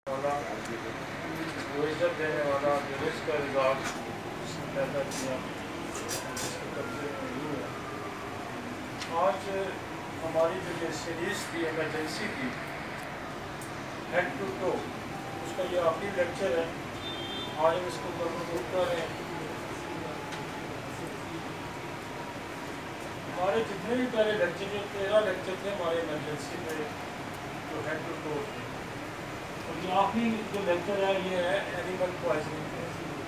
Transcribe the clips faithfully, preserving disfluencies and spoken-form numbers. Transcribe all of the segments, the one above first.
वाला विजन देने वाला जो रिस्क का रिजॉल्ट पैदा किया जिसके कब्जे में यूँ है। आज हमारी जो ये सीरीज़ थी इमरजेंसी की हेड टू टो, उसका ये आखिरी लेक्चर है। आज हम इसको कवर कर रहे हैं। हमारे जितने भी पहले लेक्चर जो तेरह लेक्चर थे हमारे इमरजेंसी पे जो हेड टू टो थे, और ये आखिरी जो लेक्चर है ये है एनिमल पॉइजनिंग।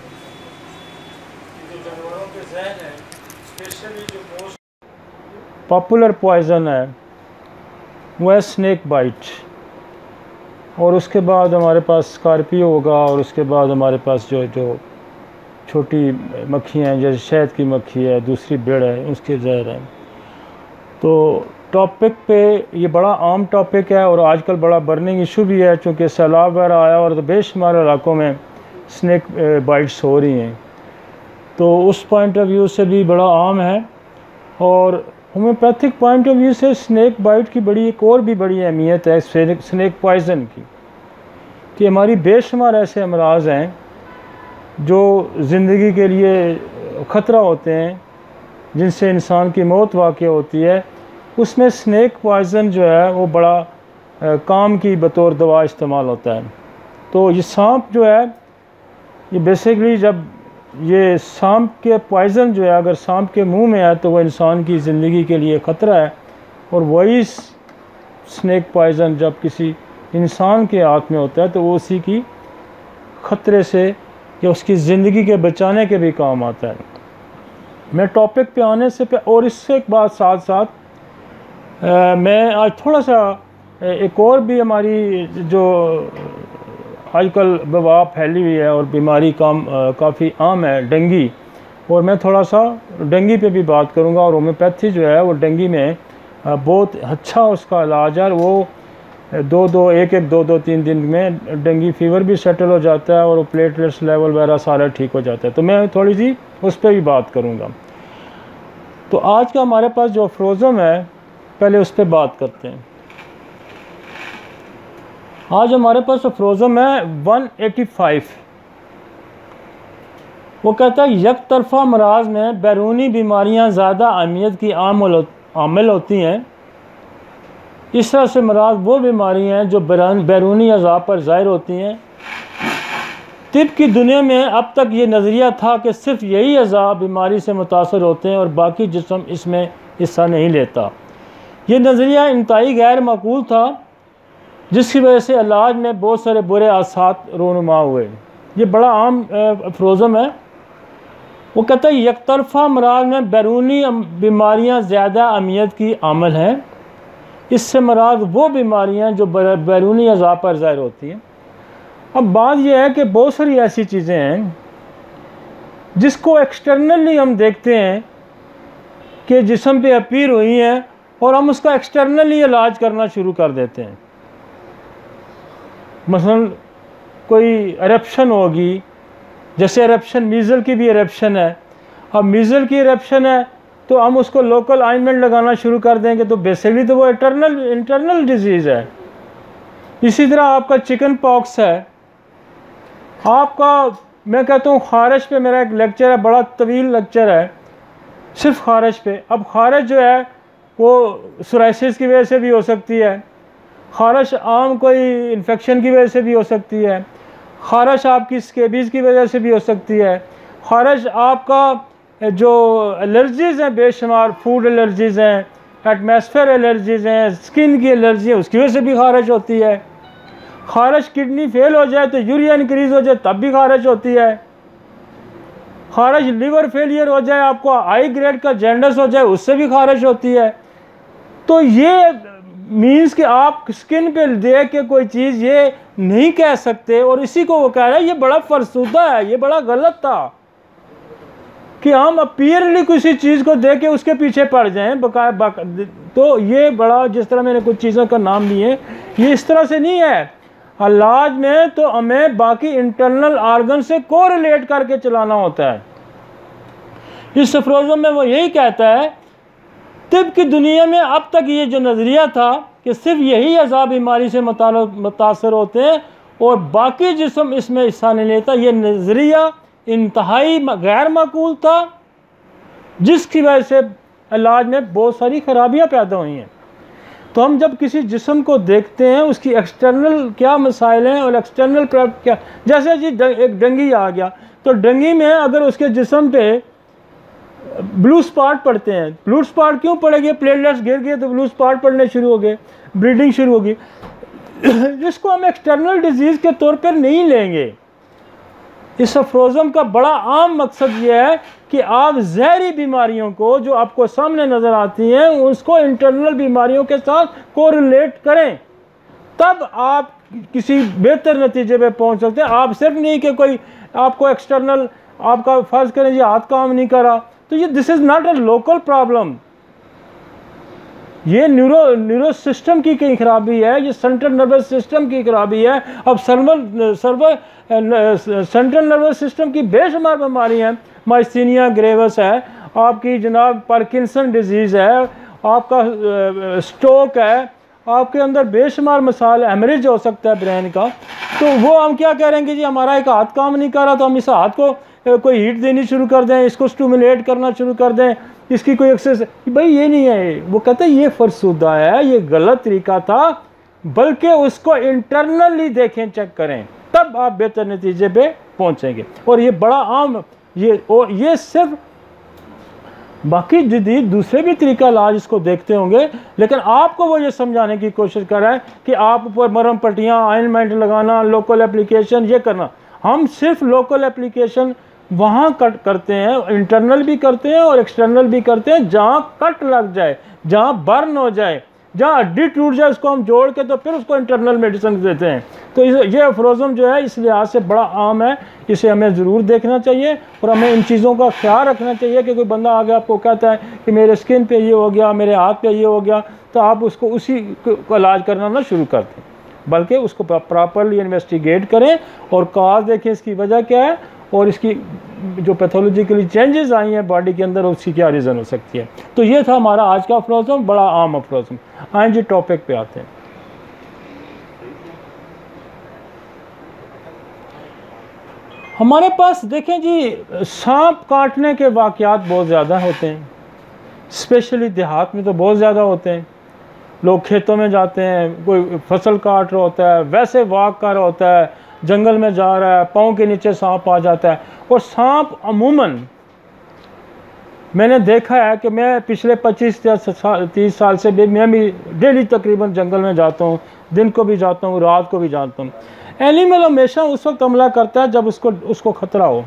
जो जानवरों के जहन है, स्पेशली जो मोस्ट पॉपुलर पॉइजन है वो है स्नेक बाइट, और उसके बाद हमारे पास स्कॉर्पियो होगा, और उसके बाद हमारे पास जो जो छोटी मक्खियाँ हैं जैसे शहद की मक्खी है, दूसरी बेड़ है, उसके जहर है। तो टॉपिक पे ये बड़ा आम टॉपिक है और आजकल बड़ा बर्निंग इशू भी है, चूँकि सैलाब वगैरह आया और तो बेशुमार इलाकों में स्नेक बाइट्स हो रही हैं। तो उस पॉइंट ऑफ व्यू से भी बड़ा आम है। और होम्योपैथिक पॉइंट ऑफ व्यू से स्नेक बाइट की बड़ी एक और भी बड़ी अहमियत है स्नेक पॉइजन की, कि हमारी बेशुमार ऐसे अमराज हैं जो ज़िंदगी के लिए ख़तरा होते हैं, जिनसे इंसान की मौत वाक़ होती है। उसमें स्नेक पॉइज़न जो है वो बड़ा आ, काम की बतौर दवा इस्तेमाल होता है। तो ये सांप जो है ये बेसिकली जब ये सांप के पॉइज़न जो है अगर सांप के मुंह में आए तो वो इंसान की ज़िंदगी के लिए ख़तरा है, और वही स्नेक पॉइज़न जब किसी इंसान के हाथ में होता है तो वो उसी की ख़तरे से या उसकी ज़िंदगी के बचाने के भी काम आता है। मैं टॉपिक पे आने से पे और इससे एक बात साथ साथ आ, मैं आज थोड़ा सा एक और भी हमारी जो आजकल वबा फैली हुई है और बीमारी काम काफ़ी आम है, डेंगी, और मैं थोड़ा सा डेंगी पे भी बात करूँगा। और होम्योपैथी जो है वो डेंगी में बहुत अच्छा उसका इलाज है। वो दो दो एक एक दो दो तीन दिन में डेंगी फीवर भी सेटल हो जाता है और प्लेटलेट्स लेवल वगैरह सारा ठीक हो जाता है। तो मैं थोड़ी सी उस पर भी बात करूँगा। तो आज का हमारे पास जो फ्रोज़म है पहले उस पर बात करते हैं। आज हमारे पास फ्रोज़म है वन एटी फाइव। वो कहता है यक तरफा अमराज में बैरूनी बीमारियां ज़्यादा अहमियत की आमिल होती हैं। इस तरह से मराज वो बीमारियां हैं जो बैरूनी अज़ा पर ज़ाहिर होती हैं। तिब की दुनिया में अब तक ये नज़रिया था कि सिर्फ यही अज़ा बीमारी से मुतासर होते हैं और बाकी जिस्म इसमें हिस्सा नहीं लेता। ये नज़रिया इंतहाई गैर माकूल था, जिसकी वजह से इलाज में बहुत सारे बुरे आसात रोनुमा हुए। ये बड़ा आम फ्रोज़म है। वो कहता है एक तरफा अमराज में बैरूनी बीमारियां ज़्यादा अहमियत की आमल हैं। इससे मराद वो बीमारियां जो बैरूनी अज़ा पर ज़ाहिर होती हैं। अब बात यह है कि बहुत सारी ऐसी चीज़ें हैं जिसको एक्सटर्नली हम देखते हैं कि जिस्म पे अपीयर हुई हैं और हम उसका एक्सटर्नली इलाज करना शुरू कर देते हैं। मसलन कोई एरप्शन होगी, जैसे एरप्शन मीज़ल की भी एरप्शन है। अब मीज़ल की एरप्शन है तो हम उसको लोकल ऑइंटमेंट लगाना शुरू कर देंगे, तो बेसिकली तो वो इंटरनल इंटरनल डिजीज़ है। इसी तरह आपका चिकन पॉक्स है, आपका मैं कहता हूँ खारिश पे मेरा एक लेक्चर है, बड़ा तवील लेक्चर है सिर्फ खारिश पे। अब खारिश जो है वो सोराइसिस की वजह से भी हो सकती है, खारिश आम कोई इन्फेक्शन की वजह से भी हो सकती है, खारिश आपकी स्केबीज़ की वजह से भी हो सकती है, खारिश आपका जो एलर्जीज़ हैं बेशुमार, फूड एलर्जीज़ हैं, एटमॉस्फेयर एलर्जीज़ हैं, स्किन की एलर्जी है, उसकी वजह से भी खारिश होती है। खारिश किडनी फेल हो जाए तो यूरिया इंक्रीज़ हो जाए तब भी खारिश होती है। खारिश लीवर फेलियर हो जाए, आपको हाई ग्रेड का जॉन्डिस हो जाए, उससे भी खारिश होती है। तो ये मीन्स कि आप स्किन पे देख के कोई चीज़ ये नहीं कह सकते, और इसी को वो कह रहा है ये बड़ा फरसूदा है, ये बड़ा गलत था कि हम अपीयरली किसी चीज़ को देख के उसके पीछे पड़ जाएं बकाया बक, तो ये बड़ा, जिस तरह मैंने कुछ चीज़ों का नाम लिए, ये इस तरह से नहीं है। इलाज में तो हमें बाकी इंटरनल आर्गन से कोरिलेट करके चलाना होता है। इस फ्रोज़म में वो यही कहता है तिब की दुनिया में अब तक ये जो नज़रिया था कि सिर्फ यही अज़ा बीमारी से मुतासर होते हैं और बाकी जिस्म इसमें हिस्सा नहीं लेता। ये नज़रिया इंतहाई गैर माकूल था, जिसकी वजह से इलाज में बहुत सारी खराबियां पैदा हुई हैं। तो हम जब किसी जिस्म को देखते हैं उसकी एक्सटर्नल क्या मसाइल हैं और एक्सटर्नल क्या, जैसे जी एक डंगी आ गया तो डंगी में अगर उसके जिस्म पे ब्लू स्पॉट पड़ते हैं, ब्लू स्पॉट क्यों पड़ेंगे? प्लेटलेट्स गिर गए तो ब्लू स्पॉट पड़ने शुरू हो गए, ब्लीडिंग शुरू होगी। जिसको हम एक्सटर्नल डिजीज़ के तौर पर नहीं लेंगे। इस अफ्रोज़म का बड़ा आम मकसद ये है कि आप जहरी बीमारियों को जो आपको सामने नज़र आती हैं उसको इंटरनल बीमारियों के साथ कोरिलेट करें, तब आप किसी बेहतर नतीजे पे पहुंच सकते हैं। आप सिर्फ नहीं कि कोई आपको एक्सटर्नल आपका फ़र्ज़ करें ये हाथ काम नहीं कर रहा, तो ये this is not a local problem, ये न्यूरो न्यूरो सिस्टम की कहीं खराबी है, ये सेंट्रल नर्वस सिस्टम की खराबी है। अब सर्वल सर्वर सेंट्रल नर्वस सिस्टम की बेशुमार बीमारियाँ हैं, माइस्थीनिया ग्रेवस है, आपकी जनाब पार्किंसन डिजीज़ है, आपका स्ट्रोक है, आपके अंदर बेशुमार मसाइल, हेमरेज हो सकता है ब्रेन का। तो वो हम क्या करेंगे जी, हमारा एक हाथ काम नहीं कर रहा तो हम इस हाथ को कोई हीट देनी शुरू कर दें, इसको स्टिमुलेट करना शुरू कर दें, इसकी कोई एक्सरसाइज, भाई ये नहीं है। वो कहते हैं ये फरसुदा है, ये गलत तरीका था, बल्कि उसको इंटरनली देखें, चेक करें, तब आप बेहतर नतीजे पे पहुंचेंगे। और ये बड़ा आम ये और ये सिर्फ बाकी जदीद दूसरे भी तरीका इलाज इसको देखते होंगे, लेकिन आपको वो ये समझाने की कोशिश कर रहा है कि आप ऊपर मरहम पट्टियाँ, ऑइंटमेंट लगाना, लोकल एप्लीकेशन ये करना। हम सिर्फ लोकल एप्लीकेशन वहाँ कट करते हैं, इंटरनल भी करते हैं और एक्सटर्नल भी करते हैं, जहाँ कट लग जाए, जहाँ बर्न हो जाए, जहाँ हड्डी टूट जाए, उसको हम जोड़ के तो फिर उसको इंटरनल मेडिसिन देते हैं। तो ये अफ्रोज़म जो है इस लिहाज से बड़ा आम है, इसे हमें ज़रूर देखना चाहिए और हमें इन चीज़ों का ख्याल रखना चाहिए कि कोई बंदा आगे आपको कहता है कि मेरे स्किन पे ये हो गया, मेरे हाथ पे ये हो गया, तो आप उसको उसी को इलाज करना ना शुरू कर दें, बल्कि उसको प्रॉपरली इन्वेस्टिगेट करें और काज देखें इसकी वजह क्या है और इसकी जो पैथोलॉजिकली चेंजेस आई हैं बॉडी के अंदर उसकी क्या रीज़न हो सकती है। तो ये था हमारा आज का अफ्रोज़म, बड़ा आम अफ्रोज़म। आए जी टॉपिक पे आते हैं। हमारे पास देखें जी, सांप काटने के वाक़यात बहुत ज़्यादा होते हैं, स्पेशली देहात में तो बहुत ज़्यादा होते हैं। लोग खेतों में जाते हैं, कोई फसल काट रहा होता है, वैसे वॉक कर रहा होता है, जंगल में जा रहा है, पाँव के नीचे सांप आ जाता है। और सांप अमूमन मैंने देखा है कि मैं पिछले पच्चीस या तीस साल से भी मैं भी डेली तकरीबन जंगल में जाता हूँ, दिन को भी जाता हूँ, रात को भी जाता हूँ। एनिमल हमेशा उस वक्त हमला करता है जब उसको उसको ख़तरा हो,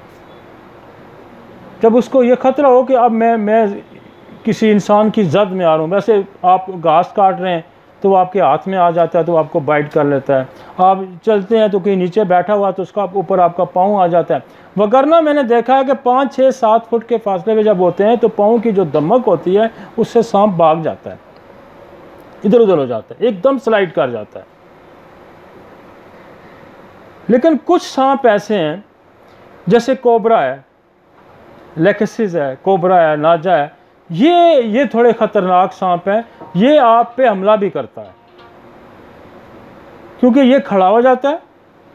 जब उसको ये ख़तरा हो कि अब मैं मैं किसी इंसान की जद में आ रहा हूँ। वैसे आप घास काट रहे हैं तो वो आपके हाथ में आ जाता है तो आपको बाइट कर लेता है, आप चलते हैं तो कहीं नीचे बैठा हुआ तो उसका ऊपर आपका पाँव आ जाता है। वगरना मैंने देखा है कि पाँच छः सात फुट के फासले में जब होते हैं तो पाँव की जो दमक होती है उससे सांप भाग जाता है, इधर उधर हो जाता है, एकदम स्लाइड कर जाता है। लेकिन कुछ सांप ऐसे हैं जैसे कोबरा है, लेकेसिस है, कोबरा है, नाजा है, ये ये थोड़े ख़तरनाक सांप हैं। ये आप पे हमला भी करता है क्योंकि ये खड़ा हो जाता है,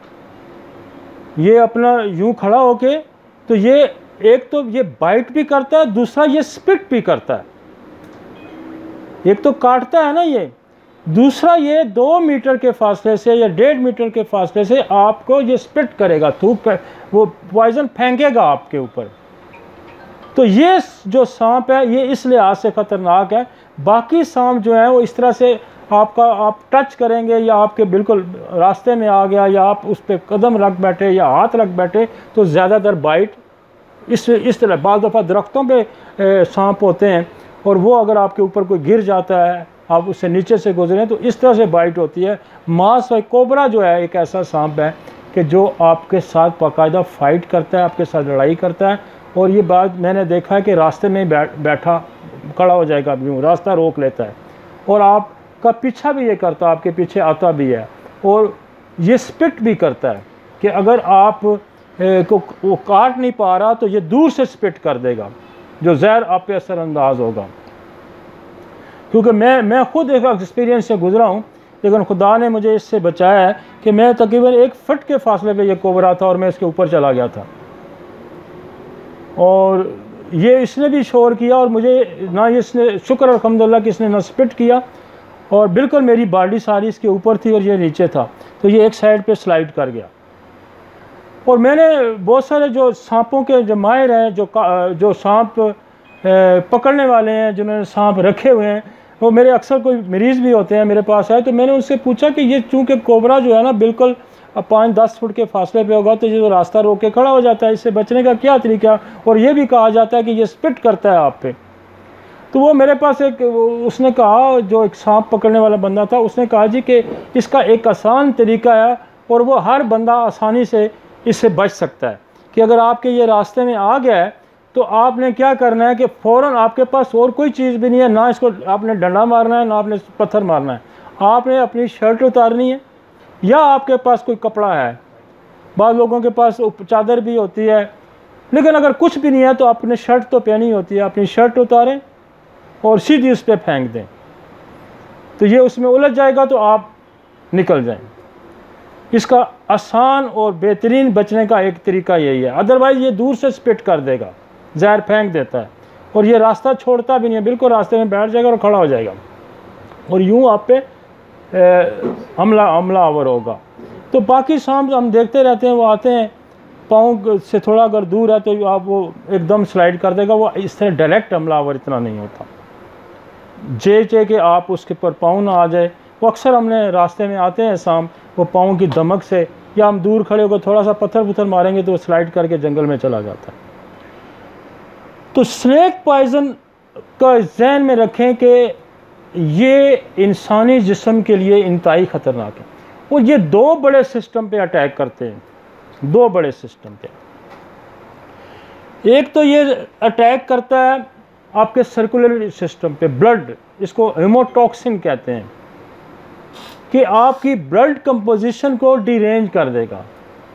ये अपना यूं खड़ा होके, तो ये एक तो ये बाइट भी करता है, दूसरा ये स्पिट भी करता है। एक तो काटता है ना ये, दूसरा ये दो मीटर के फासले से या डेढ़ मीटर के फासले से आपको ये स्पिट करेगा, थूक वो पॉइजन फेंकेगा आपके ऊपर। तो ये जो सांप है ये इस लिहाज से ख़तरनाक है। बाकी सांप जो है वो इस तरह से आपका आप टच करेंगे या आपके बिल्कुल रास्ते में आ गया या आप उस पर कदम रख बैठे या हाथ रख बैठे तो ज़्यादातर बाइट इस इस तरह। बाज़ दफ़ा दरख्तों पे सांप होते हैं और वो अगर आपके ऊपर कोई गिर जाता है, आप उससे नीचे से गुजरें तो इस तरह से बाइट होती है। मांस और कोबरा जो है एक ऐसा सांप है कि जो आपके साथ बाकायदा फ़ाइट करता है, आपके साथ लड़ाई करता है। और ये बात मैंने देखा है कि रास्ते में बैठ बैठा खड़ा हो जाएगा, यूँ रास्ता रोक लेता है और आपका पीछा भी ये करता है, आपके पीछे आता भी है। और ये स्पिट भी करता है कि अगर आप ए, को वो काट नहीं पा रहा तो ये दूर से स्पिट कर देगा, जो जहर आप पे असरअंदाज होगा। क्योंकि मैं मैं खुद एक एक्सपीरियंस से गुजरा हूँ लेकिन खुदा ने मुझे इससे बचाया है कि मैं तकरीबन एक फुट के फासले पे ये कोबरा था और मैं इसके ऊपर चला गया था, और ये इसने भी शोर किया और मुझे ना इसने, शुक्र अल्हम्दुलिल्लाह कि इसने ना स्पिट किया, और बिल्कुल मेरी बॉडी सारी इसके ऊपर थी और ये नीचे था, तो ये एक साइड पे स्लाइड कर गया। और मैंने बहुत सारे जो सांपों के जो माहिर हैं, जो जो सांप पकड़ने वाले हैं, जिन्होंने सांप रखे हुए हैं, वो मेरे अक्सर कोई मरीज़ भी होते हैं मेरे पास आए, तो मैंने उनसे पूछा कि ये चूँकि कोबरा जो है ना बिल्कुल अब पाँच दस फुट के फासले पे होगा, तो ये जो रास्ता रोक के खड़ा हो जाता है, इससे बचने का क्या तरीका, और ये भी कहा जाता है कि ये स्पिट करता है आप पे। तो वो मेरे पास एक, उसने कहा, जो एक सांप पकड़ने वाला बंदा था, उसने कहा जी कि इसका एक आसान तरीका है और वो हर बंदा आसानी से इससे बच सकता है, कि अगर आपके ये रास्ते में आ गया है तो आपने क्या करना है कि फ़ौरन, आपके पास और कोई चीज़ भी नहीं है, ना इसको आपने डंडा मारना है ना आपने पत्थर मारना है, आपने अपनी शर्ट उतारनी है या आपके पास कोई कपड़ा है, बाद लोगों के पास चादर भी होती है, लेकिन अगर कुछ भी नहीं है तो आपने शर्ट तो पहनी होती है, अपनी शर्ट उतारें और सीधी उस पर फेंक दें, तो ये उसमें उलझ जाएगा तो आप निकल जाएं। इसका आसान और बेहतरीन बचने का एक तरीका यही है, अदरवाइज़ ये दूर से स्पिट कर देगा, जहर फेंक देता है, और ये रास्ता छोड़ता भी नहीं है, बिल्कुल रास्ते में बैठ जाएगा और खड़ा हो जाएगा और यूँ आप पे हमला हमला आवर होगा। तो बाकी सांप हम देखते रहते हैं, वो आते हैं, पाँव से थोड़ा अगर दूर है तो आप वो एकदम स्लाइड कर देगा, वो इस तरह डायरेक्ट हमला आवर इतना नहीं होता, जे चे के आप उसके पर पाँव ना आ जाए। वो अक्सर हमने रास्ते में आते हैं सांप, वो पाँव की दमक से, या हम दूर खड़े होकर थोड़ा सा पत्थर पुत्थर मारेंगे तो वो स्लाइड करके जंगल में चला जाता है। तो स्नेक पॉइजन का जहन में रखें कि ये इंसानी जिस्म के लिए इंतहाई ख़तरनाक है, और ये दो बड़े सिस्टम पे अटैक करते हैं, दो बड़े सिस्टम पे। एक तो ये अटैक करता है आपके सर्कुलर सिस्टम पे, ब्लड, इसको हेमोटॉक्सिन कहते हैं, कि आपकी ब्लड कंपोजिशन को डिरेंज कर देगा,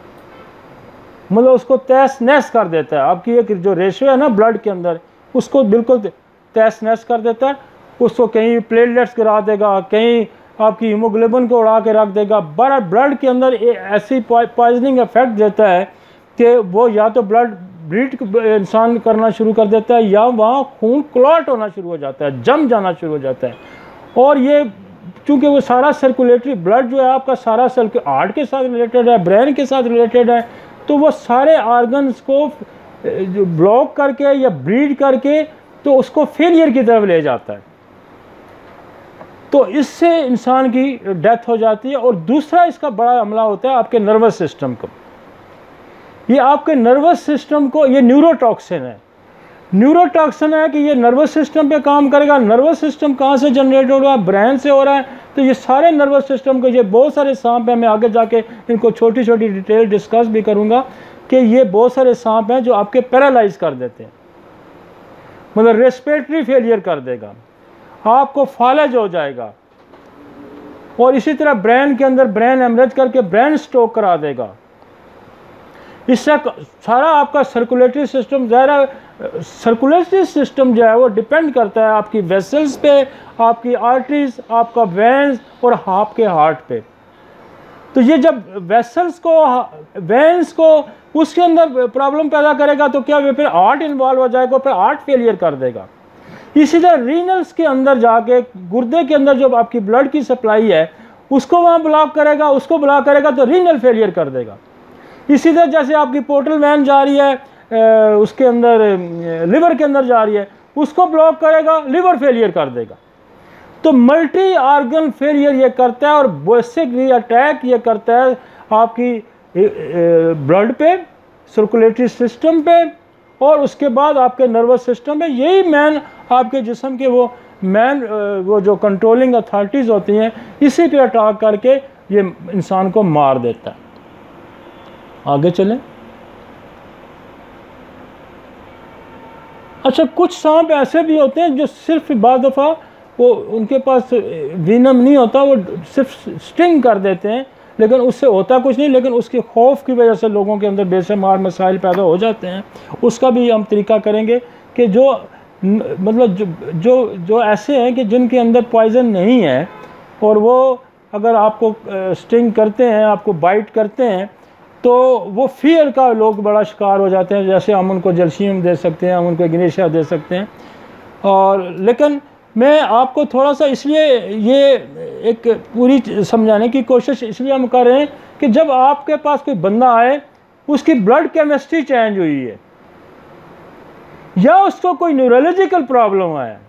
मतलब उसको तहस नहस कर देता है। आपकी एक जो रेशियो है ना ब्लड के अंदर, उसको बिल्कुल तहस नहस कर देता है, उसको कहीं प्लेटलेट्स गिरा देगा, कहीं आपकी हीमोग्लोबिन को उड़ा के रख देगा। बड़ा ब्लड के अंदर ऐसी पॉइजनिंग इफेक्ट देता है कि वो या तो ब्लड ब्लीड इंसान करना शुरू कर देता है, या वहाँ खून क्लॉट होना शुरू हो जाता है, जम जाना शुरू हो जाता है। और ये चूँकि वो सारा सर्कुलेटरी ब्लड जो है आपका सारा सर्कु हार्ट के साथ रिलेटेड है, ब्रेन के साथ रिलेटेड है, तो वो सारे ऑर्गन्स को ब्लॉक करके या ब्लीड करके तो उसको फेलियर की तरफ ले जाता है, तो इससे इंसान की डेथ हो जाती है। और दूसरा इसका बड़ा हमला होता है आपके नर्वस सिस्टम को। ये आपके नर्वस सिस्टम को, ये न्यूरोटॉक्सिन है, न्यूरोटॉक्सिन है कि ये नर्वस सिस्टम पे काम करेगा। नर्वस सिस्टम कहाँ से जनरेट हो रहा है? ब्रेन से हो रहा है। तो ये सारे नर्वस सिस्टम के, ये बहुत सारे सांप हैं, मैं आगे जाके इनको छोटी छोटी डिटेल डिस्कस भी करूँगा कि ये बहुत सारे सांप हैं जो आपके पैरालाइज कर देते हैं, मतलब रेस्पिरेटरी फेलियर कर देगा, आपको फालज हो जाएगा, और इसी तरह ब्रेन के अंदर ब्रेन हेमरेज करके ब्रेन स्ट्रोक करा देगा। इससे सारा आपका सर्कुलेटरी सिस्टम, ज़ाहिर सर्कुलेटरी सिस्टम जो है वो डिपेंड करता है आपकी वेसल्स पे, आपकी आर्टरीज, आपका वेंस और आपके हार्ट पे। तो ये जब वेसल्स को, वेंस को उसके अंदर प्रॉब्लम पैदा करेगा तो क्या फिर हार्ट इन्वॉल्व हो जाएगा, फिर हार्ट फेलियर कर देगा। इसी तरह रीनल्स के अंदर जाके, गुर्दे के अंदर जो आपकी ब्लड की सप्लाई है उसको वहाँ ब्लॉक करेगा, उसको ब्लॉक करेगा तो रीनल फेलियर कर देगा। इसी तरह जैसे आपकी पोर्टल वैन जा रही है, उसके अंदर लिवर के अंदर जा रही है, उसको ब्लॉक करेगा, लिवर फेलियर कर देगा। तो मल्टी ऑर्गन फेलियर ये करता है, और बेसिकली अटैक ये करता है आपकी ब्लड पे, सर्कुलेटरी सिस्टम पे, और उसके बाद आपके नर्वस सिस्टम पे। यही मैन आपके जिस्म के वो मैन वो जो कंट्रोलिंग अथॉरिटीज़ होती हैं, इसी पे अटैक करके ये इंसान को मार देता है। आगे चलें। अच्छा, कुछ सांप ऐसे भी होते हैं जो सिर्फ बाद दफ़ा वो उनके पास वीनम नहीं होता, वो सिर्फ स्टिंग कर देते हैं, लेकिन उससे होता कुछ नहीं, लेकिन उसके खौफ की वजह से लोगों के अंदर बेशुमार मसाइल पैदा हो जाते हैं। उसका भी हम तरीका करेंगे कि जो मतलब जो जो जो ऐसे हैं कि जिनके अंदर पॉइज़न नहीं है और वो अगर आपको स्टिंग करते हैं, आपको बाइट करते हैं, तो वो फियर का लोग बड़ा शिकार हो जाते हैं। जैसे हम उनको जलसीम दे सकते हैं, हम उनको इग्नेशिया दे सकते हैं। और लेकिन मैं आपको थोड़ा सा इसलिए ये एक पूरी समझाने की कोशिश इसलिए हम कर रहे हैं कि जब आपके पास कोई बंदा आए, उसकी ब्लड केमिस्ट्री चेंज हुई है या उसको कोई न्यूरोलॉजिकल प्रॉब्लम है,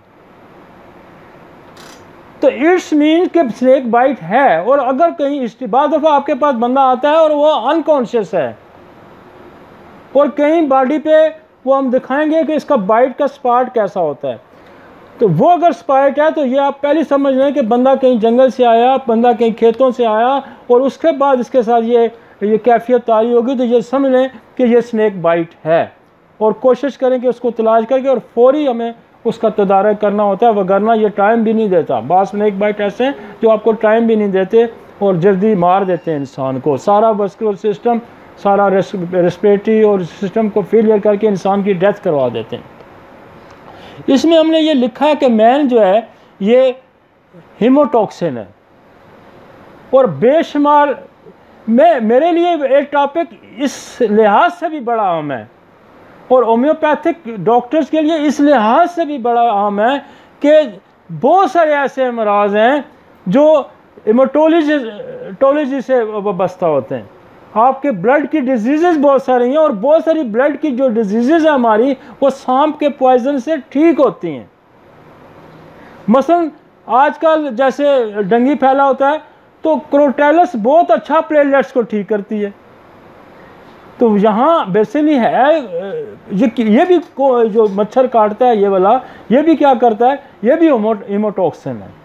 तो इट्स मीन कि स्नेक बाइट है। और अगर कहीं बाद दफ़ा आपके पास बंदा आता है और वो अनकॉन्शियस है और कहीं बॉडी पे वो हम दिखाएंगे कि इसका बाइट का स्पॉट कैसा होता है, तो वो अगर स्पॉट है तो ये आप पहले समझ लें कि बंदा कहीं जंगल से आया, बंदा कहीं खेतों से आया और उसके बाद इसके साथ ये ये कैफियत तारी होगी, तो ये समझ लें कि ये स्नेक बाइट है। और कोशिश करें कि उसको तलाश करके और फौरी हमें उसका तदारक करना होता है, वरना ये टाइम भी नहीं देता। बात स्नेक बाइट ऐसे हैं जो आपको टाइम भी नहीं देते और जल्दी मार देते हैं इंसान को। सारा वस्कुलर सिस्टम, सारा रेस्पिरेटरी और सिस्टम को फेलियर करके इंसान की डेथ करवा देते हैं। इसमें हमने ये लिखा है कि मैन जो है ये हीमोटॉक्सिन है और बेशुमार, मैं मेरे लिए एक टॉपिक इस लिहाज से भी बड़ा अहम है और होम्योपैथिक डॉक्टर्स के लिए इस लिहाज से भी बड़ा अहम है कि बहुत सारे ऐसे अमराज हैं जो हेमाटोलॉजी से वाबस्ता होते हैं। आपके ब्लड की डिजीज़ बहुत सारी हैं और बहुत सारी ब्लड की जो डिजीज़ है हमारी, वो सांप के पॉइजन से ठीक होती हैं। मसलन आजकल जैसे डेंगू फैला होता है तो क्रोटेलस बहुत अच्छा प्लेटलेट्स को ठीक करती है। तो यहाँ बेसिकली है ये ये भी जो मच्छर काटता है ये वाला, ये भी क्या करता है, ये भी हीमोटॉक्सिन है,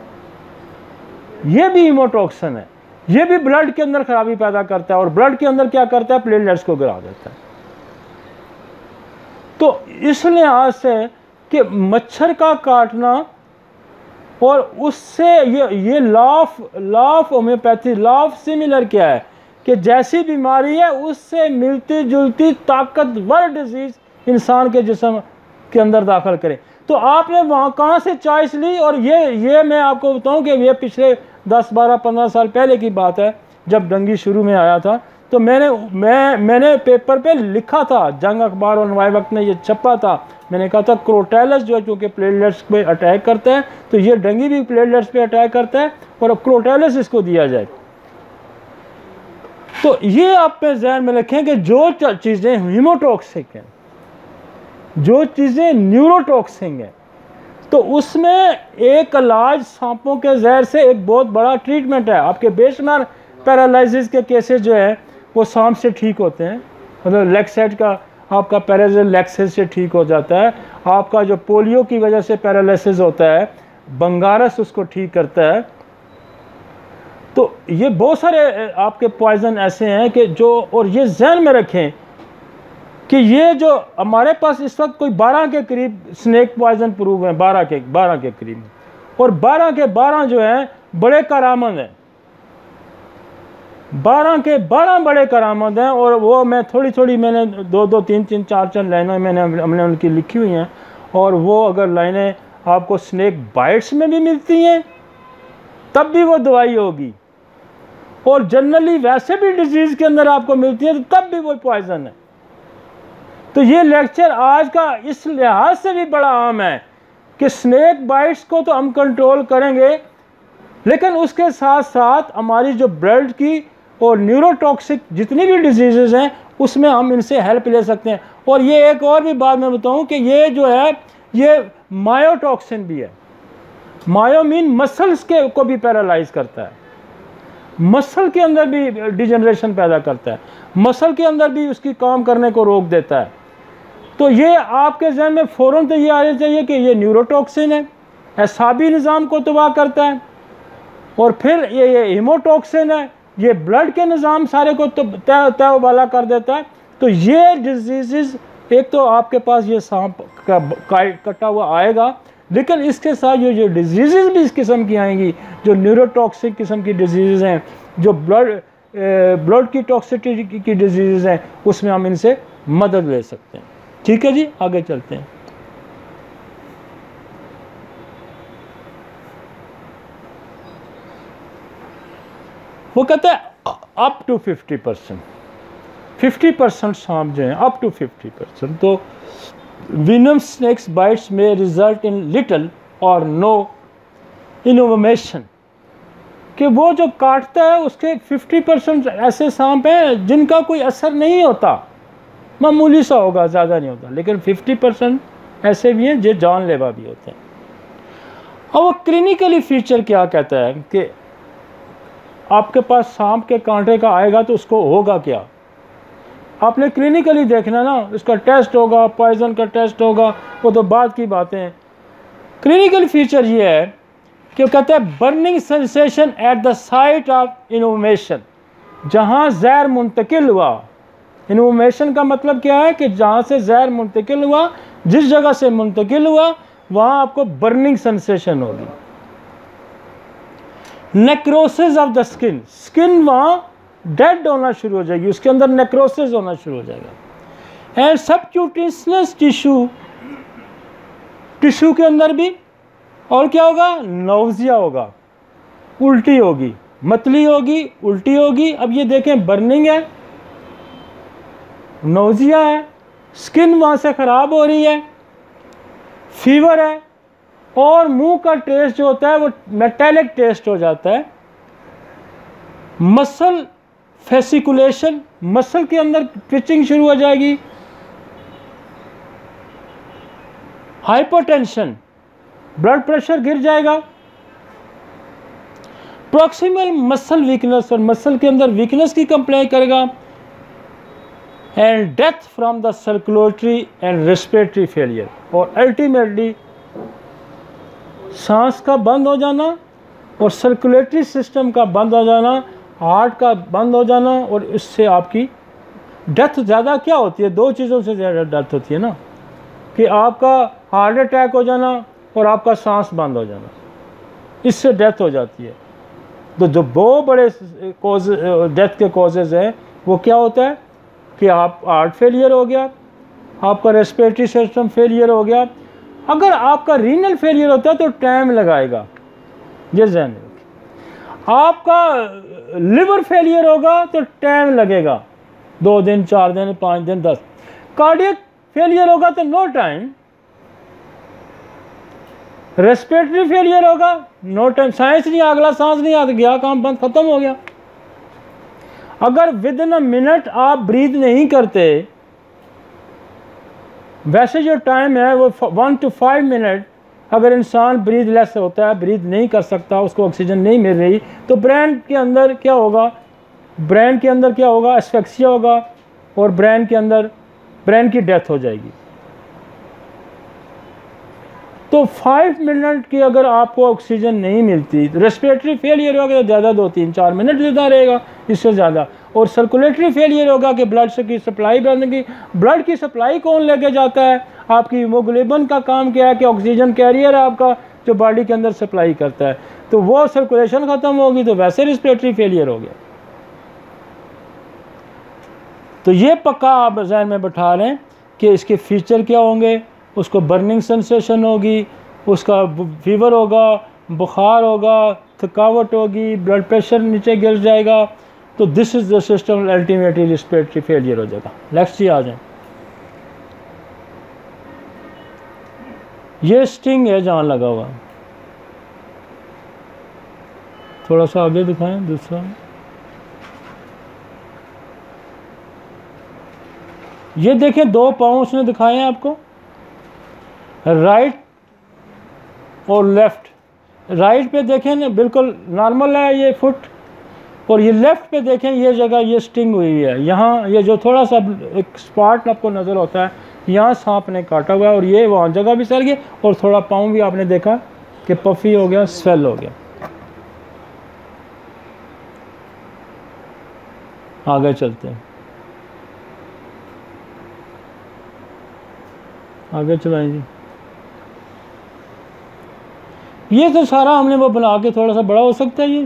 ये भी हीमोटॉक्सिन है, ये भी ब्लड के अंदर खराबी पैदा करता है और ब्लड के अंदर क्या करता है, प्लेटलेट्स को गिरा देता है। तो इस लिहाज से कि मच्छर का काटना और उससे ये ये law of law of homeopathy, law of similar क्या है कि जैसी बीमारी है उससे मिलती जुलती ताकतवर डिजीज इंसान के जिस्म के अंदर दाखिल करें। तो आपने वहाँ कहाँ से चॉइस ली? और ये ये मैं आपको बताऊँ कि ये पिछले दस बारह पंद्रह साल पहले की बात है, जब डेंगू शुरू में आया था तो मैंने मैं मैंने पेपर पे लिखा था, जंग अखबार और नवाए वक्त में ये छपा था। मैंने कहा था क्रोटेलस जो है चूँकि प्लेटलेट्स पे अटैक करता है, तो ये डेंगू भी प्लेटलेट्स पे अटैक करता है और क्रोटेलस इसको दिया जाए। तो ये आप पे ज़हन में रखें कि जो चीज़ें हीमोटॉक्सिक हैं, जो चीज़ें न्यूरोटॉक्सिक हैं, तो उसमें एक इलाज सांपों के जहर से एक बहुत बड़ा ट्रीटमेंट है। आपके बेशुमार पैरालिसिस के केसेस जो है वो सांप से ठीक होते हैं। मतलब लेक्सेट का आपका पैरालिसिस लेक्सेस से ठीक हो जाता है। आपका जो पोलियो की वजह से पैरालिसिस होता है, बंगारस उसको ठीक करता है। तो ये बहुत सारे आपके पॉइजन ऐसे हैं कि जो, और ये जहन में रखें कि ये जो हमारे पास इस वक्त कोई बारह के करीब स्नेक पॉइजन प्रूव हैं, बारह के बारह के करीब, और बारह के बारह जो हैं बड़े करामत हैं, बारह के बारह बड़े करामत हैं। और वो मैं थोड़ी थोड़ी मैंने दो दो तीन तीन चार चार लाइनें मैंने हमने उनकी लिखी हुई हैं। और वो अगर लाइनें आपको स्नेक बाइट्स में भी मिलती हैं तब भी वो दवाई होगी, और जनरली वैसे भी डिजीज़ के अंदर आपको मिलती है तो तब भी वो पॉइजन है। तो ये लेक्चर आज का इस लिहाज से भी बड़ा अहम है कि स्नेक बाइट्स को तो हम कंट्रोल करेंगे, लेकिन उसके साथ साथ हमारी जो ब्लड की और न्यूरोटॉक्सिक जितनी भी डिजीज़ हैं उसमें हम इनसे हेल्प ले सकते हैं। और ये एक और भी बात मैं बताऊं कि ये जो है ये मायोटॉक्सिन भी है। मायो मीन मसल्स के को भी पैरालाइज करता है, मसल के अंदर भी डिजनरेशन पैदा करता है, मसल के अंदर भी उसकी काम करने को रोक देता है। तो ये आपके जहन में फ़ौरन तो ये आना चाहिए कि ये न्यूरोटॉक्सिन है, एसाबी निज़ाम को तबाह करता है, और फिर ये ये हीमोटॉक्सिन है, ये ब्लड के निज़ाम सारे को तो तय तय वाला कर देता है। तो ये डिजीज़ एक तो आपके पास ये सांप का कटा हुआ आएगा, लेकिन इसके साथ जो जो डिजीज़ भी इस किस्म की आएंगी, जो न्यूरोटॉक्सिक किस्म की डिजीज़ हैं, जो ब्लड ब्लड की टॉक्सिसिटी की डिजीज़ हैं, उसमें हम इनसे मदद ले सकते हैं। ठीक है जी, आगे चलते हैं। वो कहता है up to fifty percent fifty percent सांप जो हैं अप टू फिफ्टी परसेंट। तो venomous snakes bites may result in little or no innovation, कि वो जो काटता है उसके फिफ्टी परसेंट ऐसे सांप हैं जिनका कोई असर नहीं होता, मामूली सा होगा, ज़्यादा नहीं होता, लेकिन फिफ्टी परसेंट ऐसे भी हैं जो जानलेवा भी होते हैं। और वो क्लिनिकली फीचर क्या कहता है कि आपके पास सांप के कांटे का आएगा तो उसको होगा क्या, आपने क्लिनिकली देखना ना, इसका टेस्ट होगा, पॉइजन का टेस्ट होगा, वो तो बाद की बातें हैं। क्लिनिकल फीचर ये है कि कहते हैं burning sensation at the site of information, जहाँ जहर मुंतकिल हुआ। इन्फॉर्मेशन का मतलब क्या है कि जहाँ से जहर मुंतकिल हुआ, जिस जगह से मुंतकिल हुआ वहाँ आपको बर्निंग सेंसेशन होगी। Necrosis of the skin, skin वहाँ डेड होना शुरू हो जाएगी, उसके अंदर नेक्रोसिस होना शुरू हो जाएगा। एंड सबक्यूटेनियस टिश्यू, टिश्यू के अंदर भी, और क्या होगा, नौजिया होगा, उल्टी होगी, मतली होगी, उल्टी होगी। अब ये देखें बर्निंग है, नौजिया है, स्किन वहाँ से ख़राब हो रही है, फीवर है, और मुंह का टेस्ट जो होता है वो मेटेलिक टेस्ट हो जाता है। मसल फेसिकुलेशन, मसल के अंदर ट्विचिंग शुरू हो जाएगी। हाइपरटेंशन, ब्लड प्रेशर गिर जाएगा। प्रॉक्सिमल मसल वीकनेस, और मसल के अंदर वीकनेस की कंप्लेन करेगा। And death from the circulatory and respiratory failure, और अल्टीमेटली सांस का बंद हो जाना और सर्कुलेटरी सिस्टम का बंद हो जाना, हार्ट का बंद हो जाना, और इससे आपकी डेथ ज़्यादा क्या होती है, दो चीज़ों से ज़्यादा डेथ होती है ना, कि आपका हार्ट अटैक हो जाना और आपका सांस बंद हो जाना, इससे डेथ हो जाती है। तो जो बहुत बड़े कॉज डेथ के कॉजेज़ हैं वो क्या होता है कि आप हार्ट फेलियर हो गया, आपका रेस्पिरेटरी सिस्टम फेलियर हो गया। अगर आपका रीनल फेलियर होता है तो टाइम लगाएगा, ये ध्यान रखिए। आपका लिवर फेलियर होगा तो टाइम लगेगा, दो दिन, चार दिन, पाँच दिन, दस। कार्डियक फेलियर होगा तो नो टाइम। रेस्पिरेटरी फेलियर होगा नो टाइम, सांस नहीं, अगला सांस नहीं आ गया, काम बंद, खत्म हो गया। अगर विद इन अ मिनट आप ब्रीथ नहीं करते, वैसे जो टाइम है वो वन टू फाइव मिनट, अगर इंसान ब्रीथ लेस होता है, ब्रीथ नहीं कर सकता, उसको ऑक्सीजन नहीं मिल रही, तो ब्रेन के अंदर क्या होगा, ब्रेन के अंदर क्या होगा, एस्फेक्सिया होगा, और ब्रेन के अंदर ब्रेन की डेथ हो जाएगी। तो फाइव मिनट की अगर आपको ऑक्सीजन नहीं मिलती, रेस्पिरेटरी फेलियर होगा तो ज़्यादा दो तीन चार मिनट ज़्यादा रहेगा, इससे ज़्यादा। और सर्कुलेटरी फेलियर होगा कि ब्लड की सप्लाई बंद की। ब्लड की सप्लाई कौन लेके जाता है, आपकी हीमोग्लोबिन का काम क्या है कि ऑक्सीजन कैरियर है आपका, जो बॉडी के अंदर सप्लाई करता है। तो वो सर्कुलेशन ख़त्म होगी तो वैसे रेस्पिरेटरी फेलियर हो गया। तो ये पक्का आप ज़हन में बैठा लें कि इसके फीचर क्या होंगे। उसको बर्निंग सेंसेशन होगी, उसका फीवर होगा, बुखार होगा, थकावट होगी, ब्लड प्रेशर नीचे गिर जाएगा। तो this is the system, ultimately respiratory failure हो जाएगा। नेक्स्ट जी आ जाए। ये स्टिंग है जहाँ लगा हुआ, थोड़ा सा आगे दिखाएं दूसरा। ये देखें दो पाँव उसने दिखाए हैं आपको, राइट और लेफ्ट। राइट पे देखें ना बिल्कुल नॉर्मल है ये फुट, और ये लेफ्ट पे देखें ये जगह ये स्टिंग हुई है। यहाँ ये जो थोड़ा सा एक स्पॉट आपको नज़र होता है, यहाँ सांप ने काटा हुआ है, और ये वहाँ जगह भी सर गई, और थोड़ा पाँव भी आपने देखा कि पफी हो गया, स्वेल हो गया। आगे चलते हैं, आगे चलाएं जी। ये तो सारा हमने वो बना के थोड़ा सा बड़ा हो सकता है। ये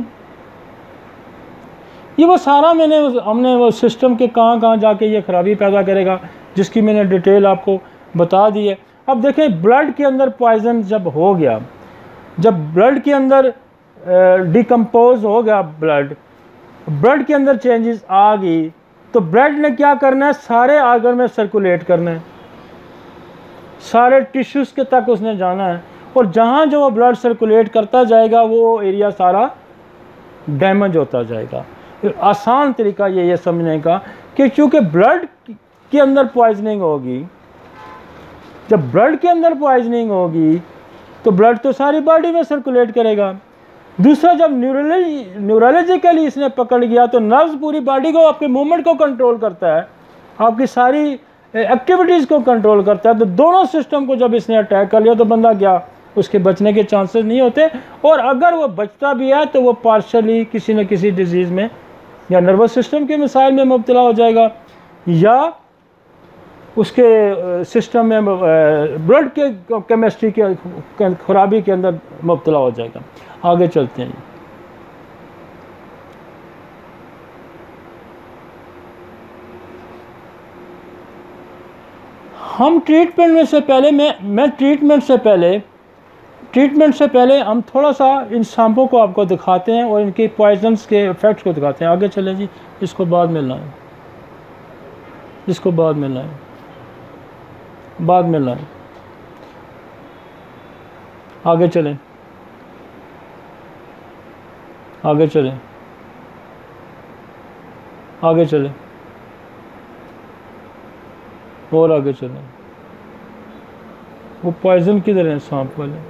ये वो सारा मैंने हमने वो सिस्टम के कहाँ कहाँ जाके ये ख़राबी पैदा करेगा, जिसकी मैंने डिटेल आपको बता दी है। अब देखें ब्लड के अंदर पॉइजन जब हो गया, जब ब्लड के अंदर डिकम्पोज हो गया ब्लड, ब्लड के अंदर चेंजेस आ गई तो ब्लड ने क्या करना है, सारे आर्गन में सर्कुलेट करना है, सारे टिश्यूज़ के तक उसने जाना है, और जहाँ जो वो ब्लड सर्कुलेट करता जाएगा वो एरिया सारा डैमेज होता जाएगा। आसान तरीका ये ये समझने का कि चूँकि ब्लड के अंदर पॉइजनिंग होगी, जब ब्लड के अंदर पॉइजनिंग होगी तो ब्लड तो सारी बॉडी में सर्कुलेट करेगा। दूसरा, जब न्यूरोलॉजी न्यूरोलॉजिकली इसने पकड़ लिया तो नर्व्स पूरी बॉडी को, आपके मूवमेंट को कंट्रोल करता है, आपकी सारी एक्टिविटीज़ को कंट्रोल करता है। तो दोनों सिस्टम को जब इसने अटैक कर लिया तो बंदा क्या, उसके बचने के चांसेस नहीं होते, और अगर वो बचता भी है तो वो पार्शली किसी न किसी डिजीज़ में या नर्वस सिस्टम के मसाइल में मुब्तला हो जाएगा, या उसके सिस्टम में ब्लड के केमिस्ट्री के खराबी के अंदर मुब्तला हो जाएगा। आगे चलते हैं। हम ट्रीटमेंट में से पहले मैं मैं ट्रीटमेंट से पहले ट्रीटमेंट से पहले हम थोड़ा सा इन सांपों को आपको दिखाते हैं और इनके पॉइजन्स के इफ़ेक्ट्स को दिखाते हैं। आगे चलें जी, इसको बाद में लाएं, इसको बाद में लाएं, बाद में लाएं। आगे चलें, आगे चलें, आगे चलें, और आगे चलें। वो पॉइजन किधर है सांप वाले?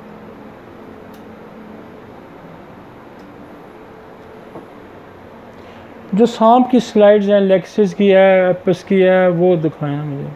जो सांप की स्लाइड्स हैं, लेक्सिस की है, एपिस की है, वो दिखाएं मुझे।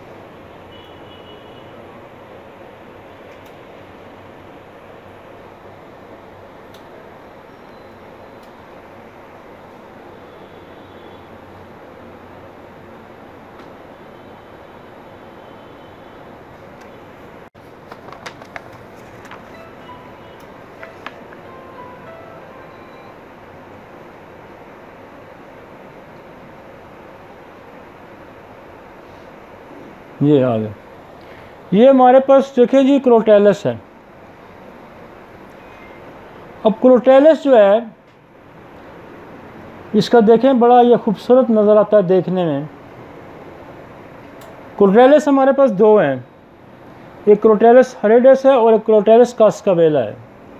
ये आ गए। ये हमारे पास देखें जी क्रोटैलस है। अब क्रोटैलस जो है इसका देखें बड़ा ये खूबसूरत नज़र आता है देखने में। क्रोटैलस हमारे पास दो हैं, एक क्रोटैलस हरिडेस है और एक क्रोटैलस कास्कावेला है।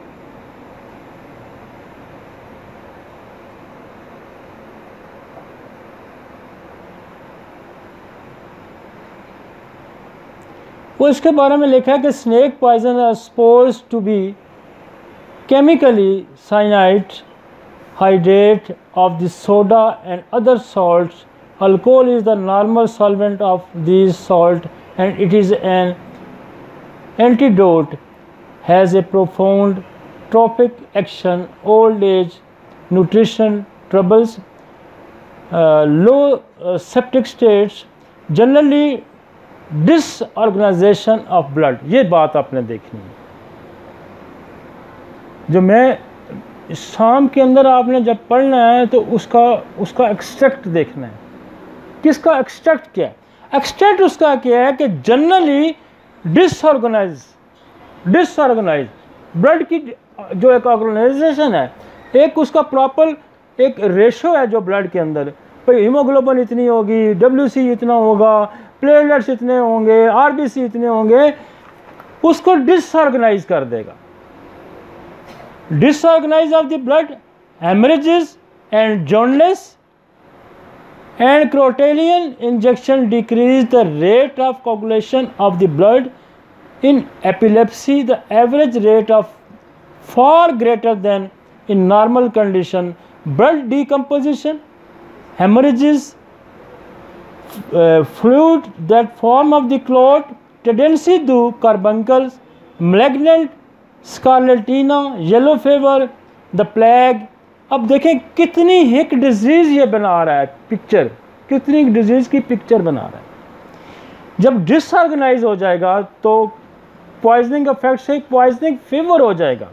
वो इसके बारे में लिखा है कि snake poison are suppose to be chemically cyanide hydrate of the soda and other salts. Alcohol is the normal solvent of these salt and it is an antidote, has a profound trophic action, old age, nutrition troubles, uh, low uh, septic states, generally disorganization of blood. ये बात आपने देखनी है। जो मैं शाम के अंदर आपने जब पढ़ना है तो उसका उसका एक्सट्रैक्ट देखना है। किसका एक्सट्रैक्ट क्या है? एक्सट्रैक्ट उसका क्या है कि जनरली डिसऑर्गेनाइज डिसऑर्गेनाइज ब्लड की जो एक ऑर्गेनाइजेशन है, एक उसका प्रॉपर एक रेशो है जो ब्लड के अंदर, भाई हीमोग्लोबिन इतनी होगी, डब्ल्यूसी इतना होगा, प्लेटलेट्स इतने होंगे, आरबीसी इतने होंगे, उसको डिसऑर्गेनाइज कर देगा। Disorganise of the blood, haemorrhages and jaundice and Crotallian injection decrease the rate of coagulation of the blood. In epilepsy, the average rate of far greater than in normal condition. Blood decomposition, hemorrhages, uh, fluid that form of the clot, tendency to carbuncles, malignant scarlatina, yellow fever, the plague. अब देखें कितनी हिक disease ये बना रहा है, picture कितनी disease की पिक्चर बना रहा है। जब डिसऑर्गेनाइज हो जाएगा तो पॉइजनिंग इफेक्ट से पॉइजनिंग फीवर हो जाएगा।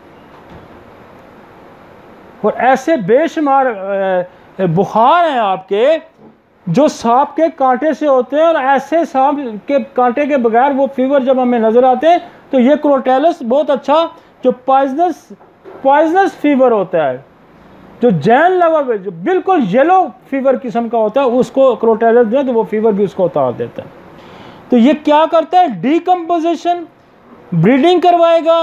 और ऐसे बेशुमार बुखार हैं आपके जो सांप के कांटे से होते हैं, और ऐसे सांप के कांटे के बगैर वो फीवर जब हमें नज़र आते हैं तो ये क्रोटैलस बहुत अच्छा जो पॉइजनस पॉइजनस फीवर होता है, जो जैन लेवल पे जो बिल्कुल येलो फीवर किस्म का होता है उसको क्रोटैलस दें तो वो फीवर भी उसको उतार देता है। तो ये क्या करता है, डीकम्पोजिशन, ब्रीडिंग करवाएगा,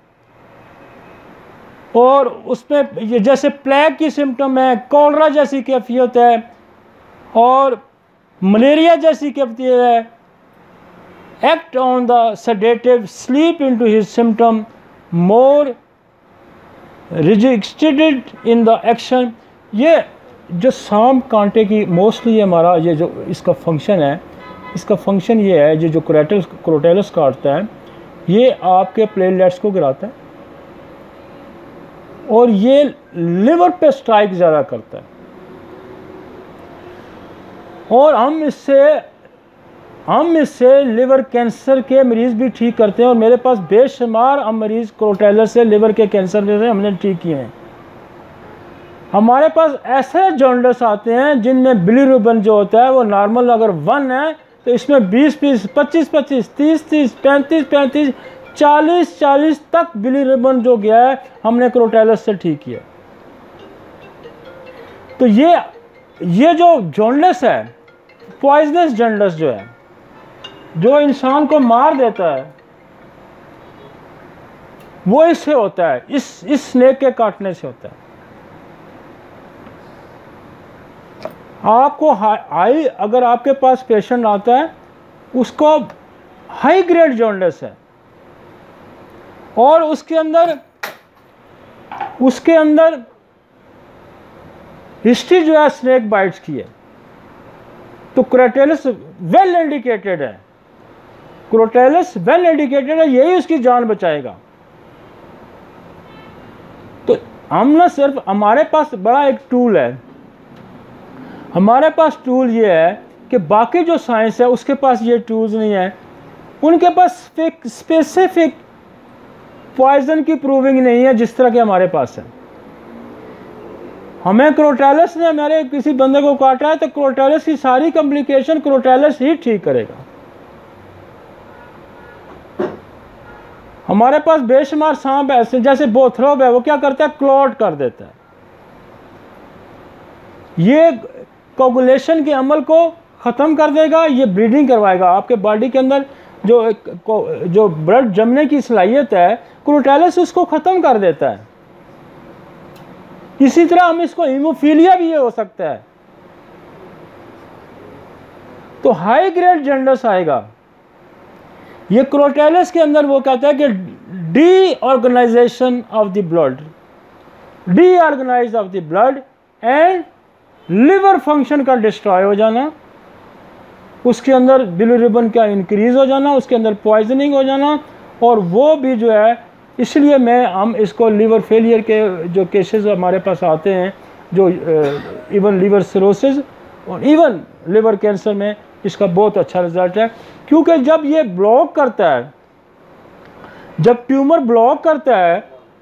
और उसमें ये जैसे प्लेग की सिम्टम है, कॉलरा जैसी कैफियत है और मलेरिया जैसी कैफियत है, act on the sedative, sleep into his symptom, more resisted in the action. ये जो सांप कांटे की मोस्टली हमारा ये जो इसका फंक्शन है, इसका फंक्शन ये है, ये जो क्रोटैलस क्रोटैलस काटता है ये आपके प्लेटलेट्स को गिराता है और ये लिवर पे स्ट्राइक ज़्यादा करता है, और हम इससे हम इससे लिवर कैंसर के मरीज़ भी ठीक करते हैं, और मेरे पास बेशुमार हम मरीज़ क्रोटैलस से लिवर के कैंसर में से हमने ठीक किए हैं। हमारे पास ऐसे जॉन्डिस आते हैं जिनमें बिलीरुबिन जो होता है वो नॉर्मल अगर वन है तो इसमें बीस बीस, पच्चीस पच्चीस, तीस तीस, पैंतीस पैंतीस, चालीस चालीस तक बिलीरुबिन जो गया है हमने क्रोटैलस से ठीक किया। तो ये ये जो जॉन्डिस है, पॉइजनस जॉन्डिस जो है, जो इंसान को मार देता है, वो इससे होता है, इस इस स्नेक के काटने से होता है। आपको हाई, अगर आपके पास पेशेंट आता है उसको हाई ग्रेड जॉन्डिस है और उसके अंदर उसके अंदर हिस्ट्री जो है स्नेक बाइट्स की है, तो क्रोटैलस वेल इंडिकेटेड है, क्रोटैलस वेल इंडिकेटेड है, यही उसकी जान बचाएगा। तो हम ना सिर्फ, हमारे पास बड़ा एक टूल है, हमारे पास टूल ये है कि बाकी जो साइंस है उसके पास ये टूल्स नहीं है, उनके पास स्पेसिफिक पॉइजन की प्रूविंग नहीं है जिस तरह के हमारे पास है। हमें क्रोटैलस ने हमारे किसी बंदे को काटा है तो क्रोटैलस की सारी कॉम्प्लिकेशन क्रोटैलस ही ठीक करेगा। हमारे पास बेशुमार सांप ऐसे, जैसे बोथ्रोब है, वो क्या करता है, क्लॉट कर देता है। ये कोगुलेशन के अमल को ख़त्म कर देगा, ये ब्रीडिंग करवाएगा। आपके बॉडी के अंदर जो जो ब्लड जमने की सलाहियत है, क्रोटैलस उसको ख़त्म कर देता है। इसी तरह हम इसको हीमोफीलिया भी ये हो सकता है। तो हाई ग्रेड जॉन्डिस आएगा, ये क्रोटैलस के अंदर वो कहता है कि disorganisation of the blood, disorganise of the blood and liver function का डिस्ट्रॉय हो जाना, उसके अंदर बिलीरुबिन का इंक्रीज हो जाना, उसके अंदर पॉइजनिंग हो जाना, और वो भी जो है, इसलिए मैं हम इसको लिवर फेलियर के जो केसेस हमारे पास आते हैं, जो इवन लिवर सिरोसिस और इवन लिवर कैंसर में इसका बहुत अच्छा रिजल्ट है। क्योंकि जब ये ब्लॉक करता है, जब ट्यूमर ब्लॉक करता है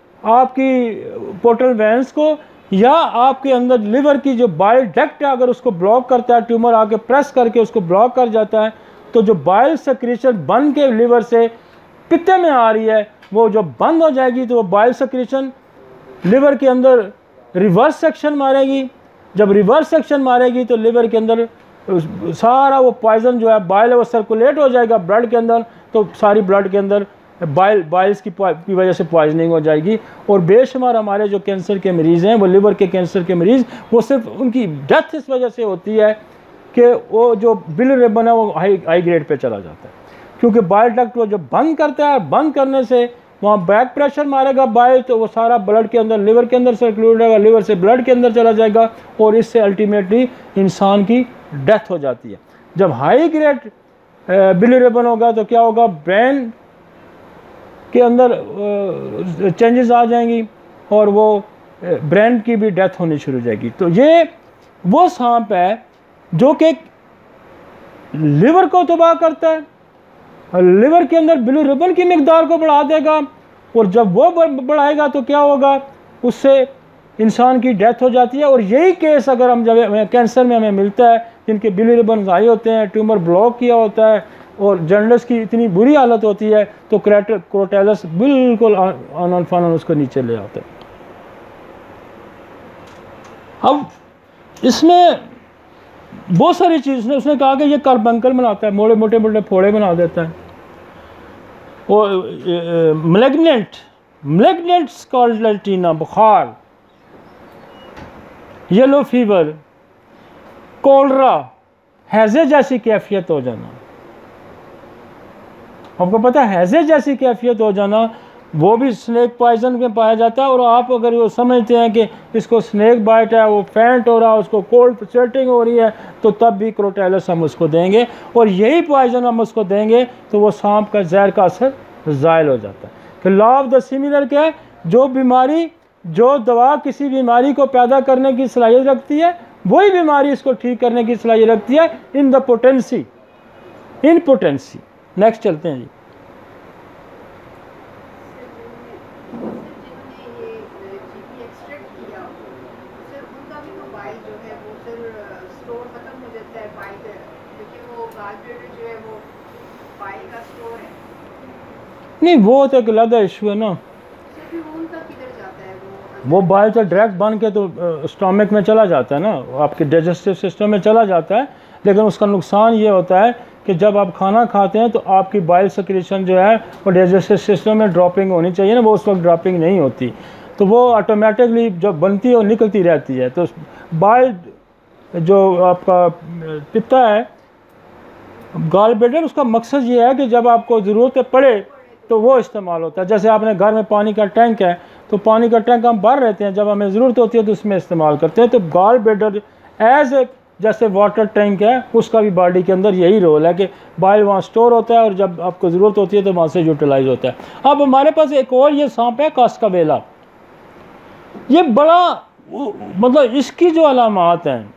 आपकी पोर्टल वेंस को, या आपके अंदर लिवर की जो बाइल डक्ट है अगर उसको ब्लॉक करता है, ट्यूमर आके प्रेस करके उसको ब्लॉक कर जाता है, तो जो बाइल सेक्रेशन बन के लिवर से पित्ते में आ रही है वो जो बंद हो जाएगी, तो वो बाइल सेक्रेशन लिवर के अंदर रिवर्स सेक्शन मारेगी। जब रिवर्स सेक्शन मारेगी तो लिवर के अंदर सारा वो पॉइजन जो है बाइल वो सर्कुलेट हो जाएगा ब्लड के अंदर, तो सारी ब्लड के अंदर बाइल बाइल्स की की वजह से पॉइजनिंग हो जाएगी। और बेशुमार हमारे जो कैंसर के मरीज़ हैं, वो लिवर के कैंसर के मरीज़, वो सिर्फ उनकी डेथ इस वजह से होती है कि वो जो बिलीरुबिन है वो हाई हाई ग्रेड पे चला जाता है, क्योंकि बाइल डक्ट वो जो बंद करता है, बंद करने से वहाँ बैक प्रेशर मारेगा बाइल, तो वो सारा ब्लड के अंदर लिवर के अंदर सर्कुलेट होगा, लिवर से ब्लड के अंदर चला जाएगा, और इससे अल्टीमेटली इंसान की डेथ हो जाती है। जब हाई ग्रेड बिलीरुबिन होगा तो क्या होगा, ब्रेन के अंदर चेंजेस आ जाएंगी और वो ब्रेन की भी डेथ होनी शुरू हो जाएगी। तो ये वो सांप है जो कि लिवर को तबाह करता है, लिवर के अंदर बिलीरुबिन की मिकदार को बढ़ा देगा, और जब वो बढ़ाएगा तो क्या होगा, उससे इंसान की डेथ हो जाती है। और यही केस अगर हम जब कैंसर में हमें मिलता है, जिनके बिलीरुबिन हाई होते हैं, ट्यूमर ब्लॉक किया होता है और जॉन्डिस की इतनी बुरी हालत होती है, तो क्रोटैलस बिल्कुल आनन फानन उसको नीचे ले आता है। अब इसमें बहुत सारी चीज़ ने उसने कहा कि ये कार्बंकल बनाता है, मोटे मोटे मोटे फोड़े बना देता है, और मलेग्नेंट मलेग्नेंट स्कारलेटिना, बुखार, येलो फीवर, कोलरा, हैजे जैसी कैफियत हो जाना। आपको पता है हैजे जैसी कैफियत हो जाना वो भी स्नेक पॉइजन में पाया जाता है। और आप अगर वो समझते हैं कि इसको स्नेक बाइट है, वो फेंट हो रहा है, उसको कोल्ड स्वेटिंग हो रही है, तो तब भी क्रोटैलस हम उसको देंगे, और यही पॉइजन हम उसको देंगे तो वो सांप का जहर का असर ज़ायल हो जाता है। कि लॉ ऑफ द सिमिलर क्या है, जो बीमारी जो दवा किसी बीमारी को पैदा करने की सलाहियत रखती है, वही बीमारी इसको ठीक करने की सलाहियत रखती है, in the potency in potency. Next चलते हैं जी। नहीं, वो तो एक अलग इशू है ना, वो बाइल तो डायरेक्ट बन के तो स्टोमक में चला जाता है ना, आपके डाइजेस्टिव सिस्टम में चला जाता है। लेकिन उसका नुकसान ये होता है कि जब आप खाना खाते हैं तो आपकी बाइल सिक्रीशन जो है वो डाइजेस्टिव सिस्टम में ड्रॉपिंग होनी चाहिए ना, वो उस वक्त ड्रॉपिंग नहीं होती, तो वो ऑटोमेटिकली जब बनती है और निकलती रहती है। तो बाइल जो आपका पित्ता है, गॉल ब्लैडर, उसका मकसद ये है कि जब आपको ज़रूरत पड़े तो वो इस्तेमाल होता है। जैसे आपने घर में पानी का टैंक है, तो पानी का टैंक हम भर रहते हैं, जब हमें ज़रूरत होती है तो उसमें इस्तेमाल करते हैं। तो गॉल ब्लैडर एज ए जैसे वाटर टैंक है, उसका भी बॉडी के अंदर यही रोल है कि बाइल वहाँ स्टोर होता है और जब आपको ज़रूरत होती है तो वहाँ से यूटिलाइज होता है। अब हमारे पास एक और ये सांप है कास्कावेला, ये बड़ा मतलब इसकी जो अलामात हैं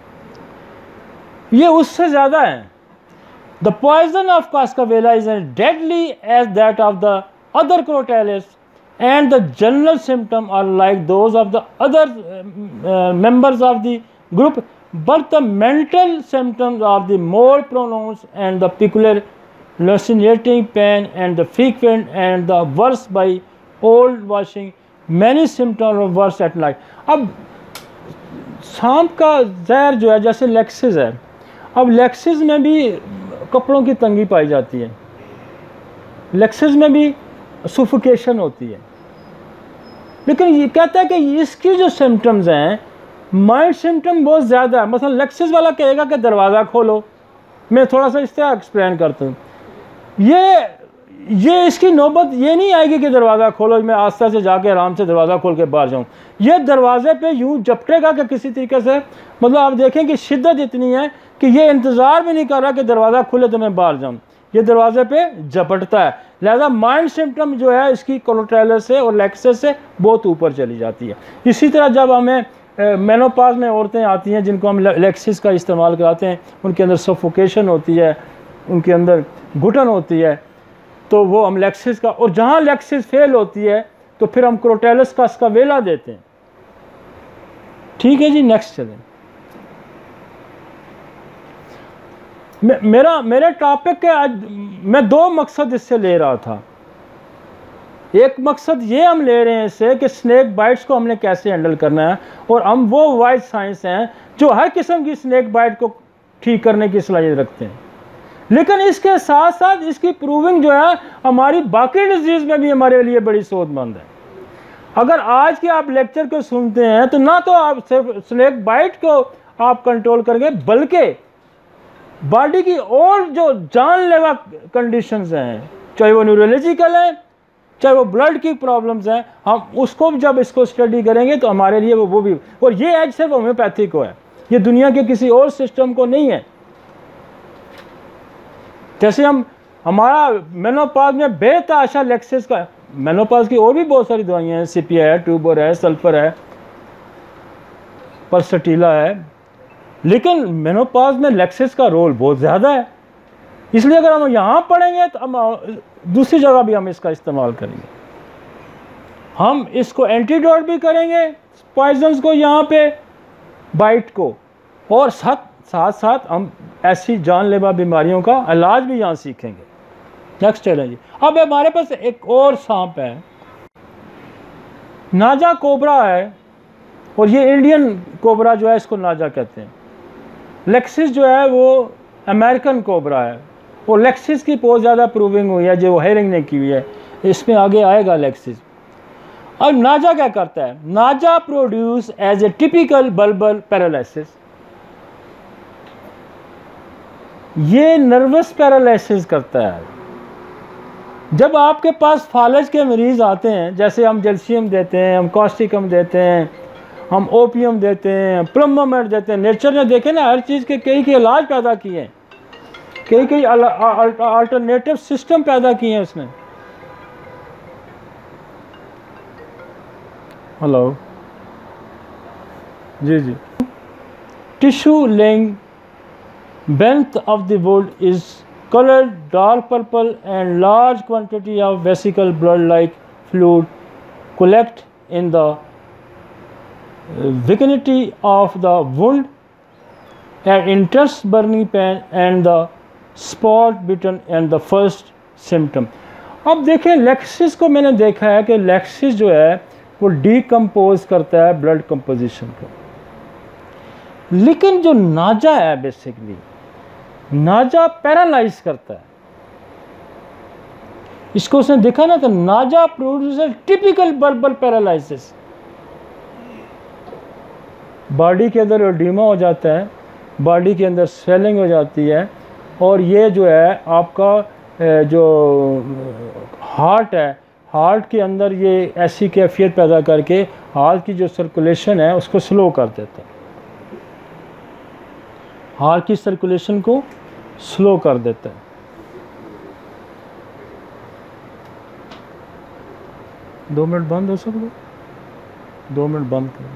ये उससे ज़्यादा हैं। The poison of Cascavella is as deadly as that of the other Crotalus, and the general symptoms are like those of the other uh, members of the group, but the mental symptoms are the more pronounced, and the peculiar hallucinating pain and the frequent and the worse by old washing. Many symptoms are worse at night. अब सांप का जहर जो है जैसे Lexus है, अब Lexus में भी कपड़ों की तंगी पाई जाती है, लेक्सिस में भी सुफोकेशन होती है। लेकिन ये कहता है कि इसकी जो सिम्टम्स हैं, माइल्ड सिम्टम बहुत ज़्यादा है। मतलब लेक्सिस वाला कहेगा कि दरवाज़ा खोलो, मैं थोड़ा सा इस तरह एक्सप्लेन करता हूँ। ये ये इसकी नौबत ये नहीं आएगी कि दरवाज़ा खोलो, मैं आस्था से जाके आराम से दरवाज़ा खोल के बाहर जाऊँ। ये दरवाजे पे यूँ झपटेगा कि किसी तरीके से, मतलब आप देखें कि शिद्दत इतनी है कि ये इंतज़ार भी नहीं कर रहा कि दरवाज़ा खुले तो मैं बाहर जाऊँ, ये दरवाजे पे झपटता है। लिहाजा माइंड सिम्टम जो है इसकी कोलेट्रैलस से और लेक्सिस से बहुत ऊपर चली जाती है। इसी तरह जब हमें मेनोपाज में औरतें आती हैं जिनको हम लेक्सिस का इस्तेमाल कराते हैं, उनके अंदर सफोकेशन होती है, उनके अंदर घुटन होती है, तो वो हम लेक्सिस का, और जहाँ लेक्सिस फेल होती है तो फिर हम क्रोटैलस कास्कावेला देते हैं। ठीक है जी, नेक्स्ट चलें। मे, मेरा मेरे टॉपिक के आज मैं दो मकसद इससे ले रहा था। एक मकसद ये हम ले रहे हैं इससे कि स्नेक बाइट्स को हमने कैसे हैंडल करना है, और हम वो वाइज साइंस हैं जो हर किस्म की स्नेक बाइट को ठीक करने की सलाहियत रखते हैं। लेकिन इसके साथ साथ इसकी प्रूविंग जो है हमारी बाकी डिजीज़ में भी हमारे लिए बड़ी सोचमंद है। अगर आज के आप लेक्चर को सुनते हैं तो ना तो आप सिर्फ स्नेक बाइट को आप कंट्रोल करेंगे, बल्कि बॉडी की और जो जानलेवा कंडीशंस हैं, चाहे वो न्यूरोलॉजिकल हैं, चाहे वो ब्लड की प्रॉब्लम्स हैं, हम उसको जब इसको स्टडी करेंगे तो हमारे लिए वो वो भी, और ये एज सिर्फ होम्योपैथी को है, ये दुनिया के किसी और सिस्टम को नहीं है। जैसे हम हमारा मेनोपॉज में बेतहाशा लेक्सिस का, मेनोपॉज की और भी बहुत सारी दवाइयाँ हैं, सीपिया है, ट्यूबर है, सल्फर है, परसटीला है, लेकिन मेनोपॉज में लेक्सिस का रोल बहुत ज़्यादा है। इसलिए अगर हम यहाँ पढ़ेंगे तो हम दूसरी जगह भी हम इसका इस्तेमाल करेंगे। हम इसको एंटीडोट भी करेंगे पॉइजन्स को, यहाँ पे बाइट को, और साथ साथ साथ हम ऐसी जानलेवा बीमारियों का इलाज भी यहाँ सीखेंगे। नेक्स्ट चलें जी। अब हमारे पास एक और सांप है, नाजा कोबरा है, और ये इंडियन कोबरा जो है इसको नाजा कहते हैं। लेक्सिस जो है वो अमेरिकन कोबरा है, और लेक्सिस की बहुत ज़्यादा प्रूविंग हुई है जो हेरिंग ने की हुई है, इसमें आगे आएगा लेक्सिस। अब नाजा क्या करता है? Naja produce as a typical bulbar paralysis, ये नर्वस पैरालिसिस करता है। जब आपके पास फालज के मरीज़ आते हैं, जैसे हम जल्शियम देते हैं, हम कॉस्टिकम देते हैं, हम ओपियम देते हैं, प्लम्बामेट देते हैं, नेचर ने देखे ना हर चीज़ के कई कई इलाज पैदा किए हैं, कई कई अल्टरनेटिव सिस्टम पैदा किए हैं उसने। हेलो जी जी। Tissue laying beneath of the wood is colored dark purple and large quantity of vesicle blood like fluid collect in the vicinity of the wound and intense burning pain and the spot bitten and the first symptom। अब देखें Lexus को मैंने देखा है कि Lexus जो है वो डीकम्पोज करता है ब्लड कंपोजिशन को, लेकिन जो नाजा है बेसिकली नाजा पैरालाइज करता है। इसको उसने देखा ना, तो Naja producer typical bulbar paralysis, body के अंदर एडिमा हो जाता है, बॉडी के अंदर स्वेलिंग हो जाती है, और ये जो है आपका जो हार्ट है, हार्ट के अंदर ये ऐसी कैफियत पैदा करके हार्ट की जो सर्कुलेशन है उसको स्लो कर देता है, हार्ट की सर्कुलेशन को स्लो कर देता है। दो मिनट बंद हो सकते, दो मिनट बंद कर।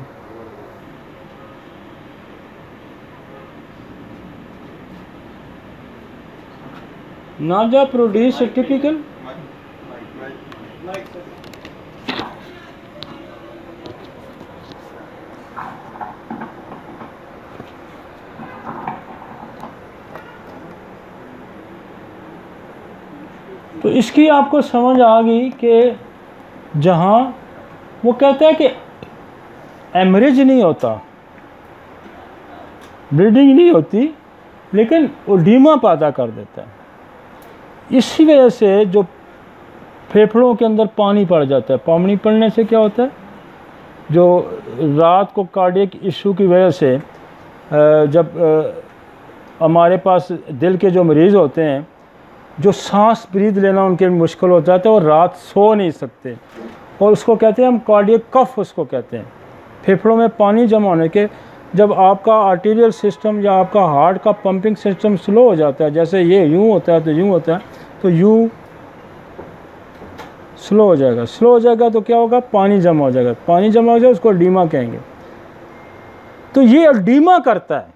नाजा प्रोड्यूस टिपिकल तो इसकी आपको समझ आ गई कि जहाँ वो कहता है कि एमरेज नहीं होता, ब्लीडिंग नहीं होती, लेकिन ओडीमा पैदा कर देता है। इसी वजह से जो फेफड़ों के अंदर पानी पड़ जाता है, पानी पड़ने से क्या होता है, जो रात को कार्डियक इशू की वजह से जब हमारे पास दिल के जो मरीज़ होते हैं, जो सांस ब्रीद लेना उनके मुश्किल हो जाता है और रात सो नहीं सकते, और उसको कहते हैं हम कार्डियक कफ उसको कहते हैं। फेफड़ों में पानी जमा होने के, जब आपका आर्टीरियल सिस्टम या आपका हार्ट का पंपिंग सिस्टम स्लो हो जाता है, जैसे ये यूँ होता है तो यूँ होता है, तो यूँ स्लो हो जाएगा, स्लो हो जाएगा तो क्या होगा, पानी जमा हो जाएगा, पानी जमा हो जाएगा उसको एडिमा कहेंगे। तो ये एडिमा करता है।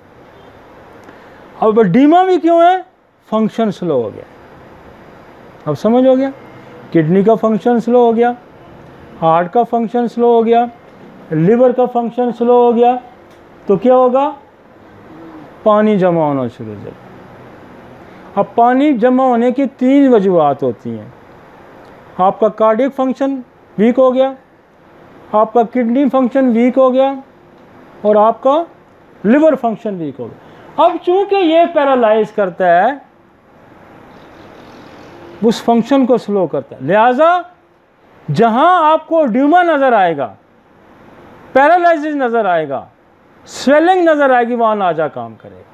अब एडिमा भी क्यों है, फंक्शन स्लो हो गया। अब समझ हो गया, किडनी का फंक्शन स्लो हो गया, हार्ट का फंक्शन स्लो हो गया, लिवर का फंक्शन स्लो हो गया, तो क्या होगा, पानी जमा होना शुरू हो जाएगा। अब पानी जमा होने की तीन वजूहात होती हैं। आपका कार्डियक फंक्शन वीक हो गया, आपका किडनी फंक्शन वीक हो गया, और आपका लिवर फंक्शन वीक हो गया। अब चूंकि ये पैरालाइज करता है, उस फंक्शन को स्लो करता है, लिहाजा जहां आपको एडिमा नजर आएगा, पैरालाइसिस नजर आएगा, स्वेलिंग नजर आएगी, वहां नाजा काम करेगा।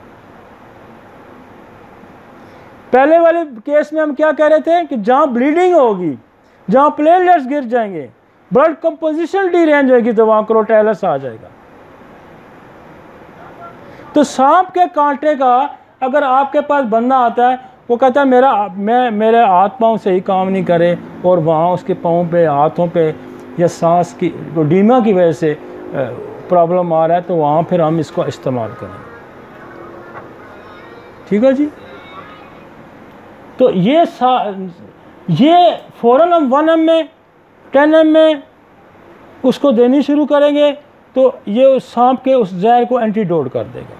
पहले वाले केस में हम क्या कह रहे थे कि जहां ब्लीडिंग होगी, जहां प्लेटलेट्स गिर जाएंगे, ब्लड कंपोजिशन डीरेंज होगी, तो वहां क्रोटैलस आ जाएगा। तो सांप के कांटे का अगर आपके पास बंदा आता है, वो कहता है मेरा मैं मेरे हाथ पाँव से ही काम नहीं करे, और वहाँ उसके पाँव पे, हाथों पे या सांस की एडिमा की वजह से प्रॉब्लम आ रहा है, तो वहाँ फिर हम इसको इस्तेमाल करें। ठीक है जी। तो ये ये फ़ौरन हम वन एम में, टेन एम में उसको देनी शुरू करेंगे, तो ये उस सांप के उस जहर को एंटीडोट कर देगा।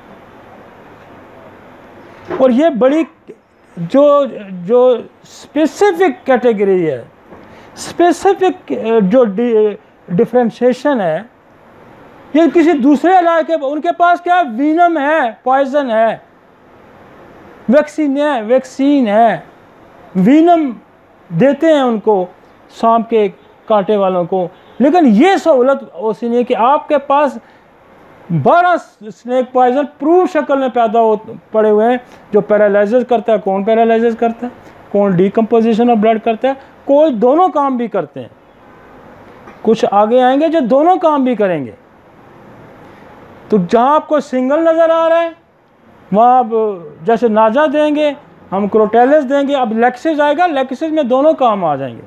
और ये बड़ी जो जो स्पेसिफिक कैटेगरी है, स्पेसिफिक जो डिफ्रेंशिएशन है, ये किसी दूसरे इलाके, उनके पास क्या वीनम है, पॉइजन है, वैक्सीन है, वैक्सीन है, वीनम देते हैं उनको, सांप के कांटे वालों को। लेकिन ये सहूलत उसी नहीं है कि आपके पास बारह स्नेक पॉइजन प्रूव शक्ल में पैदा हो पड़े हुए हैं जो पैरालाइज करता है। कौन पैरालाइज करता है, कौन डिकम्पोजिशन ऑफ ब्लड करता है, कोई दोनों काम भी करते हैं। कुछ आगे आएंगे जो दोनों काम भी करेंगे। तो जहाँ आपको सिंगल नज़र आ रहा है वहाँ आप जैसे नाजा देंगे, हम क्रोटेलिस देंगे, अब लेक्सिस आएगा, लेक्सिस में दोनों काम आ जाएंगे,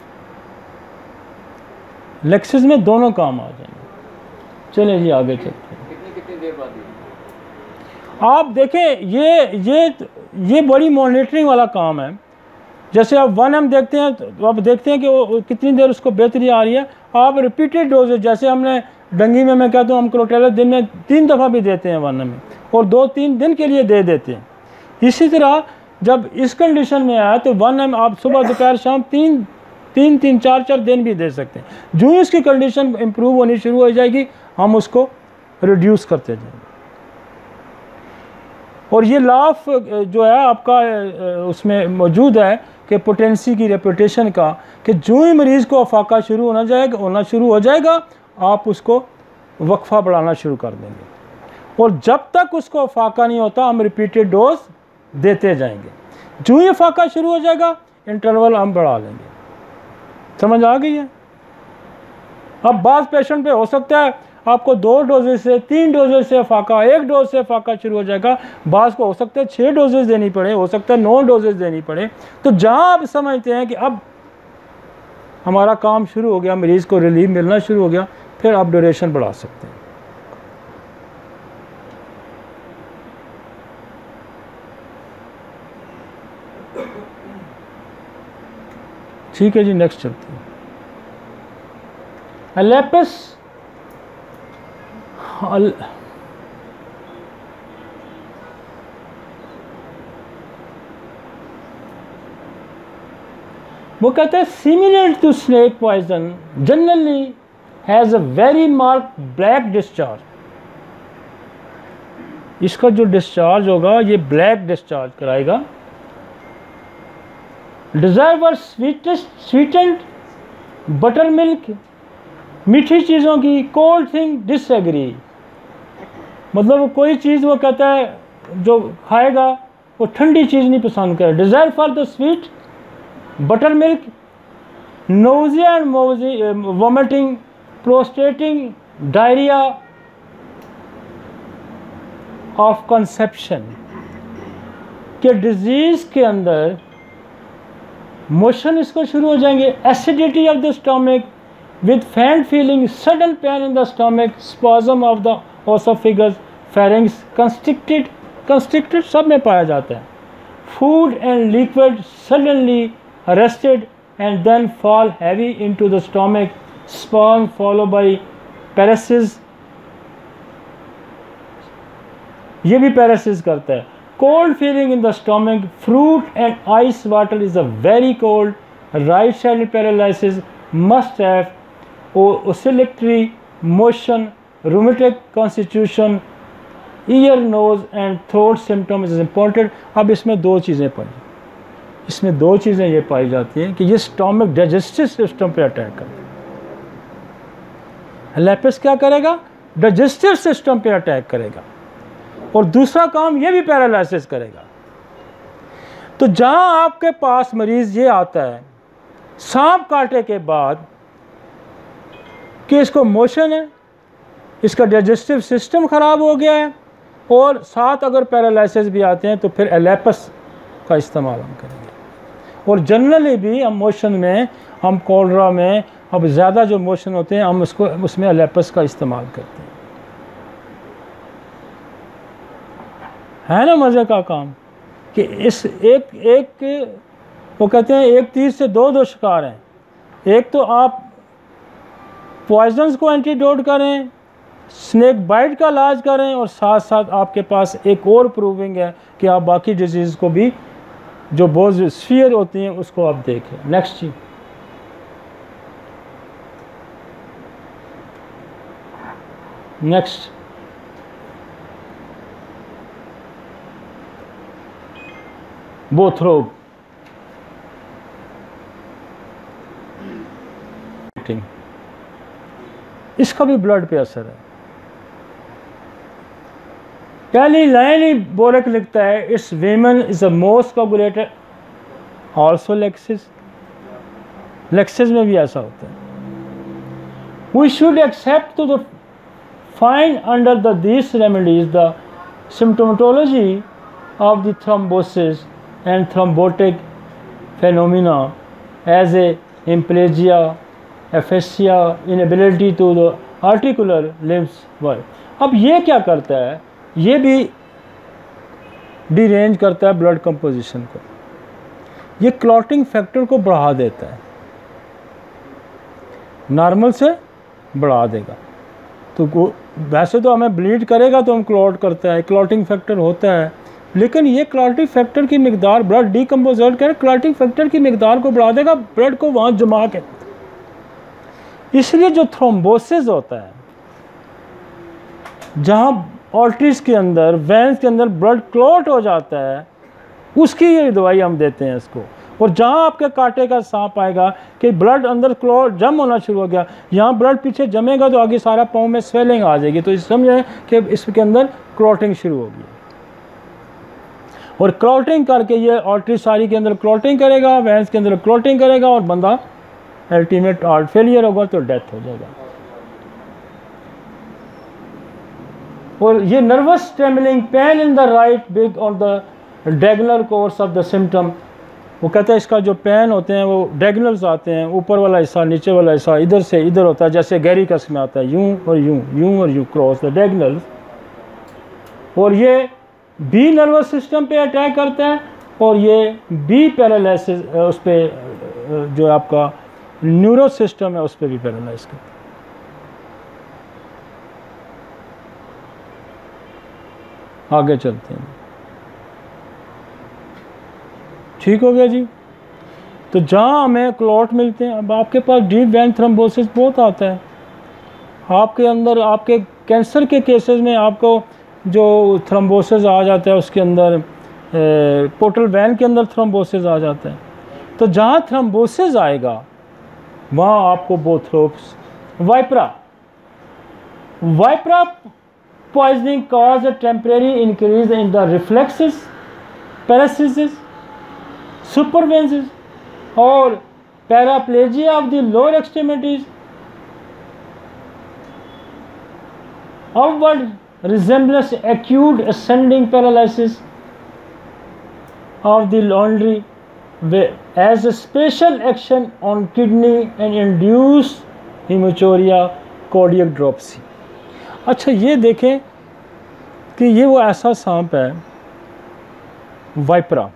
लेक्सिस में दोनों काम आ जाएंगे। चलिए जी आगे चलते हैं। कितनी कितनी देर बाद आप देखें ये ये ये बड़ी मॉनिटरिंग वाला काम है। जैसे आप वन एम देखते हैं तो आप देखते हैं कि वो कितनी देर उसको बेहतरी आ रही है। आप रिपीटेड डोजेज, जैसे हमने डंगी में मैं कहता हूँ हम क्रोटेलिस दिन में तीन दफ़ा भी देते हैं वन एम में, और दो तीन दिन के लिए दे देते हैं। इसी तरह जब इस कंडीशन में आया तो वन एम आप सुबह दोपहर शाम तीन तीन तीन चार चार दिन भी दे सकते हैं। जो ही उसकी कंडीशन इम्प्रूव होनी शुरू हो जाएगी हम उसको रिड्यूस करते जाएंगे। और ये लाफ जो है आपका उसमें मौजूद है कि पोटेंसी की रेपुटेशन का, कि जो ही मरीज़ को अफाका शुरू होना जाएगा होना शुरू हो जाएगा आप उसको वक्फा बढ़ाना शुरू कर देंगे, और जब तक उसको अफाका नहीं होता हम रिपीटेड डोज देते जाएंगे। जो ही अफाका शुरू हो जाएगा इंटरवल हम बढ़ा लेंगे। समझ आ गई है? अब बाज़ पेशेंट पे हो सकता है आपको दो डोजेज से, तीन डोजेज से अफाका, एक डोज से अफाका शुरू हो जाएगा, बाज़ को हो सकता है छः डोजेज देनी पड़े, हो सकता है नौ डोजेज देनी पड़े। तो जहाँ आप समझते हैं कि अब हमारा काम शुरू हो गया, मरीज़ को रिलीफ मिलना शुरू हो गया, फिर आप ड्यूरेशन बढ़ा सकते हैं। ठीक है जी, नेक्स्ट चलते हैं। एलेपस अल... वो कहते हैं similar to snake poison generally has a very marked black discharge. इसका जो डिस्चार्ज होगा ये ब्लैक डिस्चार्ज कराएगा। Desire for sweetest sweetened buttermilk, मीठी चीज़ों की, कोल्ड थिंग डिसएग्री, मतलब कोई चीज़ वो कहता है जो खाएगा वो ठंडी चीज़ नहीं पसंद करे। Desire for the sweet buttermilk, nausea and vomiting, prostrating, diarrhoea of conception के डिजीज़ के अंदर मोशन इसको शुरू हो जाएंगे। Acidity of the stomach with faint feeling, sudden pain in the stomach, spasm of the oesophagus, pharynx, constricted constricted सब में पाया जाता है। Food and liquid suddenly arrested and then fall heavy into the stomach, spasm followed by paresis, ये भी paresis करता है। Cold feeling in the stomach, fruit and ice water is a very cold, right side paralysis must have oscillatory motion, rheumatic constitution, ear, nose and throat symptom is important. अब इसमें दो चीज़ें पाई इसमें दो चीज़ें ये पाई जाती हैं कि ये स्टमक डाइजेस्टिव सिस्टम पे अटैक करता है। एलेपस क्या करेगा? डाइजेस्टिव सिस्टम पे अटैक करेगा, और दूसरा काम ये भी पैरालिसिस करेगा। तो जहाँ आपके पास मरीज़ ये आता है सांप काटे के बाद कि इसको मोशन है, इसका डाइजेस्टिव सिस्टम ख़राब हो गया है, और साथ अगर पैरालिसिस भी आते हैं तो फिर एलेपस का इस्तेमाल हम करेंगे। और जनरली भी हम मोशन में, हम कोलरा में अब ज़्यादा जो मोशन होते हैं हम उसको उसमें एलेपस का इस्तेमाल करते हैं। है ना मज़े का काम कि इस एक एक वो कहते हैं एक तीर से दो दो शिकार हैं। एक तो आप पॉइजन्स को एंटीडोट करें, स्नेक बाइट का इलाज करें, और साथ साथ आपके पास एक और प्रूविंग है कि आप बाकी डिजीज़ को भी जो बहुत स्फीयर होती हैं उसको आप देखें। नेक्स्ट जी, नेक्स्ट, बोथरोब, इसका भी ब्लड पे असर है। पहली लाइन ही बोरक लिखता है, it's women is the most coagulated, also Lachesis, Lachesis में भी ऐसा होता है। We should expect to the find under the this remedies the symptomatology of the thrombosis and thrombotic phenomena as a hemiplegia, aphasia, inability to the articular limbs work. अब ये क्या करता है, ये भी डिरेंज करता है ब्लड कंपोजिशन को, ये क्लॉटिंग फैक्टर को बढ़ा देता है, नॉर्मल से बढ़ा देगा। तो वैसे तो हमें ब्लीड करेगा तो हम क्लॉट करता है, क्लॉटिंग फैक्टर होता है, लेकिन ये क्लॉटिंग फैक्टर की मिकदार, ब्लड डीकम्पोजर कर क्लॉटिंग फैक्टर की मिकदार को बढ़ा देगा, ब्लड को वहाँ जमा के। इसलिए जो थ्रोम्बोसिस होता है, जहाँ आर्टरीज के अंदर, वेंस के अंदर ब्लड क्लॉट हो जाता है, उसकी ये दवाई हम देते हैं इसको। और जहाँ आपके कांटे का सांप आएगा कि ब्लड अंदर क्लॉट जम होना शुरू हो गया, यहाँ ब्लड पीछे जमेगा तो आगे सारा पाँव में स्वेलिंग आ जाएगी, तो समझें कि इसके अंदर क्लॉटिंग शुरू होगी। और क्लॉटिंग करके ये आर्टरी सारी के अंदर क्लॉटिंग करेगा, वेंस के अंदर क्लॉटिंग करेगा, और बंदा अल्टीमेट हार्ट फेलियर होगा तो डेथ हो जाएगा। और ये nervous trembling, pain in the right big और the diagonal course of the symptom, वो कहता है इसका जो पेन होते हैं वो डायगोनल्स आते हैं, ऊपर वाला हिस्सा नीचे वाला हिस्सा इधर से इधर होता है, जैसे गैरिकस में आता है, यूं और यूं, यूं और यूं क्रॉस द डायगोनल्स। और ये बी नर्वस सिस्टम पे अटैक करता है, और ये बी पैरालिसिस उस पर जो आपका न्यूरो सिस्टम है उस पर भी पैरालाइज करता है। आगे चलते हैं, ठीक हो गया जी। तो जहाँ हमें क्लॉट मिलते हैं, अब आपके पास डीप वेन थ्रोम्बोसिस बहुत आता है आपके अंदर, आपके कैंसर के केसेस में आपको जो थ्रोम्बोसिस आ जाता है उसके अंदर पोर्टल वैन के अंदर थ्रोम्बोसिस आ जाता है। तो जहाँ थ्रोम्बोसिस आएगा वहाँ आपको bothrops, vipera, vipera poisoning cause a temporary increase in the reflexes, paralysis, superventions or paraplegia of the lower extremities, outward resemblance acute ascending paralysis of the laundry as a special action on kidney and induce hematuria, cardiac dropsy। अच्छा ये देखें कि ये वो ऐसा सांप है Vipera,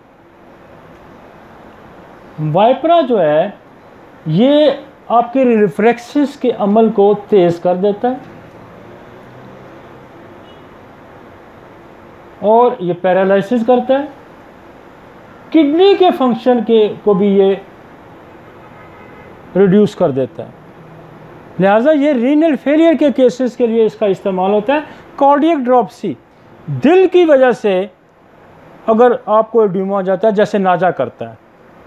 Vipera जो है ये आपके रिफ्लेक्सेस के अमल को तेज कर देता है, और ये पैरालिसिस करता है, किडनी के फंक्शन के को भी ये रिड्यूस कर देता है। लिहाजा ये रीनल फेलियर के केसेस के लिए इसका इस्तेमाल होता है। कार्डियक ड्रॉपसी, दिल की वजह से अगर आपको एडिमा हो जाता है, जैसे नाजा करता है,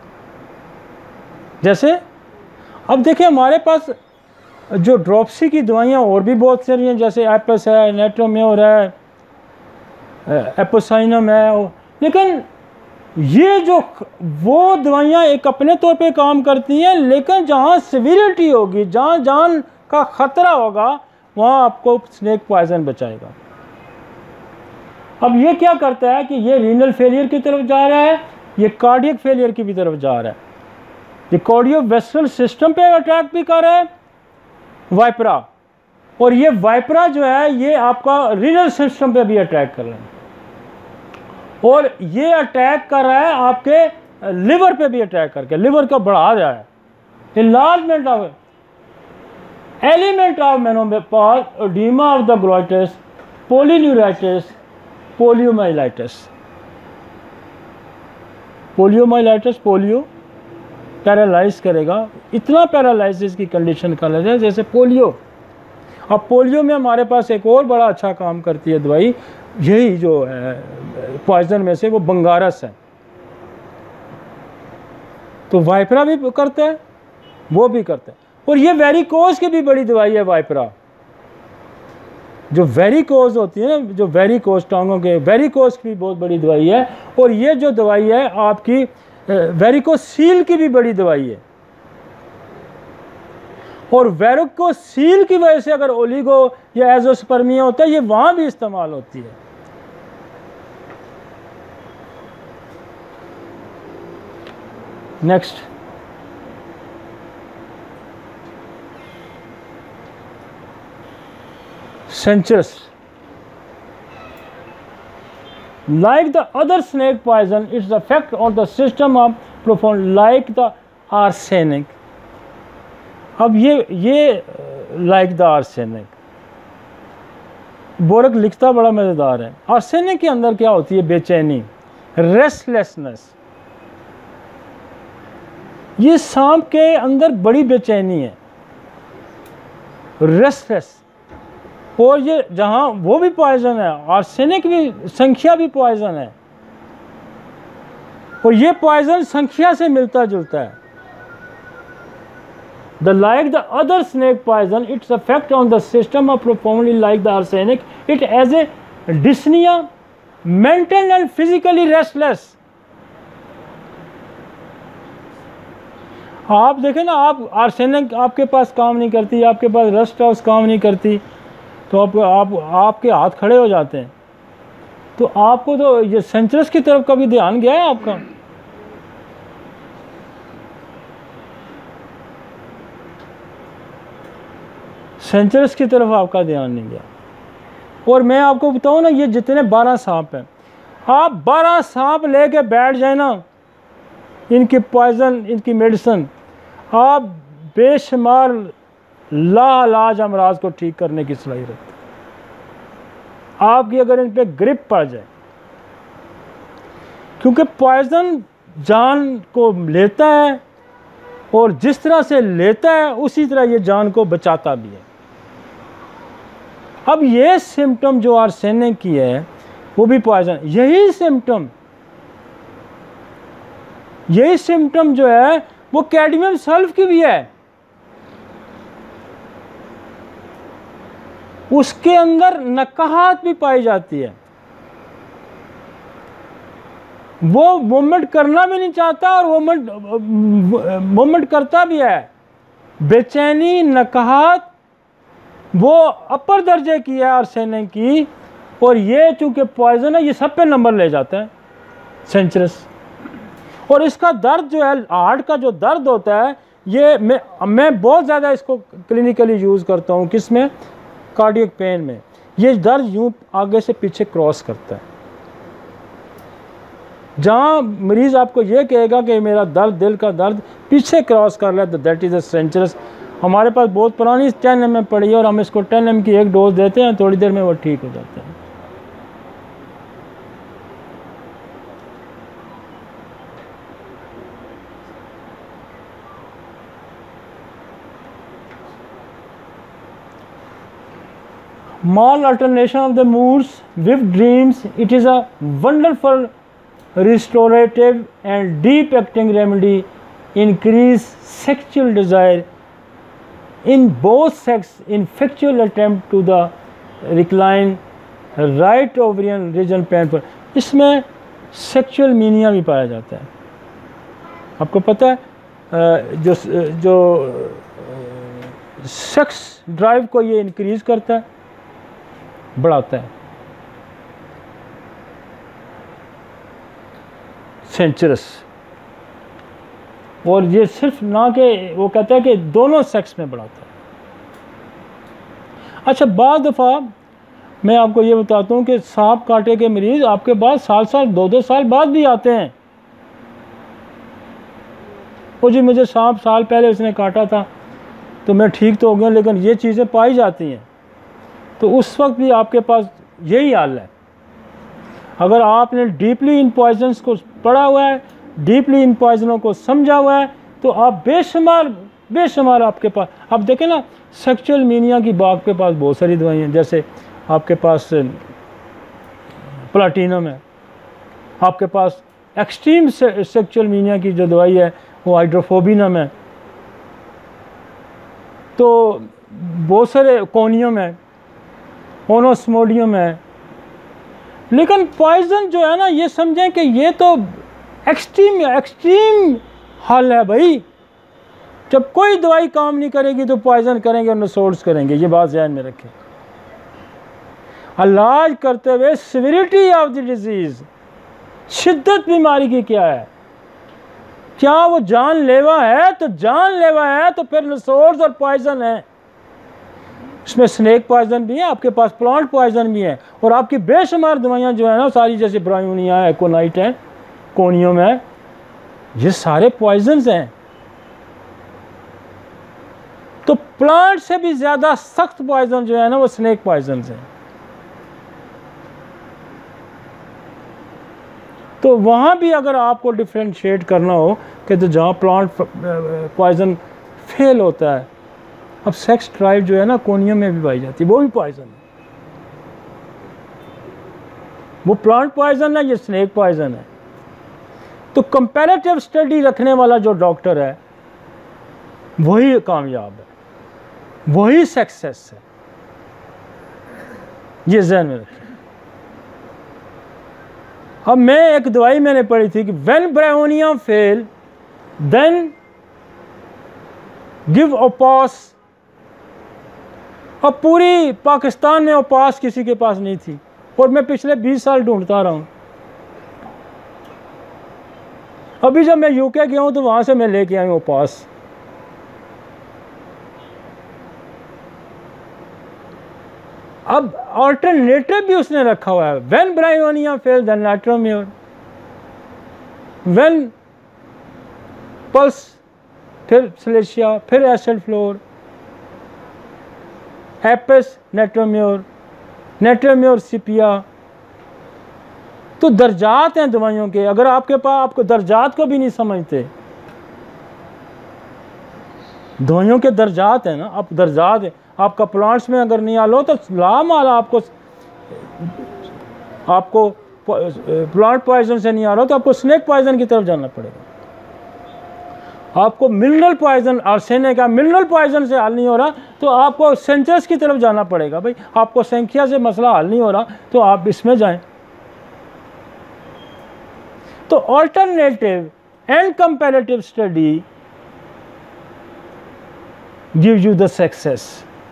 जैसे अब देखिए हमारे पास जो ड्रॉपसी की दवाइयाँ और भी बहुत सारी हैं, जैसे एपस है, नेट्रोम्योर है, एपोसाइनम है, लेकिन ये जो वो दवाइयाँ एक अपने तौर पे काम करती हैं, लेकिन जहाँ सिविरिटी होगी, जहाँ जान का ख़तरा होगा, वहाँ आपको स्नेक पॉइजन बचाएगा। अब ये क्या करता है कि ये रीनल फेलियर की तरफ जा रहा है, ये कार्डियक फेलियर की भी तरफ जा रहा है, ये कार्डियोवैस्कुलर सिस्टम पे अटैक भी कर रहा है वाइपरा, और ये वाइपरा जो है ये आपका रीनल सिस्टम पे भी अटैक कर रहा है, और ये अटैक कर रहा है आपके लिवर पे भी अटैक करके, लिवर को बढ़ा रहा है। Enlargement of element of menopause, oedema of the glottis, polyneuritis, poliomyelitis, poliomyelitis, polio paralyse करेगा, इतना पैरालाइसिस की कंडीशन कर लेते हैं जैसे पोलियो। अब पोलियो में हमारे पास एक और बड़ा अच्छा काम करती है दवाई, यही जो है पॉइजन में से वो बंगारस है। तो वाइपरा भी करता है, वो भी करता है। और ये वेरिकोज की भी बड़ी दवाई है वाइपरा, जो वेरिकोज होती है ना, जो वेरिकोज टांगों के, वेरिकोज की भी बहुत बड़ी दवाई है। और ये जो दवाई है आपकी वेरिकोसील की भी बड़ी दवाई है। और वेरिकोसील की वजह से अगर ओलिगो या एजोस्पर्मिया होता है, ये वहां भी इस्तेमाल होती है। Next, cenchris. Like the other snake poison, its effect on the system of profound like the arsenic. अब ये ये like the arsenic, बोरक लिखता बड़ा मज़ेदार है। आर्सेनिक के अंदर क्या होती है? बेचैनी, रेस्टलेसनेस। ये सांप के अंदर बड़ी बेचैनी है, रेस्टलेस। और ये जहाँ वो भी पॉइजन है, आर्सेनिक भी, संख्या भी पॉइजन है। और ये पॉइजन संख्या से मिलता जुलता है। The like the other snake poison, its effect on the system are profoundly like the arsenic. It has a dyspnea, mental and physically restless. आप देखें ना, आप आर्सेनिक आपके पास काम नहीं करती, आपके पास रस्ट हाउस काम नहीं करती, तो आप, आप आपके हाथ खड़े हो जाते हैं। तो आपको तो ये सेंचुरस की तरफ कभी ध्यान गया है आपका? सेंचुरस की तरफ आपका ध्यान नहीं गया। और मैं आपको बताऊं ना, ये जितने बारह सांप हैं, आप बारह सांप लेके बैठ जाए ना, इनकी पॉइजन, इनकी मेडिसिन, आप बेशुमार लाइलाज अमराज को ठीक करने की सलाहियत रखते हैं, आपकी अगर इन पे ग्रिप पड़ जाए। क्योंकि पॉइजन जान को लेता है, और जिस तरह से लेता है उसी तरह ये जान को बचाता भी है। अब ये सिम्टम जो आर्सेनिक की है, वो भी पॉइजन, यही सिम्टम यही सिम्टम जो है वो कैडमियम सल्फ की भी है। उसके अंदर नकाहत भी पाई जाती है, वो मूवमेंट करना भी नहीं चाहता और मूवमेंट मूवमेंट करता भी है। बेचैनी, नकाहत, वो अपर दर्जे की है आर्सेनिक की। और ये चूंकि पॉइजन है, ये सब पे नंबर ले जाता है सेंचुरस। और इसका दर्द जो है, हार्ट का जो दर्द होता है, ये मैं मैं बहुत ज़्यादा इसको क्लिनिकली यूज़ करता हूँ। किस में? कार्डियक पेन में। ये दर्द यूँ आगे से पीछे क्रॉस करता है। जहाँ मरीज़ आपको ये कहेगा कि मेरा दर्द, दिल का दर्द पीछे क्रॉस कर रहा है, तो दैट इज़ अ सेंचुरस। हमारे पास बहुत पुरानी टेन एम एम पड़ी है, और हम इसको टेन एम की एक डोज देते हैं, थोड़ी देर में वो ठीक हो जाता है। Mal alternation of the moods with dreams. It is a wonderful restorative and deep acting remedy. Increase sexual desire in both sex in factual attempt to the recline right ovarian region painful. इसमें sexual mania भी पाया जाता है। आपको पता है जो जो सेक्स ड्राइव को ये इंक्रीज करता है, बढ़ाता है। सेंचुरस। और ये सिर्फ ना कि वो कहता है कि दोनों सेक्स में बढ़ाता है। अच्छा, बाद दफ़ा मैं आपको ये बताता हूँ कि सांप काटे के मरीज़ आपके पास साल साल दो दो साल बाद भी आते हैं। वो जी मुझे सांप साल पहले उसने काटा था, तो मैं ठीक तो हो गया, लेकिन ये चीज़ें पाई जाती हैं। तो उस वक्त भी आपके पास यही हाल है। अगर आपने डीपली इन पॉइजन्स को पढ़ा हुआ है, डीपली इन पॉइजनों को समझा हुआ है, तो आप बेशुमार बेशुमार आपके पास। अब देखें ना, सेक्सुअल मीनिया की बाग के पास बहुत सारी दवाइयाँ हैं, जैसे आपके पास प्लाटिनम है, आपके पास एक्सट्रीम से, सेक्सुअल मीनिया की जो दवाई है वो हाइड्रोफोबिनम है, तो बहुत सारे कोनियम है, ओनोस्मोडियम है। लेकिन पॉइजन जो है ना, ये समझें कि ये तो एक्सट्रीम एक्सट्रीम हाल है भाई। जब कोई दवाई काम नहीं करेगी तो पॉइजन करेंगे और नसोर्स करेंगे, ये बात ध्यान में रखें। इलाज करते हुए सिविरिटी ऑफ द डिजीज, शिद्दत बीमारी की क्या है, क्या वो जानलेवा है, तो जानलेवा है तो फिर नसोर्स और पॉइजन है। इसमें स्नेक पॉइजन भी है, आपके पास प्लांट पॉइजन भी है, और आपकी बेशुमार दवाइयाँ जो है ना सारी, जैसे ब्रायोनिया है, एकोनाइट है, कोनियम है, ये सारे पॉइजन्स हैं। तो प्लांट से भी ज़्यादा सख्त पॉइजन जो है ना वो स्नेक पॉइजन्स हैं। तो वहाँ भी अगर आपको डिफ्रेंशिएट करना हो कि तो जहाँ प्लांट पॉइजन फेल होता है, अब सेक्स ड्राइव जो है ना कोनियम में भी पाई जाती है, वो भी पॉइजन है। वो प्लांट पॉइजन है, ये स्नेक पॉइजन है। तो कंपैरेटिव स्टडी रखने वाला जो डॉक्टर है वही कामयाब है, वही सक्सेस है, ये ज़हन में रखें। अब मैं एक दवाई मैंने पढ़ी थी कि when bryonia fail then give ओपास। अब पूरी पाकिस्तान में ओपास किसी के पास नहीं थी, और मैं पिछले बीस साल ढूंढता रहा हूँ। अभी जब मैं यूके गया हूँ तो वहाँ से मैं लेके आया हूँ ओपास। अब ऑल्टरनेटिव भी उसने रखा हुआ है, when bryonia fail then natrum mur, when puls, फिर सिलेशिया, फिर acid fluor, apis natrum mur, natrum mur sepia. तो दर्जात हैं दवाइयों के। अगर आपके पास, आपको दर्जात को भी नहीं समझते, दवाइयों के दर्जात हैं ना, आप दर्जात है आपका प्लांट्स में अगर नहीं आलो तो लाम आला आपको आपको प्लांट पॉइजन से नहीं आ रहा तो आपको स्नेक पॉइजन की तरफ जाना पड़ेगा। आपको मिनरल पॉइजन, आर्सेनिक का मिनरल पॉइजन से हल नहीं हो रहा तो आपको सेंचर्स की तरफ जाना पड़ेगा। भाई आपको संख्या से मसला हल नहीं हो रहा तो आप इसमें जाएं। तो alternative and comparative study give you the success.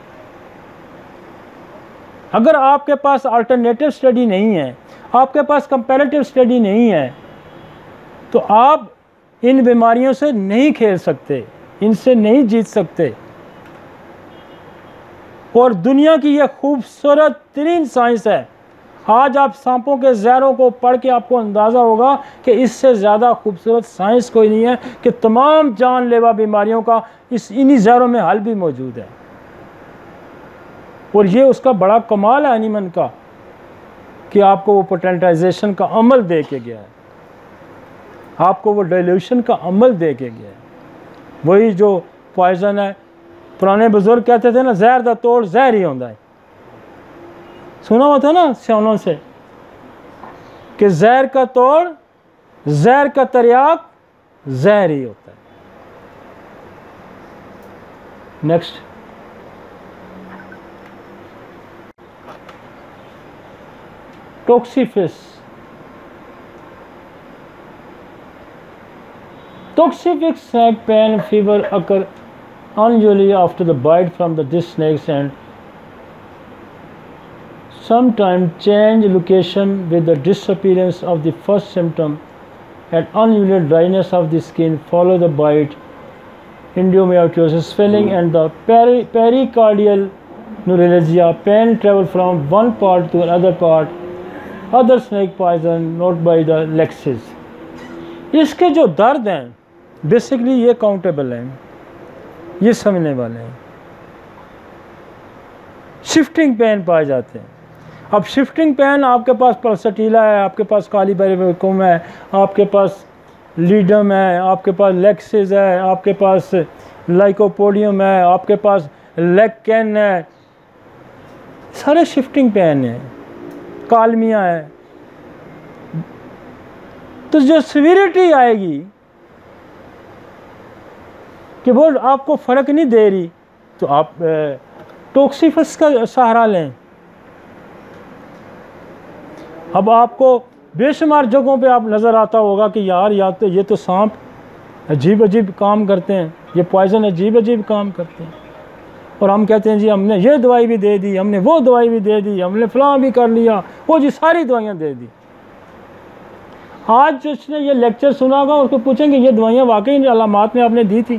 अगर आपके पास अल्टरनेटिव स्टडी नहीं है, आपके पास कंपैरेटिव स्टडी नहीं है, तो आप इन बीमारियों से नहीं खेल सकते, इनसे नहीं जीत सकते। और दुनिया की यह खूबसूरत तरीन साइंस है। आज आप सांपों के जहरों को पढ़ के आपको अंदाज़ा होगा कि इससे ज़्यादा खूबसूरत साइंस कोई नहीं है कि तमाम जानलेवा बीमारियों का इस इन्हीं जहरों में हल भी मौजूद है। और ये उसका बड़ा कमाल है एनिमल का कि आपको वो पोटेंटाइजेशन का अमल दे के गया है, आपको वो डाइल्यूशन का अमल दे के गया है। वही जो पॉइजन है, पुराने बुजुर्ग कहते थे ना, जहर दा तोड़ जहर ही होता है। सुना हुआ था ना सियानों से कि जहर का तोड़, जहर का तरियाक जहर ही होता है। Next, toxicophis. Toxic snake pain fever occur unusually after the bite from the this snakes and sometimes change location with the disappearance of the first symptom and unusual dryness of the skin follow the bite, endometriosis, swelling and the peri pericardial neuralgia. Pain travel from one part to another part. Other snake poison not by the lexes. इसके जो दर्द हैं basically ये countable हैं, ये समझने वाले हैं। शिफ्टिंग पेन पाए जाते हैं। अब शिफ्टिंग पेन आपके पास पल्सटीला है, आपके पास काली पेरिविकुम है, आपके पास लीडम है, आपके पास लेक्सिस है, आपके पास लाइकोपोडियम है, आपके पास लेक्केन है, सारे शिफ्टिंग पेन है, कालमिया है। तो जो सीवियरिटी आएगी कि वो आपको फ़र्क नहीं दे रही, तो आप टॉक्सिफस का सहारा लें। अब आपको बेशुमार जगहों पे आप नज़र आता होगा कि यार या तो ये तो सांप अजीब अजीब काम करते हैं, ये पॉइज़न अजीब अजीब काम करते हैं, और हम कहते हैं जी हमने ये दवाई भी दे दी, हमने वो दवाई भी दे दी, हमने फलां भी कर लिया, वो जी सारी दवाइयाँ दे दी। आज जिसने ये लेक्चर सुना होगा उसको पूछेंगे ये दवाइयाँ वाकई इन अलामात में आपने दी थी?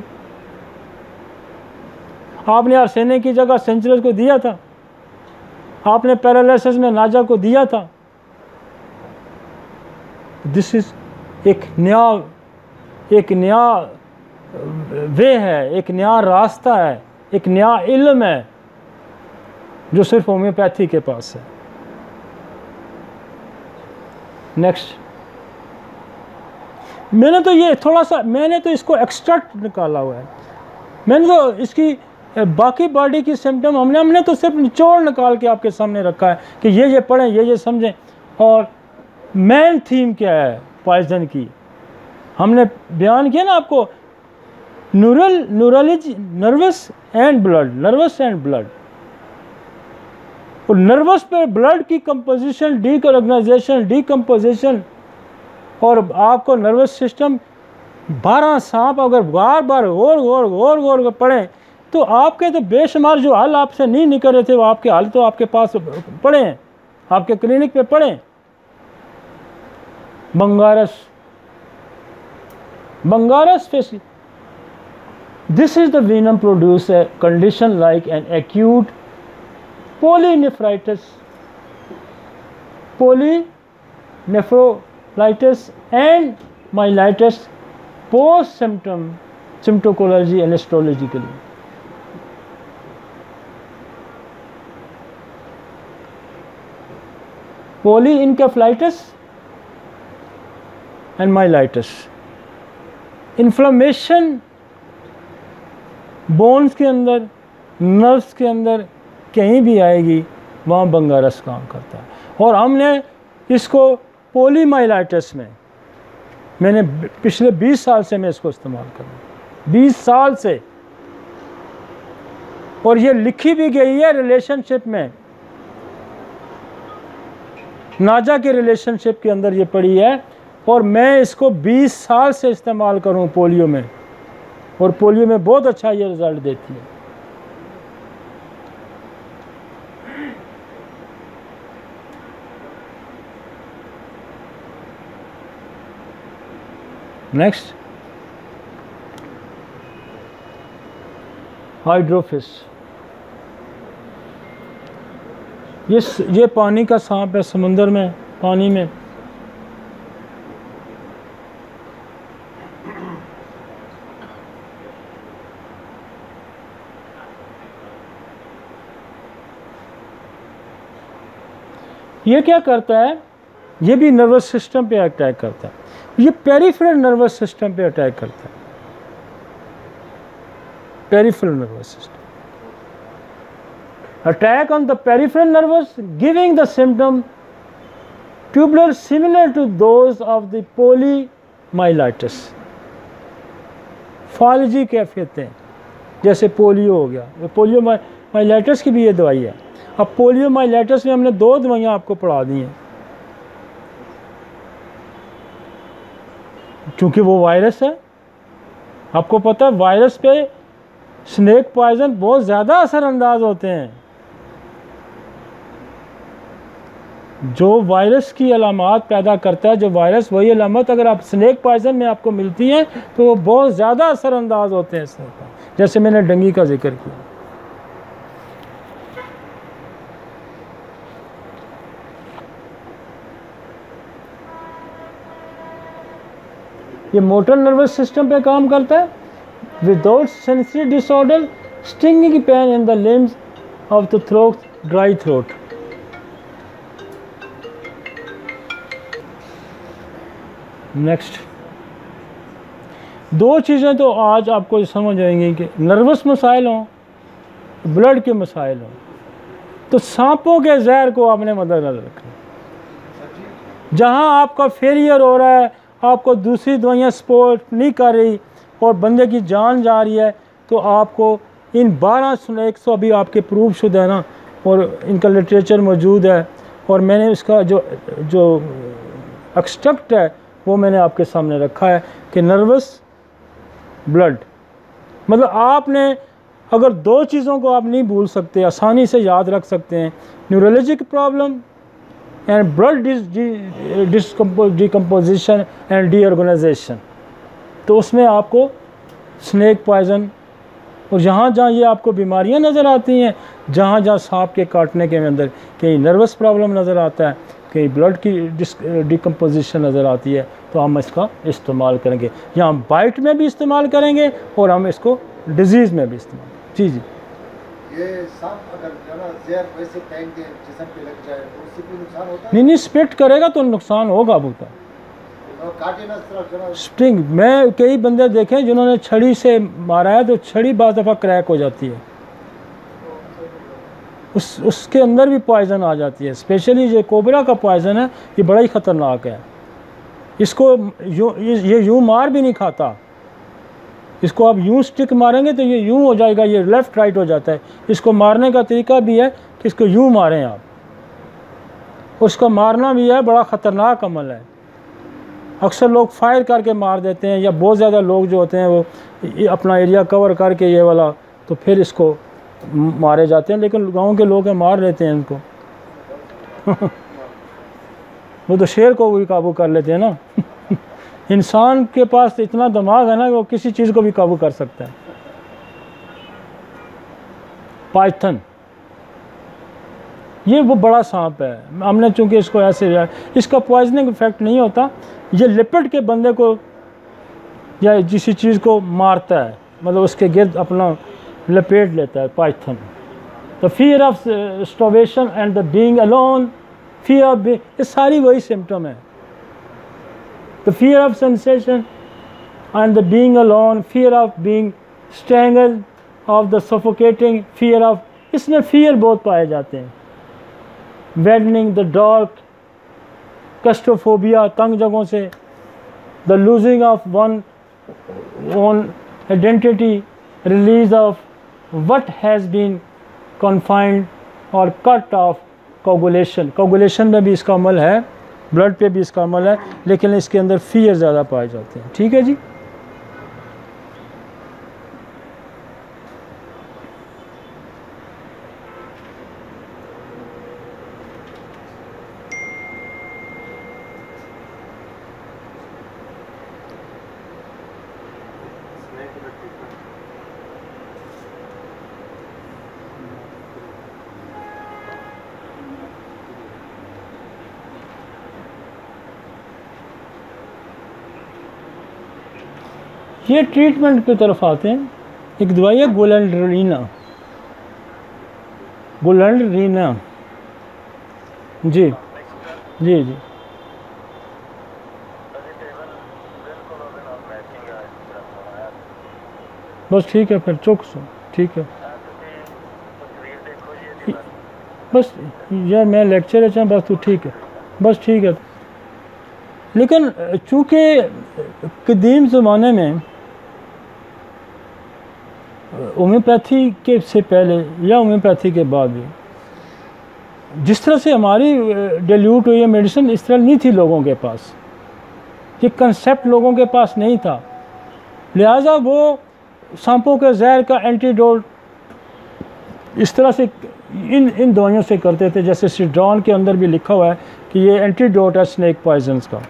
आपने आर्सेनिक की जगह सेंचुरस को दिया था, आपने पैरालिसिस में नाजा को दिया था। दिस इज एक नया एक नया वे है, एक नया रास्ता है, एक नया इल्म है जो सिर्फ होम्योपैथी के पास है। नेक्स्ट, मैंने तो ये थोड़ा सा मैंने तो इसको एक्सट्रैक्ट निकाला हुआ है। मैंने तो इसकी बाकी बॉडी की सिम्टम हमने हमने तो सिर्फ निचोड़ निकाल के आपके सामने रखा है कि ये ये पढ़ें, ये ये समझें। और मेन थीम क्या है पॉइजन की, हमने बयान किया ना आपको, neural neurology, nervous and blood, nervous and blood. और नर्वस पे ब्लड की कंपोजिशन, डीऑर्गेनाइजेशन, डीकम्पोजिशन, और आपको नर्वस सिस्टम बारह सांप अगर बार बार गौर गौर गौर गौर पढ़ें तो आपके तो बेशुमार जो हल आपसे नहीं निकल रहे थे वो आपके हल तो आपके पास पड़े हैं, आपके क्लिनिक पे पड़े। बंगारस बंगारस फेसी, this is the venom produce a condition like an acute polynephritis, polynephritis and myelitis post symptom symptomatology and histologically. Polyencephalitis and myelitis, inflammation bones के अंदर, नर्व्स के अंदर कहीं भी आएगी वहाँ बंगारस काम करता है। और हमने इसको पोलीमाइलाइटिस में, मैंने पिछले बीस साल से मैं इसको इस्तेमाल कर रहा हूँ, बीस साल से, और ये लिखी भी गई है रिलेशनशिप में, नाजा के रिलेशनशिप के अंदर ये पड़ी है। और मैं इसको बीस साल से इस्तेमाल करूँ पोलियो में, और पोलियो में बहुत अच्छा ये रिजल्ट देती है। नेक्स्ट, हाइड्रोफिस, ये ये पानी का सांप है, समुंदर में, पानी में। ये क्या करता है, ये भी नर्वस सिस्टम पे अटैक करता है, ये पेरिफेरल नर्वस सिस्टम पे अटैक करता है, peripheral nervous system, attack on the peripheral nervous giving the symptom tubular similar to those of the polymyelitis. फालजी कहते हैं, जैसे पोलियो हो गया, पोलियो माइलाइटिस की भी ये दवाई है। अब पोलियो माइलाइटिस में हमने दो दवाइयाँ आपको पढ़ा दी हैं, क्योंकि वो वायरस है। आपको पता है वायरस पे स्नेक पॉइजन बहुत ज़्यादा असरअंदाज होते हैं। जो वायरस की अलामात पैदा करता है, जो वायरस, वही अलामत अगर आप स्नेक पॉइजन में आपको मिलती हैं तो वो बहुत ज़्यादा असरअंदाज होते हैं स्नेक पर, जैसे मैंने डेंगू का जिक्र किया। ये मोटर नर्वस सिस्टम पे काम करता है। Without sensory disorder, stinging pain in the limbs of the throat, dry throat. Next, दो चीज़ें तो आज आपको समझ आएंगी कि नर्वस मसाइल हों, ब्लड के मसाइल हों, तो सांपों के जहर को आपने मद्देनजर रखना। जहाँ आपका फेलियर हो रहा है, आपको दूसरी दवाइयाँ सपोर्ट नहीं कर रही और बंदे की जान जा रही है, तो आपको इन बारह स्नेक सौ अभी आपके प्रूव शुदा है ना, और इनका लिटरेचर मौजूद है, और मैंने इसका जो जो एक्सट्रैक्ट है वो मैंने आपके सामने रखा है कि नर्वस ब्लड, मतलब आपने अगर दो चीज़ों को आप नहीं भूल सकते, आसानी से याद रख सकते हैं, neurologic problem and blood decomposition and disorganisation, तो उसमें आपको स्नेक पॉइजन, और जहाँ जहाँ ये आपको बीमारियाँ नज़र आती हैं, जहाँ जहाँ सांप के काटने के अंदर कहीं नर्वस प्रॉब्लम नज़र आता है, कहीं ब्लड की डिकम्पोजिशन नज़र आती है, तो हम इसका इस्तेमाल करेंगे। या हम बाइट में भी इस्तेमाल करेंगे और हम इसको डिजीज़ में भी इस्तेमाल। जी जी, ये सांप अगर जो ना जहर वैसे फेंक दे जिस्म पे लग जाए तो उससे कोई नुकसान होता है? नहीं नहीं, स्पिट करेगा तो नुकसान होगा बहुत। काटे ना तरफ जो ना स्टिंग, मैं कई बंदे देखे जिन्होंने छड़ी से मारा है तो छड़ी बाज़ दफ़ा क्रैक हो जाती है, उस उसके अंदर भी पॉइज़न आ जाती है। स्पेशली जो कोबरा का पॉइज़न है ये बड़ा ही ख़तरनाक है, इसको यूँ ये यूँ मार भी नहीं खाता, इसको आप यूँ स्टिक मारेंगे तो ये यूँ हो जाएगा, ये लेफ़्ट राइट हो जाता है। इसको मारने का तरीका भी है कि इसको यूँ मारें आप, उसका मारना भी है, बड़ा ख़तरनाक अमल है। अक्सर लोग फायर करके मार देते हैं, या बहुत ज़्यादा लोग जो होते हैं वो अपना एरिया कवर करके ये वाला, तो फिर इसको मारे जाते हैं, लेकिन गांव के लोग मार लेते हैं इनको वो तो शेर को भी काबू कर लेते हैं ना इंसान के पास इतना दिमाग है ना कि वो किसी चीज़ को भी काबू कर सकता है। पाइथन, ये वो बड़ा सांप है, हमने चूंकि इसको ऐसे, इसका पॉइजनिंग इफेक्ट नहीं होता, ये लिपट के बंदे को या किसी चीज़ को मारता है, मतलब उसके गिर्द अपना लपेट लेता है। Python, the fear of starvation and the being alone, fear of, ये सारी वही सिम्टम है। The fear of sensation and the being alone, fear of being strangled, of the suffocating, fear of, इसमें फियर बहुत पाए जाते हैं। वेडनिंग द डार्क, क्लस्ट्रोफोबिया, तंग जगहों से, the losing of one own identity, release of what has been confined और cut off, coagulation, coagulation में भी इसका अमल है, ब्लड पे भी इसका अमल है, लेकिन इसके अंदर फियर ज़्यादा पाए जाते हैं। ठीक है जी, ये ट्रीटमेंट की तरफ आते हैं। एक दवाई है गोलेंड्रीना, गोलेंड्रीना, जी जी जी, बस ठीक है, फिर चुक सो, ठीक है, बस यार मैं लेक्चर अच्छा, बस तू ठीक है, बस ठीक है। लेकिन चूँकि कदीम ज़माने में होम्योपैथी के से पहले या होम्योपैथी के बाद भी जिस तरह से हमारी डिल्यूट हुई है मेडिसिन, इस तरह नहीं थी लोगों के पास, ये कंसेप्ट लोगों के पास नहीं था, लिहाजा वो सांपों के जहर का एंटीडोट इस तरह से इन इन दवाइयों से करते थे, जैसे सिड्रॉन के अंदर भी लिखा हुआ है कि ये एंटीडोट है स्नेक पॉइजन्स का।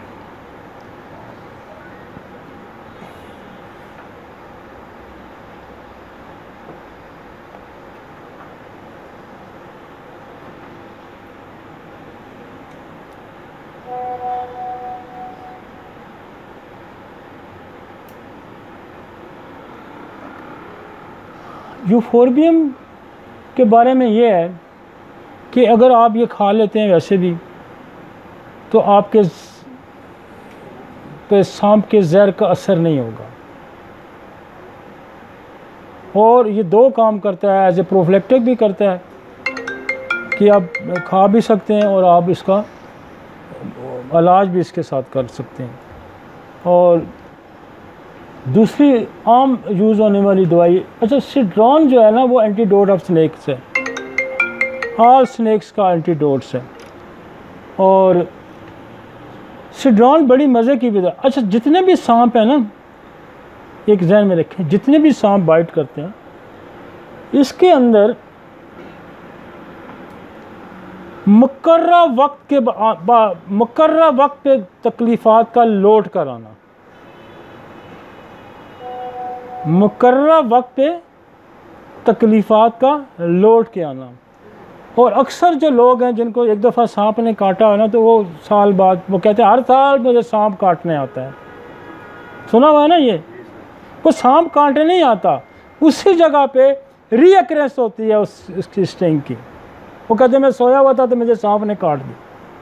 यूफोर्बियम के बारे में ये है कि अगर आप ये खा लेते हैं वैसे भी, तो आपके पे सांप के जहर का असर नहीं होगा। और ये दो काम करता है, एज ए प्रोफिलेक्टिक भी करता है कि आप खा भी सकते हैं और आप इसका इलाज भी इसके साथ कर सकते हैं। और दूसरी आम यूज़ होने वाली दवाई, अच्छा सिड्रॉन जो है ना वो एंटीडोट ऑफ स्नेक्स है, ऑल स्नेक्स का एंटीडोट्स है। और सिड्रॉन बड़ी मज़े की भी दवा। अच्छा जितने भी सांप हैं ना, एक ज़हन में रखें, जितने भी सांप बाइट करते हैं इसके अंदर मुकर्रा वक्त के मुकर्रा वक्त पे तकलीफ़ात का लोड कराना, मुकर्रा वक्त पे तकलीफ़ात का लोड के आना। और अक्सर जो लोग हैं जिनको एक दफ़ा सांप ने काटा है ना, तो वो साल बाद वो कहते हैं हर साल मुझे सांप काटने आता है। सुना हुआ है ना ये? वो सांप काटने नहीं आता, उसी जगह पे रीअक्रेंस होती है उस उसकी स्टिंग की। वो कहते हैं मैं सोया हुआ था तो मुझे सांप ने काट दी।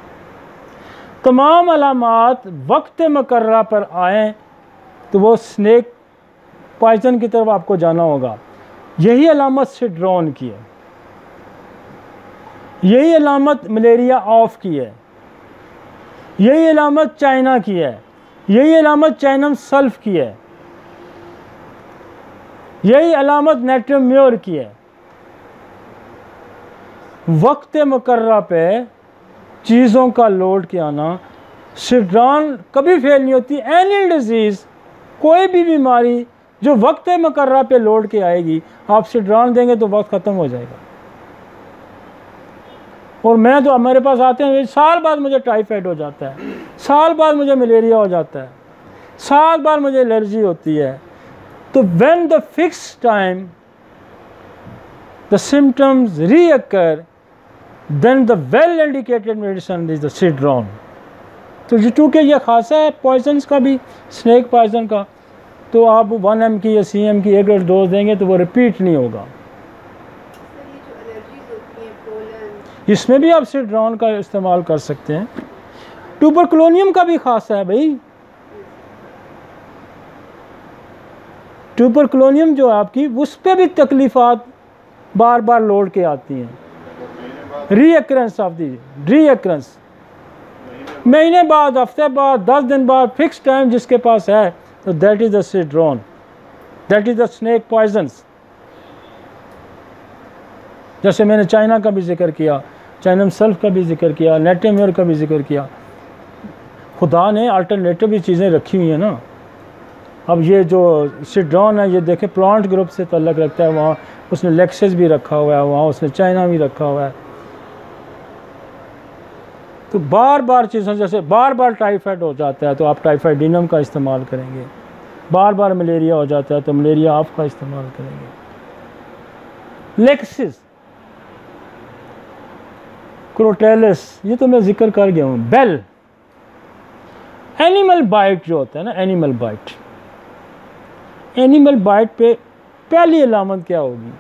तमाम अलामात वक्त मुकर्रा पर आए तो वो स्नेक पॉइजन की तरफ आपको जाना होगा। यही अलामत सिड्रॉन की है, यही अलामत मलेरिया ऑफ की है, यही अलामत चाइना की है, यही अलामत चाइनम सल्फ की है, यही अलामत नेट्रोम्योर की है। वक्त मुकर्रा पे चीज़ों का लोड के आना, सिड्रॉन कभी फेल नहीं होती। एनी डिजीज़, कोई भी बीमारी जो वक्त मुकर्रा पे लोड के आएगी, आप सिड्रॉन देंगे तो वक्त ख़त्म हो जाएगा। और मैं तो हमारे पास आते हैं, साल बाद मुझे टाइफाइड हो जाता है, साल बाद मुझे मलेरिया हो जाता है, साल बाद मुझे एलर्जी होती है। तो when the fix time the symptoms recur, then the well indicated medicine is the cedron. तो ये चूँकि ये खासा है पॉइजन्स का भी, स्नेक पॉइजन का, तो आप वन एम की या सी एम की एक डेढ़ डोज देंगे तो वो रिपीट नहीं होगा। इसमें भी आप सिड्रॉन का इस्तेमाल कर सकते हैं। ट्यूबरकुलोनियम का भी खासा है भाई। ट्यूबरकुलोनियम जो आपकी, उस पर भी तकलीफ़ात बार बार लोड के आती हैं। रीअक्रेंस ऑफ दी रीअक्रेंस महीने बाद, हफ्ते बाद, दस दिन बाद, फिक्स टाइम जिसके पास है, तो that is the cedron, that is the snake poisons. जैसे मैंने चाइना का भी जिक्र किया, चाइनम सल्फ का भी जिक्र किया, नेट्रोम्योर का भी जिक्र किया। खुदा ने अल्टरनेटिव भी चीज़ें रखी हुई हैं ना। अब ये जो सिड्रॉन है, ये देखें प्लांट ग्रुप से तल्लक रखता है, वहाँ उसने लेक्सिस भी रखा हुआ है, वहाँ उसने चाइना भी रखा हुआ है। तो बार बार चीज़ें, जैसे बार बार टाइफाइड हो जाता है तो आप टाइफाइडिनम का इस्तेमाल करेंगे, बार बार मलेरिया हो जाता है तो मलेरिया ऑफ का इस्तेमाल करेंगे। लेक्सिस, क्रोटेलिस, ये तो मैं जिक्र कर गया हूँ। बेल, एनिमल बाइट जो होता है ना, एनिमल बाइट, एनिमल बाइट पे पहली अलामत क्या होगी?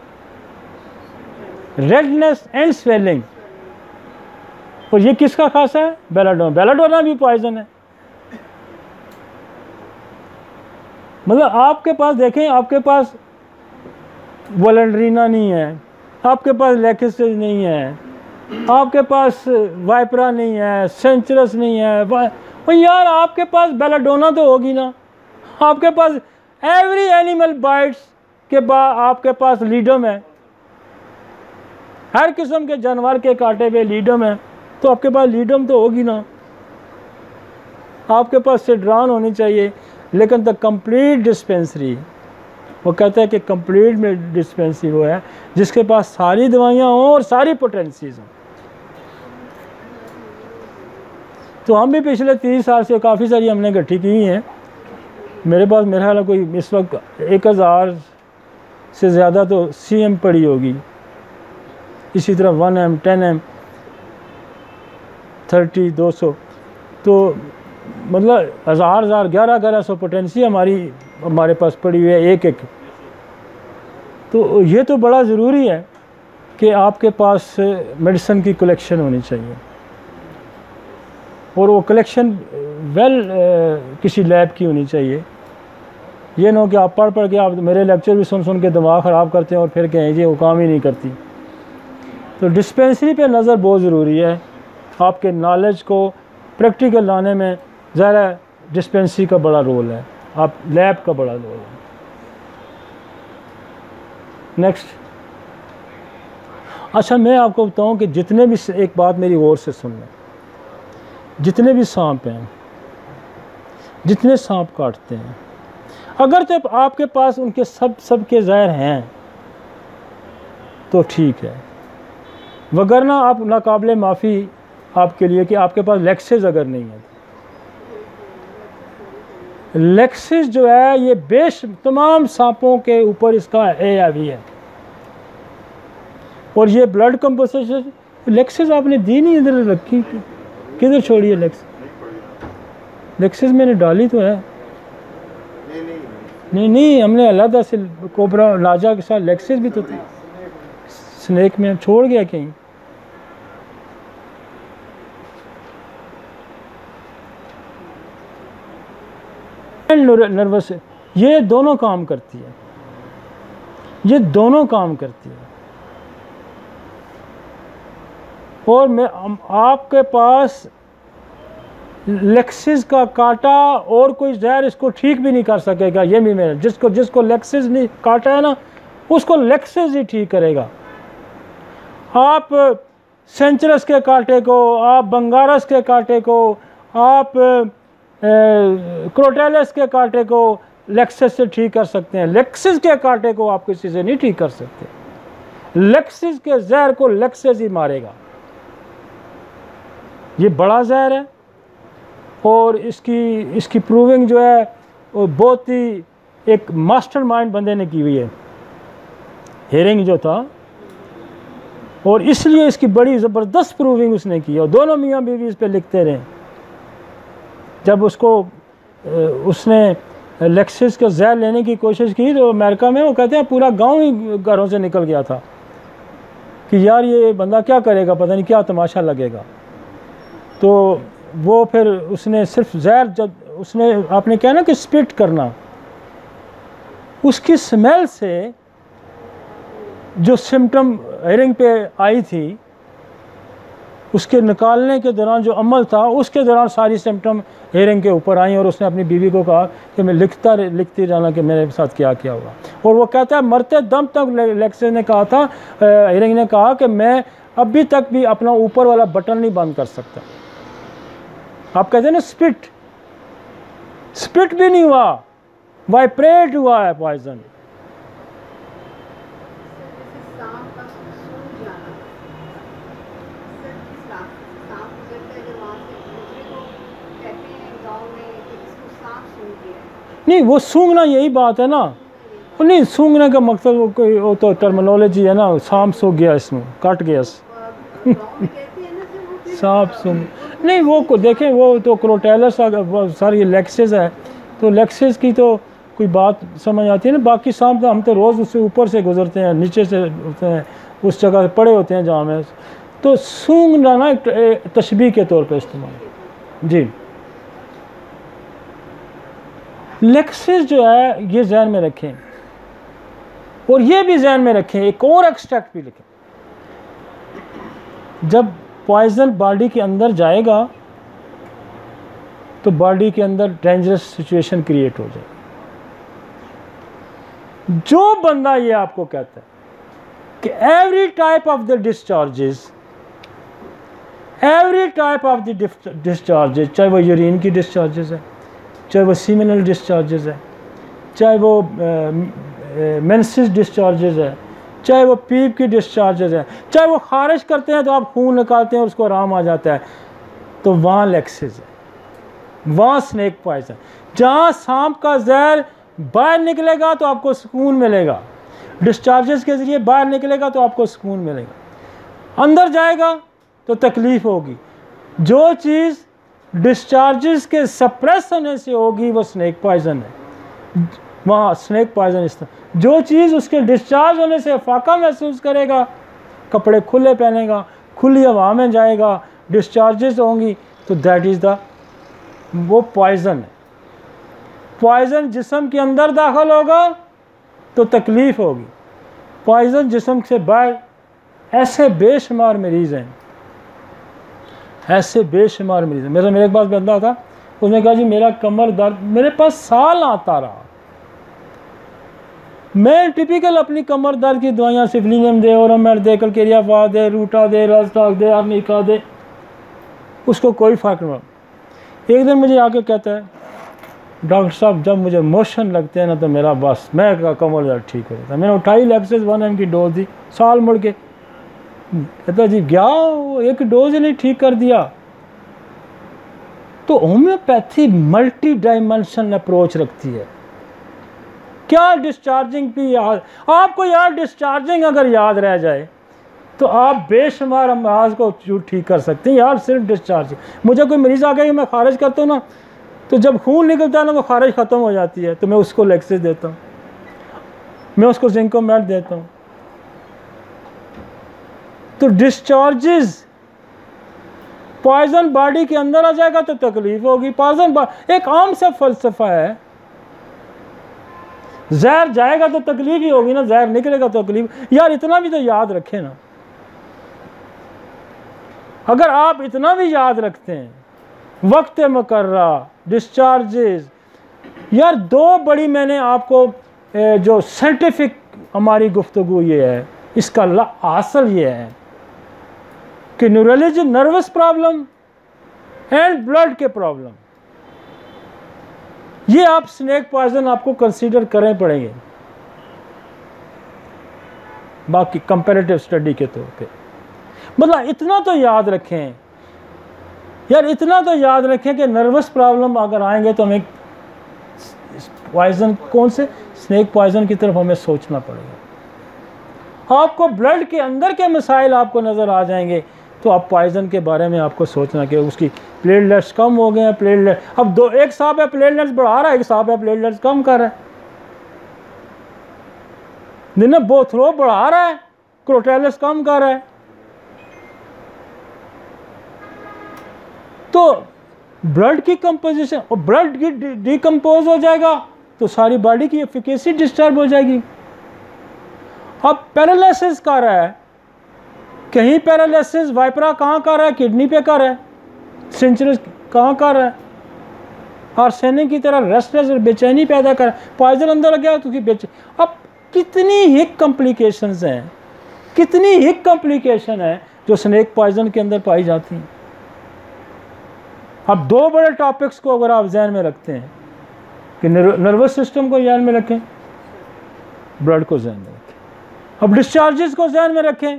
Redness and swelling. और ये किसका खासा है? बेलाडोना। बेलाडोना भी पॉइजन है। मतलब आपके पास देखें, आपके पास वोलेंड्रीना नहीं है, आपके पास लेक्सिस नहीं है, आपके पास वाइपरा नहीं है, सेंचरस नहीं है, और यार आपके पास बेलाडोना तो होगी ना। आपके पास एवरी एनिमल बाइट्स के बाद आपके पास लीडम है, हर किस्म के जानवर के काटे हुए लीडम है, तो आपके पास लीडम तो होगी ना। आपके पास सिड्रॉन होनी चाहिए, लेकिन द कंप्लीट डिस्पेंसरी, वो कहता है कि कंप्लीट में डिस्पेंसरी वो है जिसके पास सारी दवाइयाँ हों और सारी पोटेंसीज हों। तो हम भी पिछले तीस साल से काफ़ी सारी हमने इकट्ठी की हैं। मेरे पास मेरा ख्याल कोई इस वक्त एक हज़ार से ज़्यादा तो सी एम पड़ी होगी। इसी तरह one M, ten M, thirty, दो सौ, तो मतलब हज़ार हज़ार ग्यारह ग्यारह सौ पोटेंसी हमारी हमारे पास पड़ी हुई है एक एक। तो ये तो बड़ा ज़रूरी है कि आपके पास मेडिसिन की कलेक्शन होनी चाहिए, और वो कलेक्शन वेल किसी लैब की होनी चाहिए ये ना हो कि आप पढ़ पढ़ के आप मेरे लेक्चर भी सुन सुन के दिमाग ख़राब करते हैं और फिर कहें जी वो काम ही नहीं करती। तो डिस्पेंसरी पे नज़र बहुत ज़रूरी है आपके नॉलेज को प्रैक्टिकल लाने में। ज़रा डिस्पेंसरी का बड़ा रोल है, आप लैब का बड़ा रोल है। नेक्स्ट, अच्छा मैं आपको बताऊं कि जितने भी, एक बात मेरी गौर से सुन लें, जितने भी सांप हैं, जितने सांप काटते हैं, अगर तो आपके पास उनके सब सब के ज़हर हैं तो ठीक है, वगरना आप नाकाबिले माफ़ी आपके लिए कि आपके पास लेक्सेस अगर नहीं है। लेक्सेस जो है ये बेश तमाम सांपों के ऊपर इसका है अभी है। और ये ब्लड कंपोजिशन, लेक्सेस आपने दी नहीं, इधर रखी, किधर छोड़ी है लेक्सेस? लेक्सेस मैंने डाली तो है। नहीं नहीं नहीं, नहीं हमने अलग से कोबरा लाजा के साथ लेक्सेस भी तो थे। स्नेक में छोड़ गया कहीं। नर्वस, ये दोनों काम करती है, ये दोनों काम करती है। और मैं आपके पास लेक्सिस का काटा और कोई जहर इसको ठीक भी नहीं कर सकेगा। ये भी मेरा, जिसको जिसको लेक्सिस नहीं काटा है ना, उसको लेक्सिस ही ठीक करेगा। आप सेंचरस के कांटे को, आप बंगारस के कांटे को, आप क्रोटेलस के कांटे को लेक्सिस से ठीक कर सकते हैं। लेक्सिस के कांटे को आप किसी से नहीं ठीक कर सकते। लेक्सिस के जहर को लेक्सिस ही मारेगा। ये बड़ा जहर है और इसकी इसकी प्रूविंग जो है वो बहुत ही एक मास्टरमाइंड बंदे ने की हुई है, हेरिंग जो था, और इसलिए इसकी बड़ी ज़बरदस्त प्रूविंग उसने की। और दोनों मियाँ बीवी इस पे लिखते रहे। जब उसको उसने लेक्सिस का जहर लेने की कोशिश की तो अमेरिका में वो कहते हैं पूरा गांव ही घरों से निकल गया था कि यार ये बंदा क्या करेगा, पता नहीं क्या तमाशा लगेगा। तो वो फिर उसने सिर्फ जहर, जब उसने आपने कहा ना कि स्पिट करना, उसकी स्मेल से जो सिम्टम हेरिंग पे आई थी, उसके निकालने के दौरान जो अमल था उसके दौरान सारी सिम्टम हेरिंग के ऊपर आई। और उसने अपनी बीवी को कहा कि मैं लिखता लिखती जाना कि मेरे साथ क्या क्या हुआ। और वो कहता है मरते दम तक लेक्सिस ने कहा था, हेरिंग ने कहा कि मैं अभी तक भी अपना ऊपर वाला बटन नहीं बंद कर सकता। आप कहते हैं ना स्पिट, स्पिट भी नहीं हुआ, वाइब्रेट हुआ है पॉइजन। नहीं, वो सूंघना यही बात है ना। नहीं, सूंघने का मकसद वो कोई वो तो टर्मिनोलॉजी है ना, सांप सूंघ गया, इसमें कट गया सांप सूंघ। नहीं, वो देखें वो तो क्रोटेलस सर, ये लेक्सिस है तो लेक्सिस की तो कोई बात समझ आती है ना। बाकी सांप तो हम तो रोज़ उससे ऊपर से गुजरते हैं, नीचे से होते हैं, उस जगह पड़े होते हैं जहाँ में। तो सूंघना ना एक तशबीह के तौर पे इस्तेमाल। जी, लेक्सिस जो है ये जहन में रखें, और ये भी जहन में रखें, एक और एक्सट्रैक्ट भी लिखें। जब पॉइजन बॉडी के अंदर जाएगा तो बॉडी के अंदर डेंजरस सिचुएशन क्रिएट हो जाएगी। जो बंदा ये आपको कहता है कि every type of the discharges, every type of the discharges, चाहे वो यूरिन की डिस्चार्जेस है, चाहे वो सीमिनल डिस्चार्जेस है, चाहे वो मेंसेस डिस्चार्जेस है, चाहे वो पीप की डिस्चार्जेस है, चाहे वो खारिश करते हैं तो आप खून निकालते हैं और उसको आराम आ जाता है, तो वहाँ लेक्सिस है, वहाँ स्नेक पॉइजन। जहाँ सांप का जहर बाहर निकलेगा तो आपको सुकून मिलेगा, डिस्चार्जेस के ज़रिए बाहर निकलेगा तो आपको सुकून मिलेगा, अंदर जाएगा तो तकलीफ़ होगी। जो चीज़ डिस्चार्जेस के सप्रेस होने से होगी वो स्नेक पॉइजन है, वहाँ स्नेक पॉइजन इस तरह। जो चीज़ उसके डिस्चार्ज होने से फाका महसूस करेगा, कपड़े खुले पहनेगा, खुली हवा में जाएगा, डिस्चार्जेस होंगी, तो दैट इज़ द वो पॉइजन है। पॉइज़न जिस्म के अंदर दाखिल होगा तो तकलीफ़ होगी, पॉइज़न जिस्म से बाहर। ऐसे बेशुमार मरीज़ हैं, ऐसे बेशुमार मरीज़ हैं। मेरा मेरे पास बंदा था, उसने कहा जी मेरा कमर दर्द मेरे पास साल आता रहा, मैं टिपिकल अपनी कमर दर्द की दवाइयाँ सिफलिनियम दे, ओरामेड दे, कलकेरिया दे, रूटा दे, रजटाक दे, आर्निका दे, उसको कोई फ़र्क नहीं। एक दिन मुझे आके कहता है डॉक्टर साहब जब मुझे मोशन लगते हैं ना तो मेरा बस मैं का कमर दर्द ठीक हो जाता है। मैंने उठाई लेक्सिस वन एम की डोज दी, साल मुड़ के कहता जी गया एक डोज ही नहीं ठीक कर दिया। तो होम्योपैथी मल्टी डायमेंशनल अप्रोच रखती है। क्या डिस्चार्जिंग भी याद, आपको यार डिस्चार्जिंग अगर याद रह जाए तो आप बेशुमार अमराज को ठीक कर सकते हैं यार, सिर्फ डिस्चार्जिंग। मुझे कोई मरीज़ आ गया मैं खारिज करता हूँ ना, तो जब खून निकलता है ना वो खारिज ख़त्म हो जाती है, तो मैं उसको लेक्सिस देता हूँ, मैं उसको जिंकोमेट देता हूँ। तो डिस्चार्जेस, पॉइजन बॉडी के अंदर आ जाएगा तो तकलीफ होगी। पॉइजन एक आम सा फलसफा है, जहर जाएगा तो तकलीफ ही होगी ना, जहर निकलेगा तो तकलीफ। यार इतना भी तो याद रखें ना, अगर आप इतना भी याद रखते हैं, वक्त मुकर्रा, डिस्चार्जेस, यार दो बड़ी मैंने आपको जो साइंटिफिक हमारी गुफ्तगू ये है, इसका हासिल ये है कि neurology, nervous problem and blood के प्रॉब्लम, ये आप स्नेक पॉइजन आपको कंसीडर करें पड़ेंगे बाकी कंपैरेटिव स्टडी के तौर पे। मतलब इतना तो याद रखें यार, इतना तो याद रखें कि नर्वस प्रॉब्लम अगर आएंगे तो हमें पॉइजन, कौन से स्नेक पॉइजन की तरफ हमें सोचना पड़ेगा। आपको ब्लड के अंदर के मसाइल आपको नज़र आ जाएंगे तो आप पॉइजन के बारे में आपको सोचना कि उसकी प्लेटलेट्स कम हो गए हैं, प्लेटलेट अब दो, एक साहब है प्लेटलेट्स बढ़ा रहा है, एक साहब है प्लेटलेट्स कम कर रहा है, दिन बोथ्रो बढ़ा रहा है, क्रोटेलस कम कर रहा है। तो ब्लड की कंपोजिशन और ब्लड की डिकम्पोज हो जाएगा तो सारी बॉडी की एफिकेसी डिस्टर्ब हो जाएगी। अब पैरालिसिस कर रहा है, कहीं पैरालिसिस वाइपरा कहाँ कर रहा है, किडनी पे कर रहा है, सेंचुरस कहाँ कर रहा है, आर्सेनिक की तरह रेस्टलेस और बेचैनी पैदा कर रहा है, पॉइजन अंदर लग गया तो बेचैन। अब कितनी हिक कॉम्प्लिकेशंस हैं, कितनी हिक कॉम्प्लिकेशन है जो स्नेक पॉइजन के अंदर पाई जाती हैं। अब दो बड़े टॉपिक्स को अगर आप जहन में रखते हैं कि नर्वस सिस्टम को जहन में रखें, ब्लड को जहन में रखें, अब डिस्चार्जेस को जहन में रखें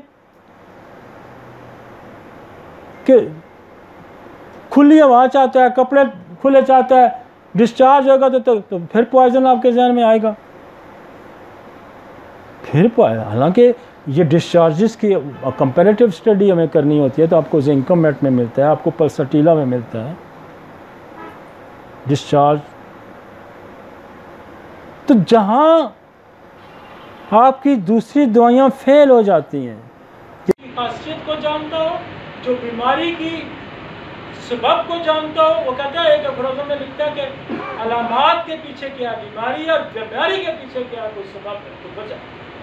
कि खुली हवा चाहता है, कपड़े खुले चाहता है, डिस्चार्ज होगा तो, तो, तो फिर पॉइजन आपके जहन में आएगा। फिर हालांकि ये डिस्चार्जेस की कंपैरेटिव स्टडी हमें करनी होती है तो आपको जिंकोमेट में मिलता है, आपको पल्सटीला में मिलता है डिस्चार्ज। तो जहाँ आपकी दूसरी दवाइयाँ फेल हो जाती हैं, खासियत को जानता हो, जो बीमारी की सबब को जानता हो, वो कहता है एक अफरोज़ों में लिखता है कि अलामात के पीछे क्या बीमारी है और बीमारी के पीछे क्या कोई सबब है तो बचा।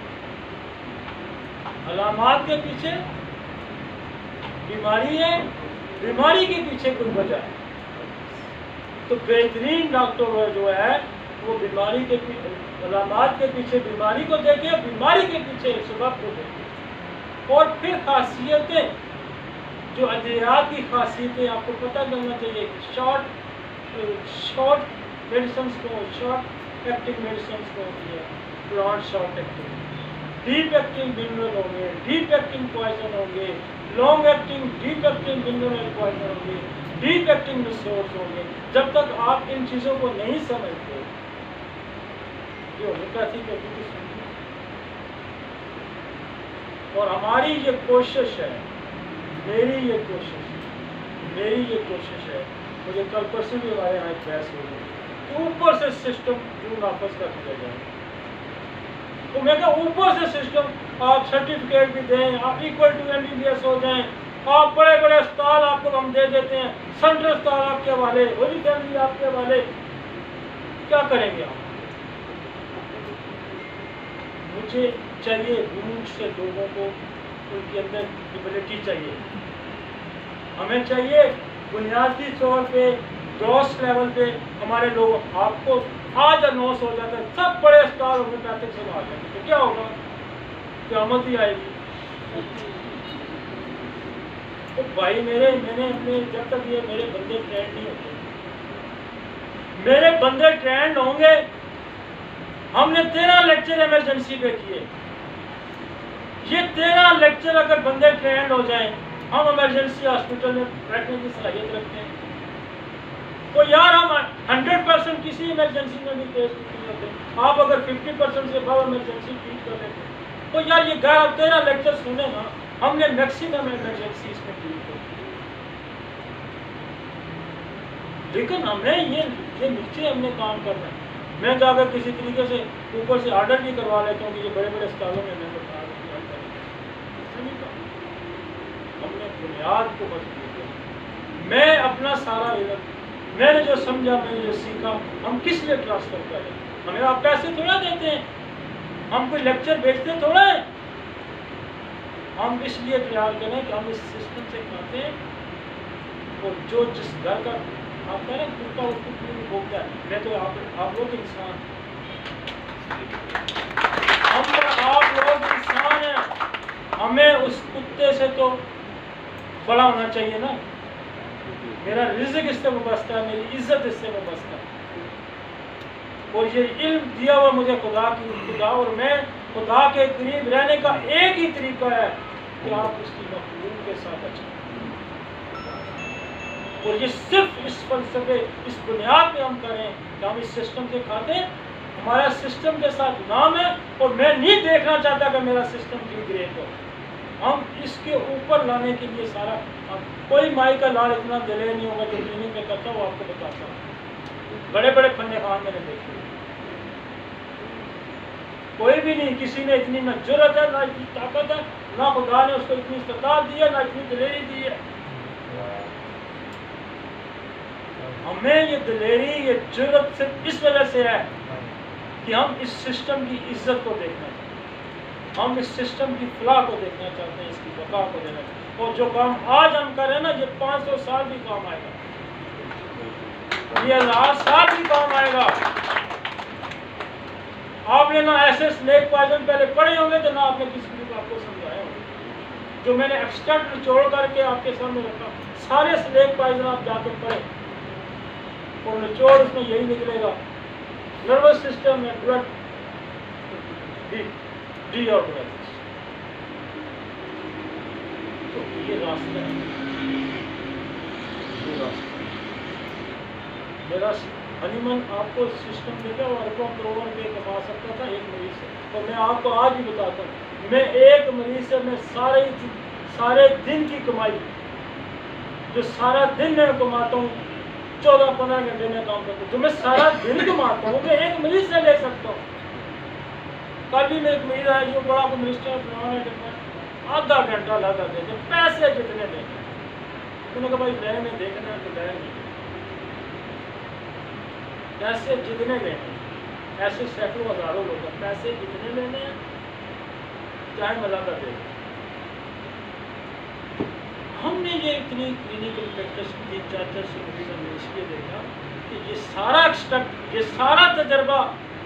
अलामात के पीछे बीमारी है, बीमारी के पीछे कोई वजह है। तो बेहतरीन डॉक्टर जो है वो बीमारी के अलामात के पीछे बीमारी को देखे, बीमारी के पीछे सबब को देखे। और फिर खासियतें, जो अद्वियात की खासियतें आपको पता करना चाहिए। शॉर्ट शॉर्ट मेडिसिन को, शॉर्ट एक्टिंग मेडिसिन को होती है, long short acting, deep acting mineral होंगे, डीप एक्टिंग पॉइजन होंगे, long acting deep acting mineral poison होंगे, डीप एक्टिंग रिसोर्स होंगे। जब तक आप इन चीज़ों को नहीं समझते ये होम्योपैथी के कुछ। और हमारी ये कोशिश है, मेरी ये कोशिश मेरी ये कोशिश है, मुझे कल परसों भी हमारे यहाँ एक बहस हो गई, ऊपर से सिस्टम क्यों वापस कर दिया जाए। तो मैं कहा ऊपर से सिस्टम, आप सर्टिफिकेट भी दें, आप equal to M B B S हो जाएं, आप बड़े बड़े अस्पताल आपको हम दे देते हैं, सेंट्रल अस्पताल आपके हवाले, होली फैमिली आपके हवाले, क्या करेंगे हम? मुझे चाहिए रूट से लोगों को उनके अंदर एबिलिटी चाहिए। हमें चाहिए बुनियादी तौर पे ग्रॉस लेवल पे हमारे लोग, आपको आज अनाउंस हो जाता है सब बड़े अस्पताल होम्योपैथिक से आ जाएंगे, तो क्या होगा? क़यामत ही आएगी। तो भाई मेरे मैंने अपने जब तक ये मेरे बंदे ट्रेंड नहीं होते, मेरे बंदे ट्रेंड होंगे। हमने तेरह लेक्चर इमरजेंसी पे किए, ये तेरह लेक्चर अगर बंदे ट्रेंड हो जाएं, हम इमरजेंसी हॉस्पिटल में बैठने की सलाहियत रखते हैं। तो यार हम हंड्रेड परसेंट किसी इमरजेंसी में भी टेस्ट नहीं होते, आप अगर फिफ्टी परसेंट से अब इमरजेंसी ट्रीट कर लेते तो यार ये ग्यारह तेरह लेक्चर सुने ना, हमने मैक्सिमम इमरजेंसी इसमें ट्रीट कर। लेकिन हमने ये ये नीचे हमने काम करना है। मैं जाकर किसी तरीके से ऊपर से ऑर्डर भी करवा लेता हूँ कि ये बड़े बड़े अस्पतालों में मैं बता हमने बुनियाद को मजबूत किया। मैं अपना सारा इल्म, मैंने जो समझा, मैंने जो सीखा, हम किस लिए ट्रांसफर करें? हमें आप पैसे थोड़ा देते हैं, हम कोई लेक्चर बेचते थोड़ा है। हम इसलिए तैयार करें कि हम इस सिस्टम से खाते हैं, और जो जिस घर का आप कह रहे हैं कुत्ता उस कुत्ते को भोगता है। मैं तो आप आप लोग इंसान, हम आप लोग इंसान हैं, हमें उस कुत्ते से तो बड़ा होना चाहिए ना। मेरा रिज़्क इससे वाबस्ता है, मेरी इज्जत इससे वाबस्ता है, और ये इल्म दिया हुआ मुझे खुदा की खुदा, और मैं खुदा के करीब रहने का एक ही तरीका है कि आप उसकी मखलूक के साथ अच्छा, और ये सिर्फ इस फलसफे, इस बुनियाद पे हम करें कि हम इस सिस्टम से खाते हैं, हमारा सिस्टम के साथ नाम है, और मैं नहीं देखना चाहता कि मेरा सिस्टम डिग्रेड हो। हम इसके ऊपर लाने के लिए सारा, कोई माई का लाल इतना दिले नहीं होगा जो क्लिनिक में करता वो आपको बताता हूँ। बड़े बड़े फन्ने खान मैंने देखे, कोई भी नहीं, किसी ने इतनी ना जुर्रत है, ना इतनी ताकत है, ना खुदा ने उसको इतनी इस्तेदाद दी है, ना इतनी दिलेरी दी है। हमें ये दिलेरी, ये जुर्रत सिर्फ इस वजह से है कि हम इस सिस्टम की इज्जत को देखना चाहते हैं, हम इस सिस्टम की फलाह को देखना चाहते हैं, इसकी बका को देना चाहते हैं। और जो काम आज हम कर रहे हैं ना, ये पाँच सौ साल भी काम आएगा, ये हजार साल भी काम आएगा। आपने ना ऐसे स्नेक पॉइजन पहले पढ़े होंगे, तो ना आपने किसी को आपको समझाया होगा। जो मैंने एक्सट्रैक्ट निचोड़ करके आपके सामने रखा, सारे स्नेक पॉइजन आप जाके पढ़े, और निचोड़ उसमें यही निकलेगा, नर्वस सिस्टम में ब्लड डीऑर्गेनाइजेशन। तो ये रास्ता है, ये रास्ता। मेरा हनीमन आपको सिस्टम देगा और अरबों करोड़ों रुपये कमा सकता था एक मरीज से, और मैं आपको आज भी बताता हूँ, मैं एक मरीज से मैं सारे सारे दिन की कमाई, जो सारा दिन मैं कमाता हूँ, चौदह पंद्रह घंटे में काम करता हूँ, जो मैं सारा दिन कमाता हूँ, मैं एक मरीज से ले सकता हूँ। कल भी मैं एक मरीज आया जो बड़ा मिनिस्टर, आधा घंटा लगा देते, पैसे कितने देंगे? उन्होंने कहा भाई मैं में देखना है तो मैं नहीं, पैसे जितने लेने, ऐसे सैकड़ों हजारों लोग हैं, पैसे जितने लेने हैं चाहे मजा कर देगा। हमने ये इतनी क्लिनिकल प्रैक्टिस की, चार चार सौ हमने इसलिए देखा कि ये सारा एक्सपेक्ट, ये सारा तजर्बा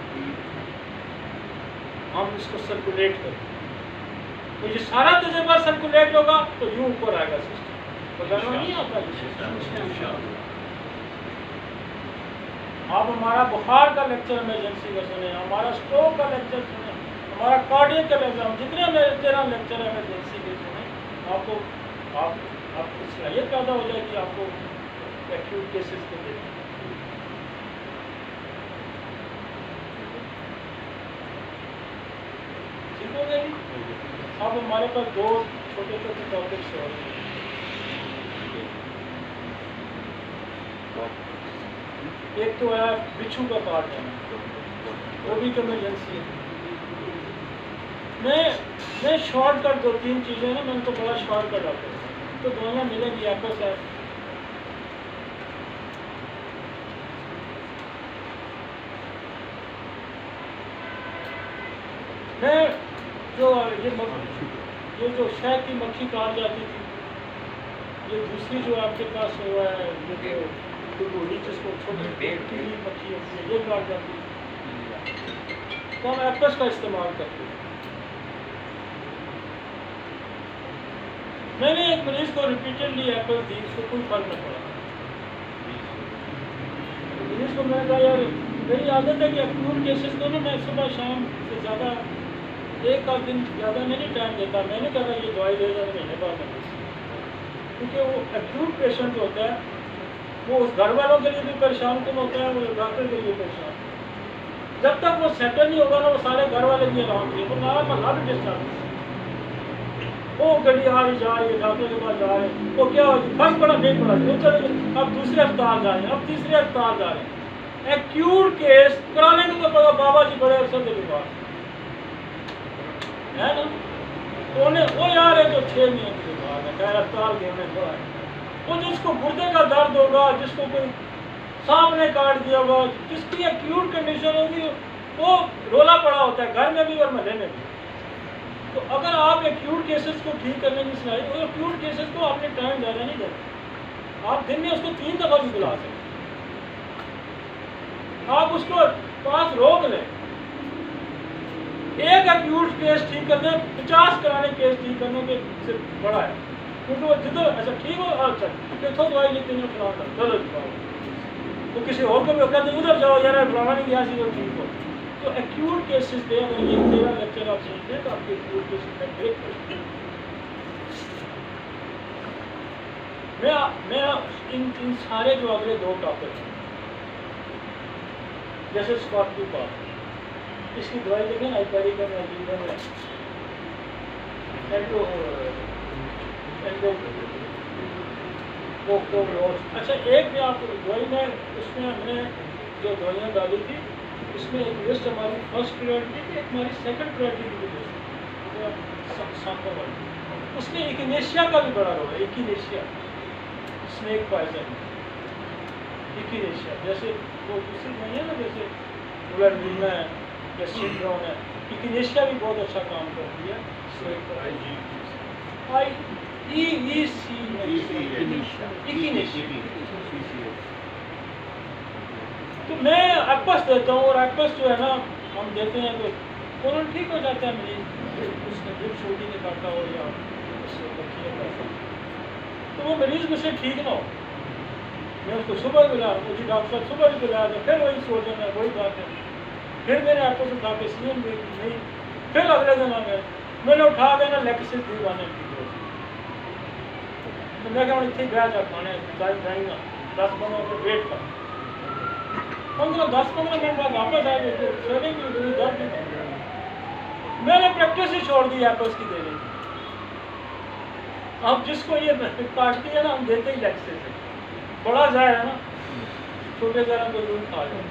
हम इसको सर्कुलेट करें, तो ये सारा तजर्बा सर्कुलेट होगा तो यूं ऊपर आएगा सिस्टम, बदलना नहीं आता सिस्टम। आप हमारा बुखार का लेक्चर इमरजेंसी का सुने, हमारा स्ट्रोक का लेक्चर सुने, हमारा कार्डियक का लेक्चर, जितने मेरे तेरह लेक्चर इमरजेंसी के सुने, आपको आप आपको सलाहियत पैदा हो जाएगी आपको एक्यूट केसेस को देखने। ठीक हो गई। अब हमारे पास दो छोटे छोटे टॉपिक्स और हैं। एक तो है बिच्छू का काट देना, वो भी तो इमरजेंसी है। मैं मैं शॉर्टकट दो तीन चीज़ें ना, मैंने तो बड़ा शॉर्टकट आता है, तो दोनों मिलेंगी आपको सर। मैं जो ये मक्खी ये जो शहद की मक्खी काट जाती थी, ये दूसरी जो आपके पास हुआ है ये जो गोली जिसको छोटी पीली मक्खी होती है ये काट जाती है, तो हम एप्पल्स का इस्तेमाल करते हैं। मैंने एक मरीज को रिपीटेडली एप्पल दी, उसको कोई फर्क न पड़ा। मरीज को मैंने कहा यार मेरी आदत है कि अक्यूट केसेस को ना मैं सुबह शाम से ज़्यादा एक आध दिन ज़्यादा नहीं टाइम देता। मैंने कहा ये दवाई दे देना महीने बाद में, क्योंकि वो एक्यूट पेशेंट होता है, वो उस घर वालों के लिए भी परेशान कम होता है, वो डॉक्टर के लिए परेशान। जब तक वो सेटल नहीं होगा ना वो सारे घर वाले भी आराम किए, तो नारा मल्ला भी डिस्टर्ब, वो गड्डी आ रही जा रही है, डॉक्टर के पास जा रहे हैं, वो क्या हो फर्क पड़ा नहीं पड़ा, वो चले अब दूसरे अस्पताल जा रहे हैं, अब तीसरे अस्पताल जा रहे हैं। एक्यूट केस कराने को तो पता बाबा जी बड़े अफसर के पास है ना, तो उन्हें वो यार है तो छः महीने के बाद है, खैर अस्पताल गए उन्हें थोड़ा है। वो जिसको गुर्दे का दर्द होगा, जिसको कोई सांप ने काट दिया होगा, जिसकी एक्यूट कंडीशन होगी, वो रोला पड़ा होता है घर में भी और महल्ले में भी। तो अगर आप एक्यूट केसेस को ठीक करने की सलाह, तो एक्यूट केसेस को आपने टाइम ज़्यादा नहीं देना, आप दिन में उसको तीन दफ़ा भी बुला सकते, आप उसको पास रोक लें। एक एक्यूट केस ठीक करने पचास कराने केस ठीक करने के से बड़ा है, क्योंकि वो जिधर अच्छा ठीक हो अच्छा देखो दवाई लिखते हैं फलाना चलो तो किसी और को भी कहते उधर जाओ यार फलाना नहीं गया सी वो ठीक हो। तो एक्यूट केसेस पे अगर ये तेरा लेक्चर आप सुनते तो आपके एक्यूट केसेस में ब्रेक मैं मैं इन इन सारे जो अगले दो टॉपिक हैं जैसे स्कॉर्पियो का इसकी दवाई देखें ना हाइपेरिकन एल्जीरियन है एंडो एंडो वो को अच्छा एक में आप दवाई में उसमें हमने जो दवाइयाँ डाली थी इसमें एक लिस्ट हमारी फर्स्ट प्रायोरिटी थी, एक हमारी सेकंड प्रायोरिटी की लिस्ट सांपों वाली, उसमें इकिनेशिया का भी बड़ा रोल है। इकिनेशिया स्नेक पॉइजन, इकिनेशिया जैसे वो दूसरी नहीं है ना, जैसे बुलरबीना है या सिंड्रोम है, इकिनेशिया भी बहुत अच्छा काम करती है। आई ई ई सी इकिनेशिया तो मैं एप्पस देता हूँ और एप्पस जो है ना हम देते हैं तो फौरन ठीक हो जाता है मरीज, उसने ड्रिप छोटी ने काटा हो या उससे बच्ची ने काटा तो वो मरीज मुझसे ठीक ना हो, मैं उसको सुबह बुला मुझे डॉक्टर साहब सुबह भी बुलाया तो फिर वही सोचना है वही बात है, फिर मैंने एप्पस उठा के सीएम नहीं, फिर अगले दिन आ गए मैंने उठा के ना लेक्सिस दी गाने की तो मैं क्या इतने गया जा खाने जाएगा दस पंद्रह मिनट वेट कर पंद्रह दस पंद्रह मिनट बाद वापस आए तो शरीर की इतनी दर्द नहीं, मैंने प्रैक्टिस ही छोड़ दी एप्पल्स की देने की। अब जिसको ये काटती है ना हम देते ही लेक्सिस है, बड़ा जाए है ना छोटे जरा कोई रूम खा जाए।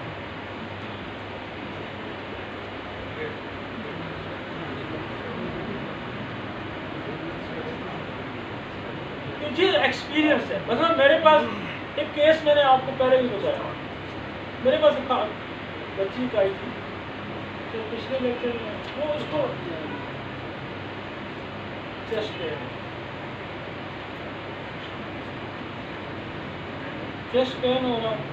जी एक्सपीरियंस है, मतलब मेरे पास एक केस मैंने आपको पहले भी बताया, मेरे पास एक बच्ची का आई थी तो पिछले लेक्चर में वो उसको चेस्ट पेन चेस्ट पेन हो रहा,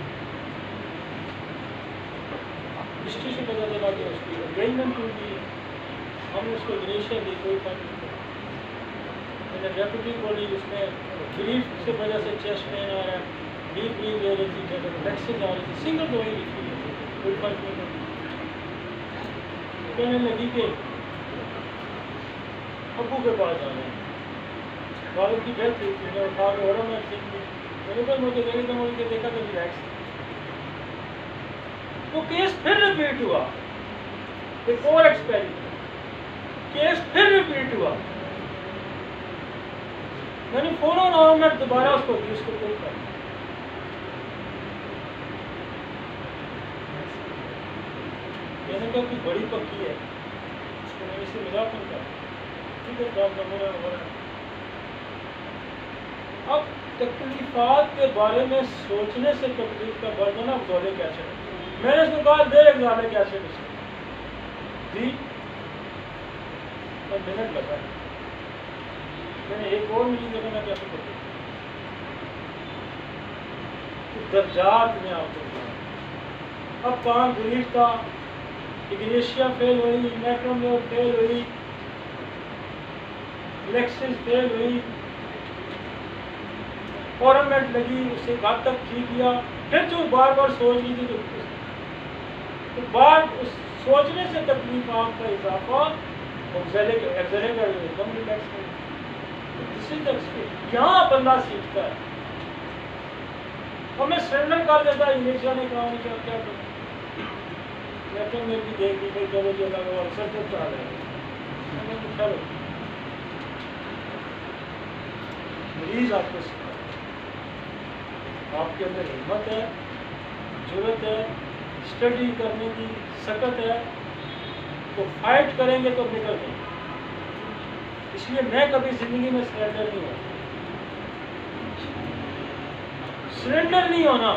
हिस्ट्री से पता चला कि उसकी एंगेजमेंट टूट गई, हमने उसको ग्रेशिया दी कोई फर्क नहीं, मैंने रेपुटी बॉडी उसमें ग्रीफ से वजह से चेस्ट पेन आ रहा है, डीप ब्रीथ ले रही थी, वैक्सीन आ रही थी, सिंगल दवाई लिखी है कोई फर्क नहीं पड़ता। कहने लगी कि अबू के पास जाना है, वालिद की डेथ हुई थी, मैं उठा के और मैं ठीक थी, मैंने कहा मुझे गई तो मुझे देखा तो रिलैक्स। वो केस फिर रिपीट हुआ, एक और एक्सपेरिमेंट केस फिर रिपीट हुआ, मैंने फौरन और मैं दोबारा उसको दी, उसको कोई फर्क मैंने कहा कि बड़ी पक्की है, उसको मैंने इसे मिला कर कहा ठीक है डॉक्टर मेरा हो रहा है। अब तकलीफात के बारे में सोचने से तकलीफ का बढ़ जाना जोलिक एसिड, मैंने उसको कहा दे एक जोलिक एसिड दी, और मिनट लगा है। मैंने एक और मिली जगह मैं कैसे कर दूँ? दर्जात में आपको अब पान गरीब था, इग्नेशिया फेल हुई, मैक्रोमेयर फेल हुई, लेक्सिस फेल हुई, फॉर्मेट लगी, उसे घात तक ठीक किया, फिर जो बार बार सोच रही थी तो, तो बार उस सोचने से तकलीफ आपका इजाफा एकदम रिलैक्स है। यहाँ बंदा सीखता है और मैं सरेंडर कर देता है। इग्नेशिया ने कहा क्या क्या करूँ, मैं तो मेरे भी देख ली भाई चलो जो लगा वो अक्सर तो चला जाएगा। चलो मरीज आपको सिखा, आपके अंदर हिम्मत है, जरूरत है, स्टडी करने की सकत है, तो फाइट करेंगे तो निकल देंगे। इसलिए मैं कभी जिंदगी में सरेंडर नहीं हुआ, सरेंडर नहीं होना।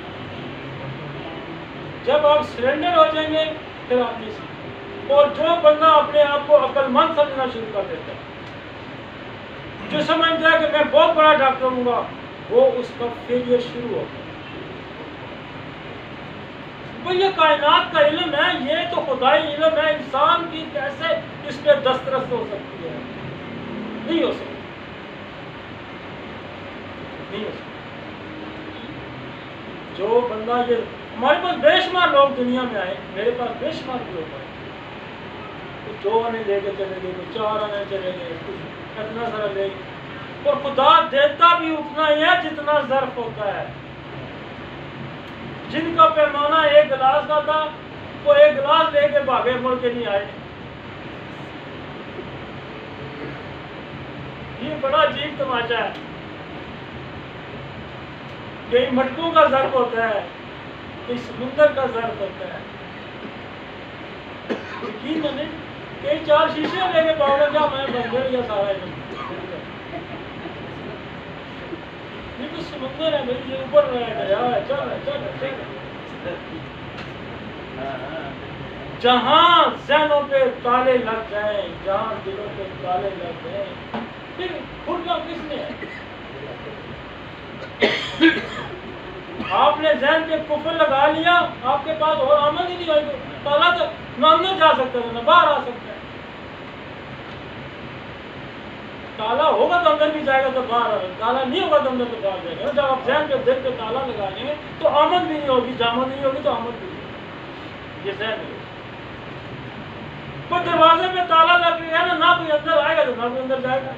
जब आप सरेंडर हो जाएंगे फिर आप नहीं सीखेंगे। और जो बंदा अपने आप को अक्लमंद समझना शुरू कर देता है, जो समझता है कि मैं बहुत बड़ा डॉक्टर हूँगा, वो उसका फेलियर शुरू होता है। वो ये कायनात का इल्म है, ये तो खुदाई इल्म है, इंसान की कैसे इस पर दस्तरस हो सकती है? नहीं हो सकती, नहीं हो सकती। जो बंदा ये, हमारे पास बेशुमार लोग दुनिया में आए, मेरे पास बेशुमार लोग आए, कुछ दो आने लेके चले गए, कुछ चार आने चले गए, कुछ इतना सारा ले, और खुदा देता भी उतना ही है जितना ज़र्फ होता है। जिनका पैमाना एक गिलास का था, वो एक गिलास लेके भागे, मुड़ के नहीं आए। ये बड़ा अजीब तमाशा है। कई मटकों का ज़र्फ होता है, कई समुंदर का ज़र्फ होता है। यकीन माने कई चार शीशे लेके भागो, क्या मैं बंद गया सारा है। ये तो समुंदर है भाई, ये ऊपर रहेगा, चल चल चल। जहां ज़हनों पे ताले लग जाए, जहां दिलों पे ताले लग जाए, फिर खुलना किसने है? आपने ज़हन पे कुफर लगा लिया, आपके पास और आमद ही नहीं होगी। ताला तो ना अंदर जा सकता है ना बाहर आ सकता है। ताला होगा तो अंदर भी जाएगा तो बाहर आएगा, ताला नहीं होगा तो अंदर तो बाहर जाएगा। जब आप ज़हन पे दिल पे ताला लगा लेंगे तो आमद भी नहीं होगी, जामद नहीं होगी तो आमद भी नहीं होगी। ये ज़हन है। कोई दरवाजे पे ताला लग गया ना, ना कोई अंदर आएगा तो ना कोई अंदर जाएगा।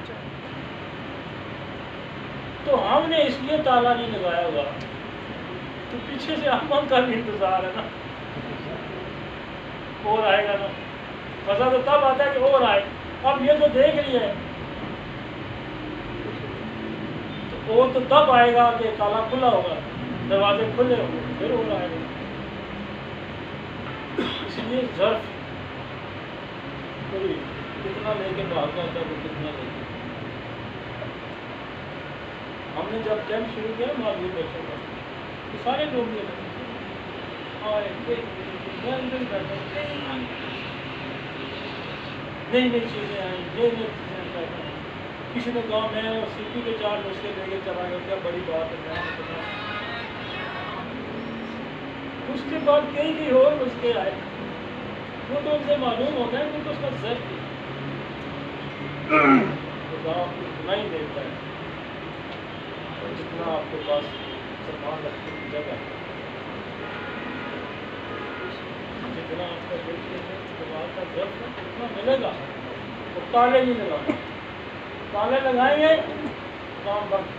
तो हमने इसलिए ताला नहीं लगाया हुआ, तो पीछे से अमन का भी इंतजार है ना, और आएगा ना। मजा तो तब आता है कि और आए। अब ये तो देख लिया है, तो और तो तब आएगा कि ताला खुला होगा, दरवाजे खुले होंगे, फिर और आएगा। इसलिए ज़र्फ कोई कितना लेके भागता था, वो कितना लेके। हमने जब कैंप शुरू किया मालवी बच्चों का, तो सारे लोग ये आए, नई नई चीज़ें आई, नई नई चीज़ें आई। किसी ने कहा मैं सीपी के चार नुस्खे लेके चला गया, क्या बड़ी बात है। उसके बाद कई कई और नुस्खे आए, वो तो उनसे मालूम होता है क्योंकि उसका ज़र्फ खुदा आपको इतना ही देता है जितना आपके पास सम्मान रखने की जगह है, जितना आपका दिल के दिमाग का ज़र्फ है उतना मिलेगा। तो ताले नहीं लगाना, ताले लगाएंगे काम बंद।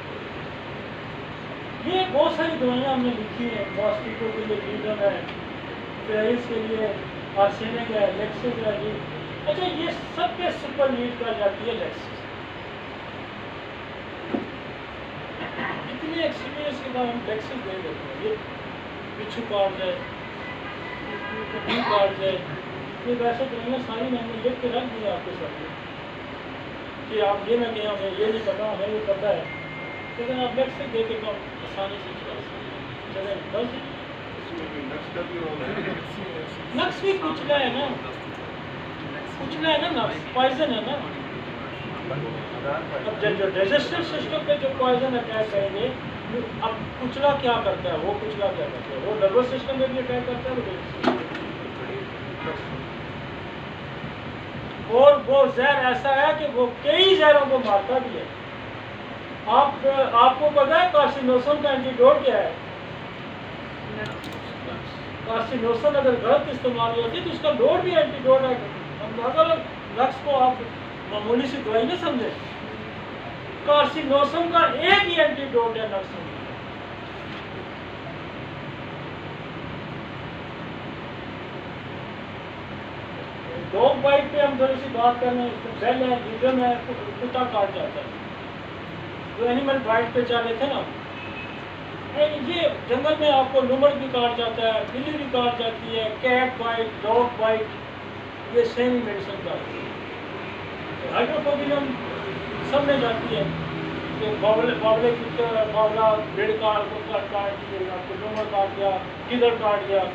ये बहुत सारी दवाइयाँ हमने लिखी हैं, मॉस्किटो के लिए लीडर है, पेरिस के लिए आर्सेनिक है, लेक्सिस है। ये अच्छा, ये सब के सुपर लीड कर जाती है लेक्सिस। इतनी एक्सपीरियंस के बाद हम लेक्सिस दे देते हैं, ये बिच्छू काट जाए, कभी काट जाए, ये वैसे दवाइयाँ सारी मैंने लिख के रख दी आपके सामने कि आप ये ना कहें हमें ये नहीं पता, हमें ये पता है, लेकिन आप लेक्सिस दे के तो आसानी से चला सकते हैं। चलें बस नक्स भी कुचला है ना, कुचला है ना, पॉइजन है ना। अब जो डाइजेस्टिव सिस्टम पे जो पॉइजन अटैक करेंगे, अब कुचला क्या करता है, वो कुचला क्या करता है, वो नर्वस सिस्टम में भी अटैक करता है, और वो जहर ऐसा है कि वो कई जहरों को मारता भी है। आप आपको पता है कार्सिनोसन का एंटीडोट क्या है? कार्सिनोसन अगर गलत इस्तेमाल होती है तो उसका डोट भी एंटीडोट है। अगर लक्ष्य को आप मामूली सी दवाई नहीं समझे, कार्सिनोसन का एक ही एंटीडोट है नक्स। डॉग बाइट पे हम थोड़ी सी बात कर रहे हैं। सेल है, लीडर है, कुत्ता काट जाता है, जो एनिमल बाइट पे चले थे ना, ये जंगल में आपको लूमड़ भी काट जाता है, बिल्ली भी काट जाती है, कैट बाइट, डॉग बाइट, ये सेम मेडिसिन का हाइड्रोफोबियम सब में जाती है। तो बावले बावले कुत्ता बावला भेड़ काट कुत्ता काट दिए, आपको लूमड़ काट दिया, किधर काट दिया,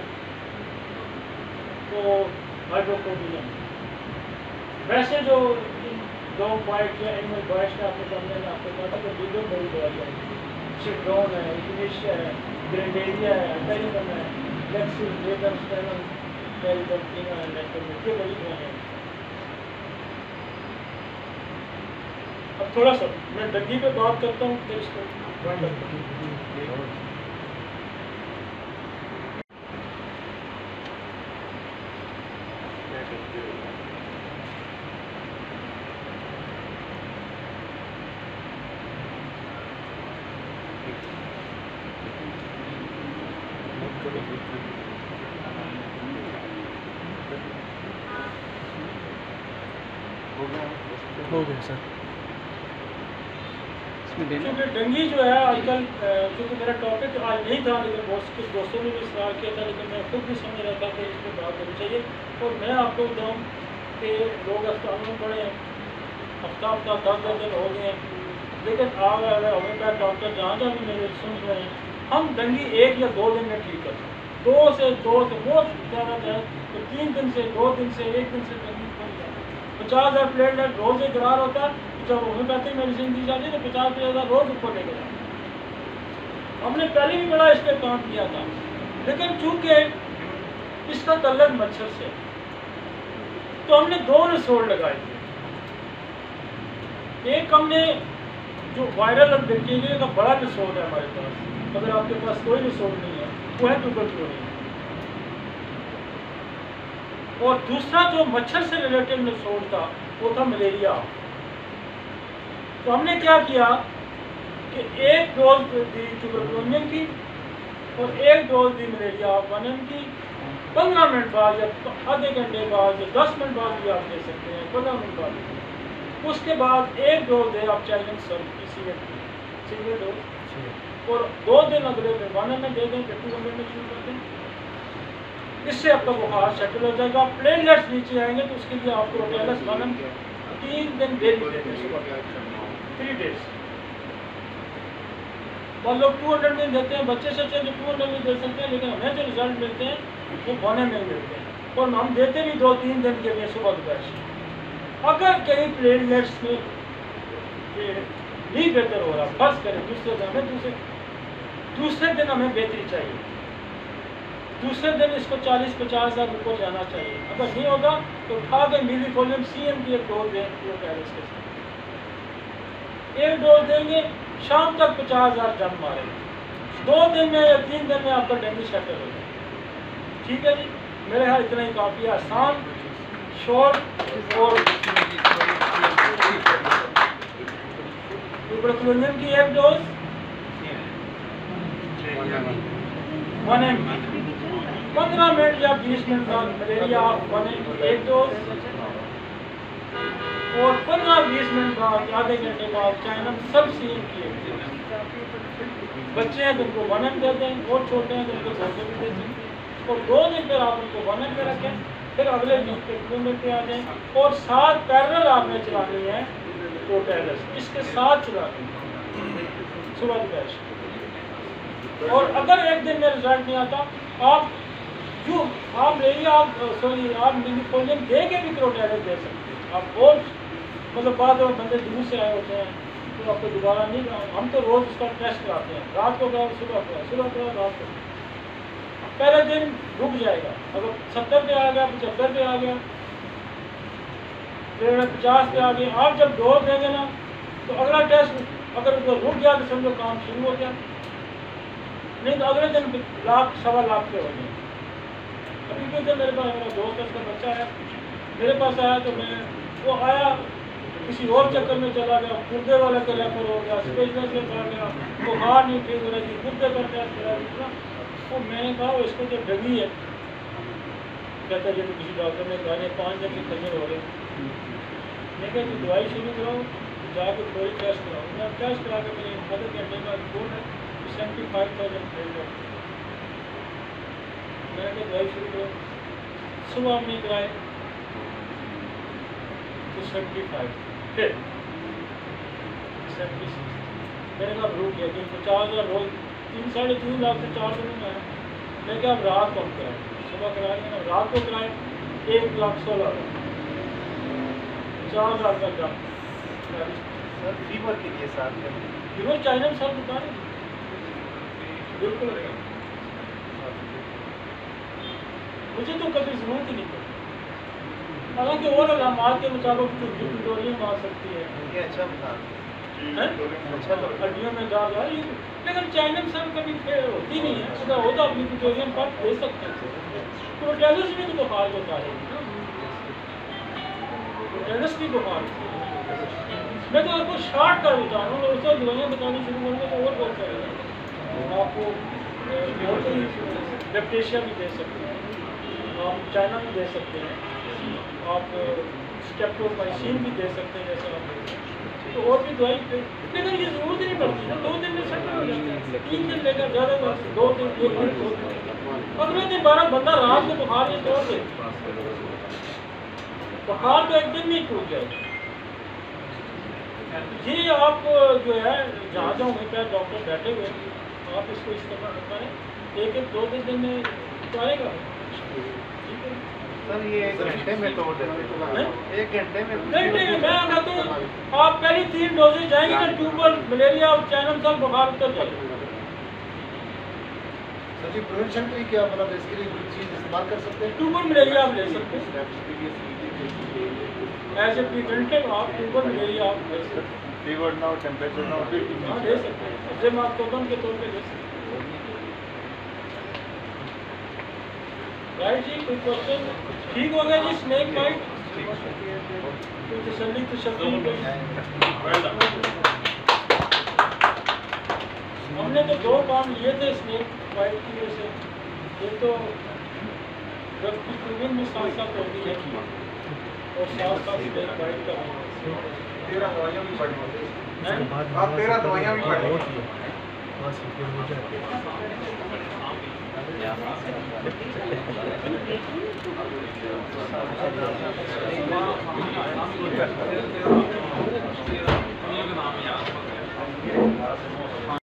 तो हाइड्रोफोबियम। वैसे जो डॉग बाइट या एनिमल बाइट का आपको समझने में आपको पता है, लीडर बड़ी दवाई है, सिड्रोन है, इग्निशिया है, ग्रेंडेरिया है, पेरिकम है, लेक्सिस, लेटम, स्टेनम, पेरिकम, टीना है, लेटम, ये बड़ी दवाई है। अब थोड़ा सा मैं दग्गी पे बात करता हूँ, फिर इसको पॉइंट अप करता हूँ। हो गया सर। क्योंकि डेंगू जो है आजकल, क्योंकि मेरा टॉपिक आज नहीं था, लेकिन बहुत कुछ दोस्तों ने भी सवाल किया था, लेकिन मैं खुद भी समझ रहा था कि इस पर बात करनी चाहिए। और मैं आपको बताऊँ कि लोग अस्पताल में पड़े हैं, हफ्ता हफ्ता दस दस दिन हो गए हैं, लेकिन आप अगर होम्योपैथ डॉक्टर जहाँ जहाँ भी मेरे सुन रहे हैं, हम डेंगू एक या दो दिन में ठीक कर सकते हैं। दो से दो से बहुत ज़्यादा जाए तो तीन दिन से, दो दिन से, एक दिन से डेंगू बन जाए। पचास हज़ार प्लेटलेट रोज़ एक ग्रार होता है, जब होम्योपैथिक मेडिसिन दी जाती है तो पचास हज़ार रोज़ ऊपर लेके जाते। हमने पहले भी बड़ा इस पर काम किया था, लेकिन चूंकि इसका तल्लक मच्छर से, तो हमने दो रिसोर्ट लगाए थे। एक हमने जो वायरल और बैक्टीरिया का बड़ा रिसोर्ट है हमारे पास, अगर आपके पास कोई रिसोर्ट नहीं है, वो है ट्यूबरक्लोसिस। और दूसरा जो मच्छर से रिलेटेड रिसोर्ट था, वो था मलेरिया। तो हमने क्या किया कि एक डोज दी ट्यूबरक्लोसिस की और एक डोज दी मलेरिया वन एम की। पंद्रह मिनट बाद या आधे घंटे बाद या दस मिनट बाद भी आप दे सकते हैं, पंद्रह मिनट बाद। उसके बाद एक डोज दे आप चैलेंज सर किसी सिंगल डोज, और दो दिन अगले दिन वन एम दे दें, फिर टू हंड्रेड में शुरू कर दें। इससे आपका बुखार सेटल हो जाएगा। प्लेटलेट्स नीचे आएंगे तो उसके लिए आपको रोटेलस वन एम तीन दिन डेली देते हैं, सुबह थ्री डेज। बहुत लोग टू हंड्रेड में देते हैं, बच्चे सच्चे जो टू हंड्रेड में दे सकते हैं, लेकिन हमें जो रिजल्ट मिलते हैं वो वन एम में मिलते हैं, और हम देते भी दो तीन दिन के लिए सुबह दोपहर। अगर कहीं प्लेटलेट्स में नहीं बेहतर हो रहा, फर्ज करें दूसरे दिन हमें दूसरे दूसरे दिन हमें बेहतरी चाहिए, दूसरे दिन इसको चालीस पचास हज़ार ऊपर जाना चाहिए। अगर नहीं होगा तो उठा के मिलीफोलियम सी एम की एक डोज दें, के साथ एक डोज देंगे, शाम तक पचास हज़ार जम मारेंगे। दो दिन में या तीन दिन में आपका डेंगू सेटल हो जाए। ठीक है जी, मेरे यहाँ इतना ही काफ़ी आसान, शॉर्ट और ट्यूबरक्लोसिस की एक डोज वन एम, पंद्रह मिनट या बीस मिनट बाद मलेरिया वन एम की एक डोज, और पंद्रह बीस मिनट बाद आधे घंटे बाद चाइना सब सीन किए। बच्चे हैं तो उनको वन एम दे दें, और छोटे हैं तो उनको दो सौ भी दे दें, और दो दिन फिर आप उनको वन एम पे रखें, फिर अगले वीक के किलोमीटर पे आ जाएँ। और साथ पैरेलल आपने चलानी है रोटेलस, इसके साथ चलानी है सुबह दोपहर। और अगर एक दिन में रिजल्ट नहीं आता, आप जो आप मलेरिया आप सॉरी आप निकोलियम दे के भी क्रोटैलिस दे सकते हैं आप। और मतलब बाद में बंदे दूर से आए होते हैं तो आपको दोबारा नहीं, हम तो रोज़ उसका टेस्ट कराते हैं, रात को कराओ सुबह कराओ, सुबह कराओ रात को। पहले दिन रुक जाएगा, अगर सत्तर पे आ गया, पचहत्तर पे आ गया, फिर पचास पे आ गया, आप जब डोज देंगे ना तो अगला टेस्ट अगर वो रुक गया तो समझो काम शुरू हो गया, नहीं तो अगले दिन लाख सवा लाख पे हो गए। अभी भी तो मेरे पास मेरा दोस्त उसका बच्चा है, मेरे पास आया तो मैं वो आया किसी और चक्कर में चला गया, गुर्दे वाले का रेफर हो गया, स्पेशलिस्ट में चला गया, बुखार नहीं ठीक हो रही थी, गुर्दे का टेस्ट करा दिया। तो मैंने कहा इसको जो डगी है, कहता है तो किसी डॉक्टर ने कहा नहीं पाँच दिन से खजर हो रहे। मैं कहती दवाई शुरू कराओ, जाके थोड़ी टेस्ट कराओ। मैं टेस्ट करा के मेरे आधे घंटे का रिपोर्ट है सेवेंटी फाइव थाउजेंड फ्रेंड है। मैंने कहा दवाई शुरू करो, सुबह हमने कराए तो सेवेंटी फाइव, फिर सेवेंटी सिक्स। मैंने कहा रुक गया कि पचास हज़ार रोज तीन साढ़े तीन लाख से चार दिन में आया। मैं क्या अब रात को हम कराए, सुबह कराएंगे ना, रात को कराए एक लाख सोलह हज़ार चार हज़ार का जाम। सर फीवर के लिए साथ में फीवर चाइना में सब बता रहे बिल्कुल। मुझे तो कभी जरूरत ही नहीं पड़ी, हालांकि और अलामात के मुताबिक तो विक्टोरियन आ सकती है, ये अच्छा बता अच्छा तो हड्डियों में दाग आ रही है, लेकिन चाइना में सब कभी फेल होती नहीं है। उसका होता अपनी विक्टोरियन पर दे सकते हैं। क्रोटैलिस भी तो बुखार होता है, क्रोटैलिस भी बुखार। मैं तो आपको शॉर्ट कर बता रहा हूँ, और उससे दवाइयाँ बतानी शुरू करूँगा तो और बहुत सारे आपको बैक्टीरिया भी दे सकते हैं, आप चाइना में दे सकते हैं, आप स्टेप्टोमाइसिन भी दे सकते हैं जैसे आप, तो और भी दवाई। लेकिन ये जरूरत ही नहीं पड़ती ना, दो दिन में सेट हो जाता है, तीन दिन लेकर ज़्यादा दो दिन एक दिन दो दिन, अगले दिन बारह बंदा रात को बुखार ये तोड़ दे, बुखार तो एक दिन में ही टूट जाएगा। ये आप जो है जहाँ जहाँ वहीं पर डॉक्टर बैठे हुए आप इसको इस्तेमाल करें, एक एक दो तीन दिन में उतारेगा। सर ये एक घंटे में तोड़ देते हैं, एक घंटे में घंटे में मैं कहता हूँ आप पहली तीन डोजेज जाएंगे ना, ट्यूबर मलेरिया और चाइना सब बुखार उतर जाएगा। सर जी प्रिवेंशन के लिए क्या मतलब इसके लिए कोई चीज़ इस्तेमाल कर सकते हैं? ट्यूबर मलेरिया आप ले सकते हैं, ऐसे प्रिवेंटिव आप ट्यूबर मलेरिया आप ले सकते हैं, फीवर ना हो, टेम्परेचर ना हो, हाँ ले सकते हैं, जिम आप टोकन के तौर पे ले सकते हैं। राइट जी, कोई क्वेश्चन? ठीक हो गया जी स्नेक बाइट, कोई तसल्ली तशक्की नहीं गई। हमने तो दो काम लिए थे स्नेक बाइट की वजह से, एक तो ड्रग की प्रूविंग में साथ साथ होती है और साथ साथ स्नेक बाइट का तेरह दवाइयाँ भी पढ़ लो, है। आप तेरह दवाइयाँ भी पढ़ लो। Yeah.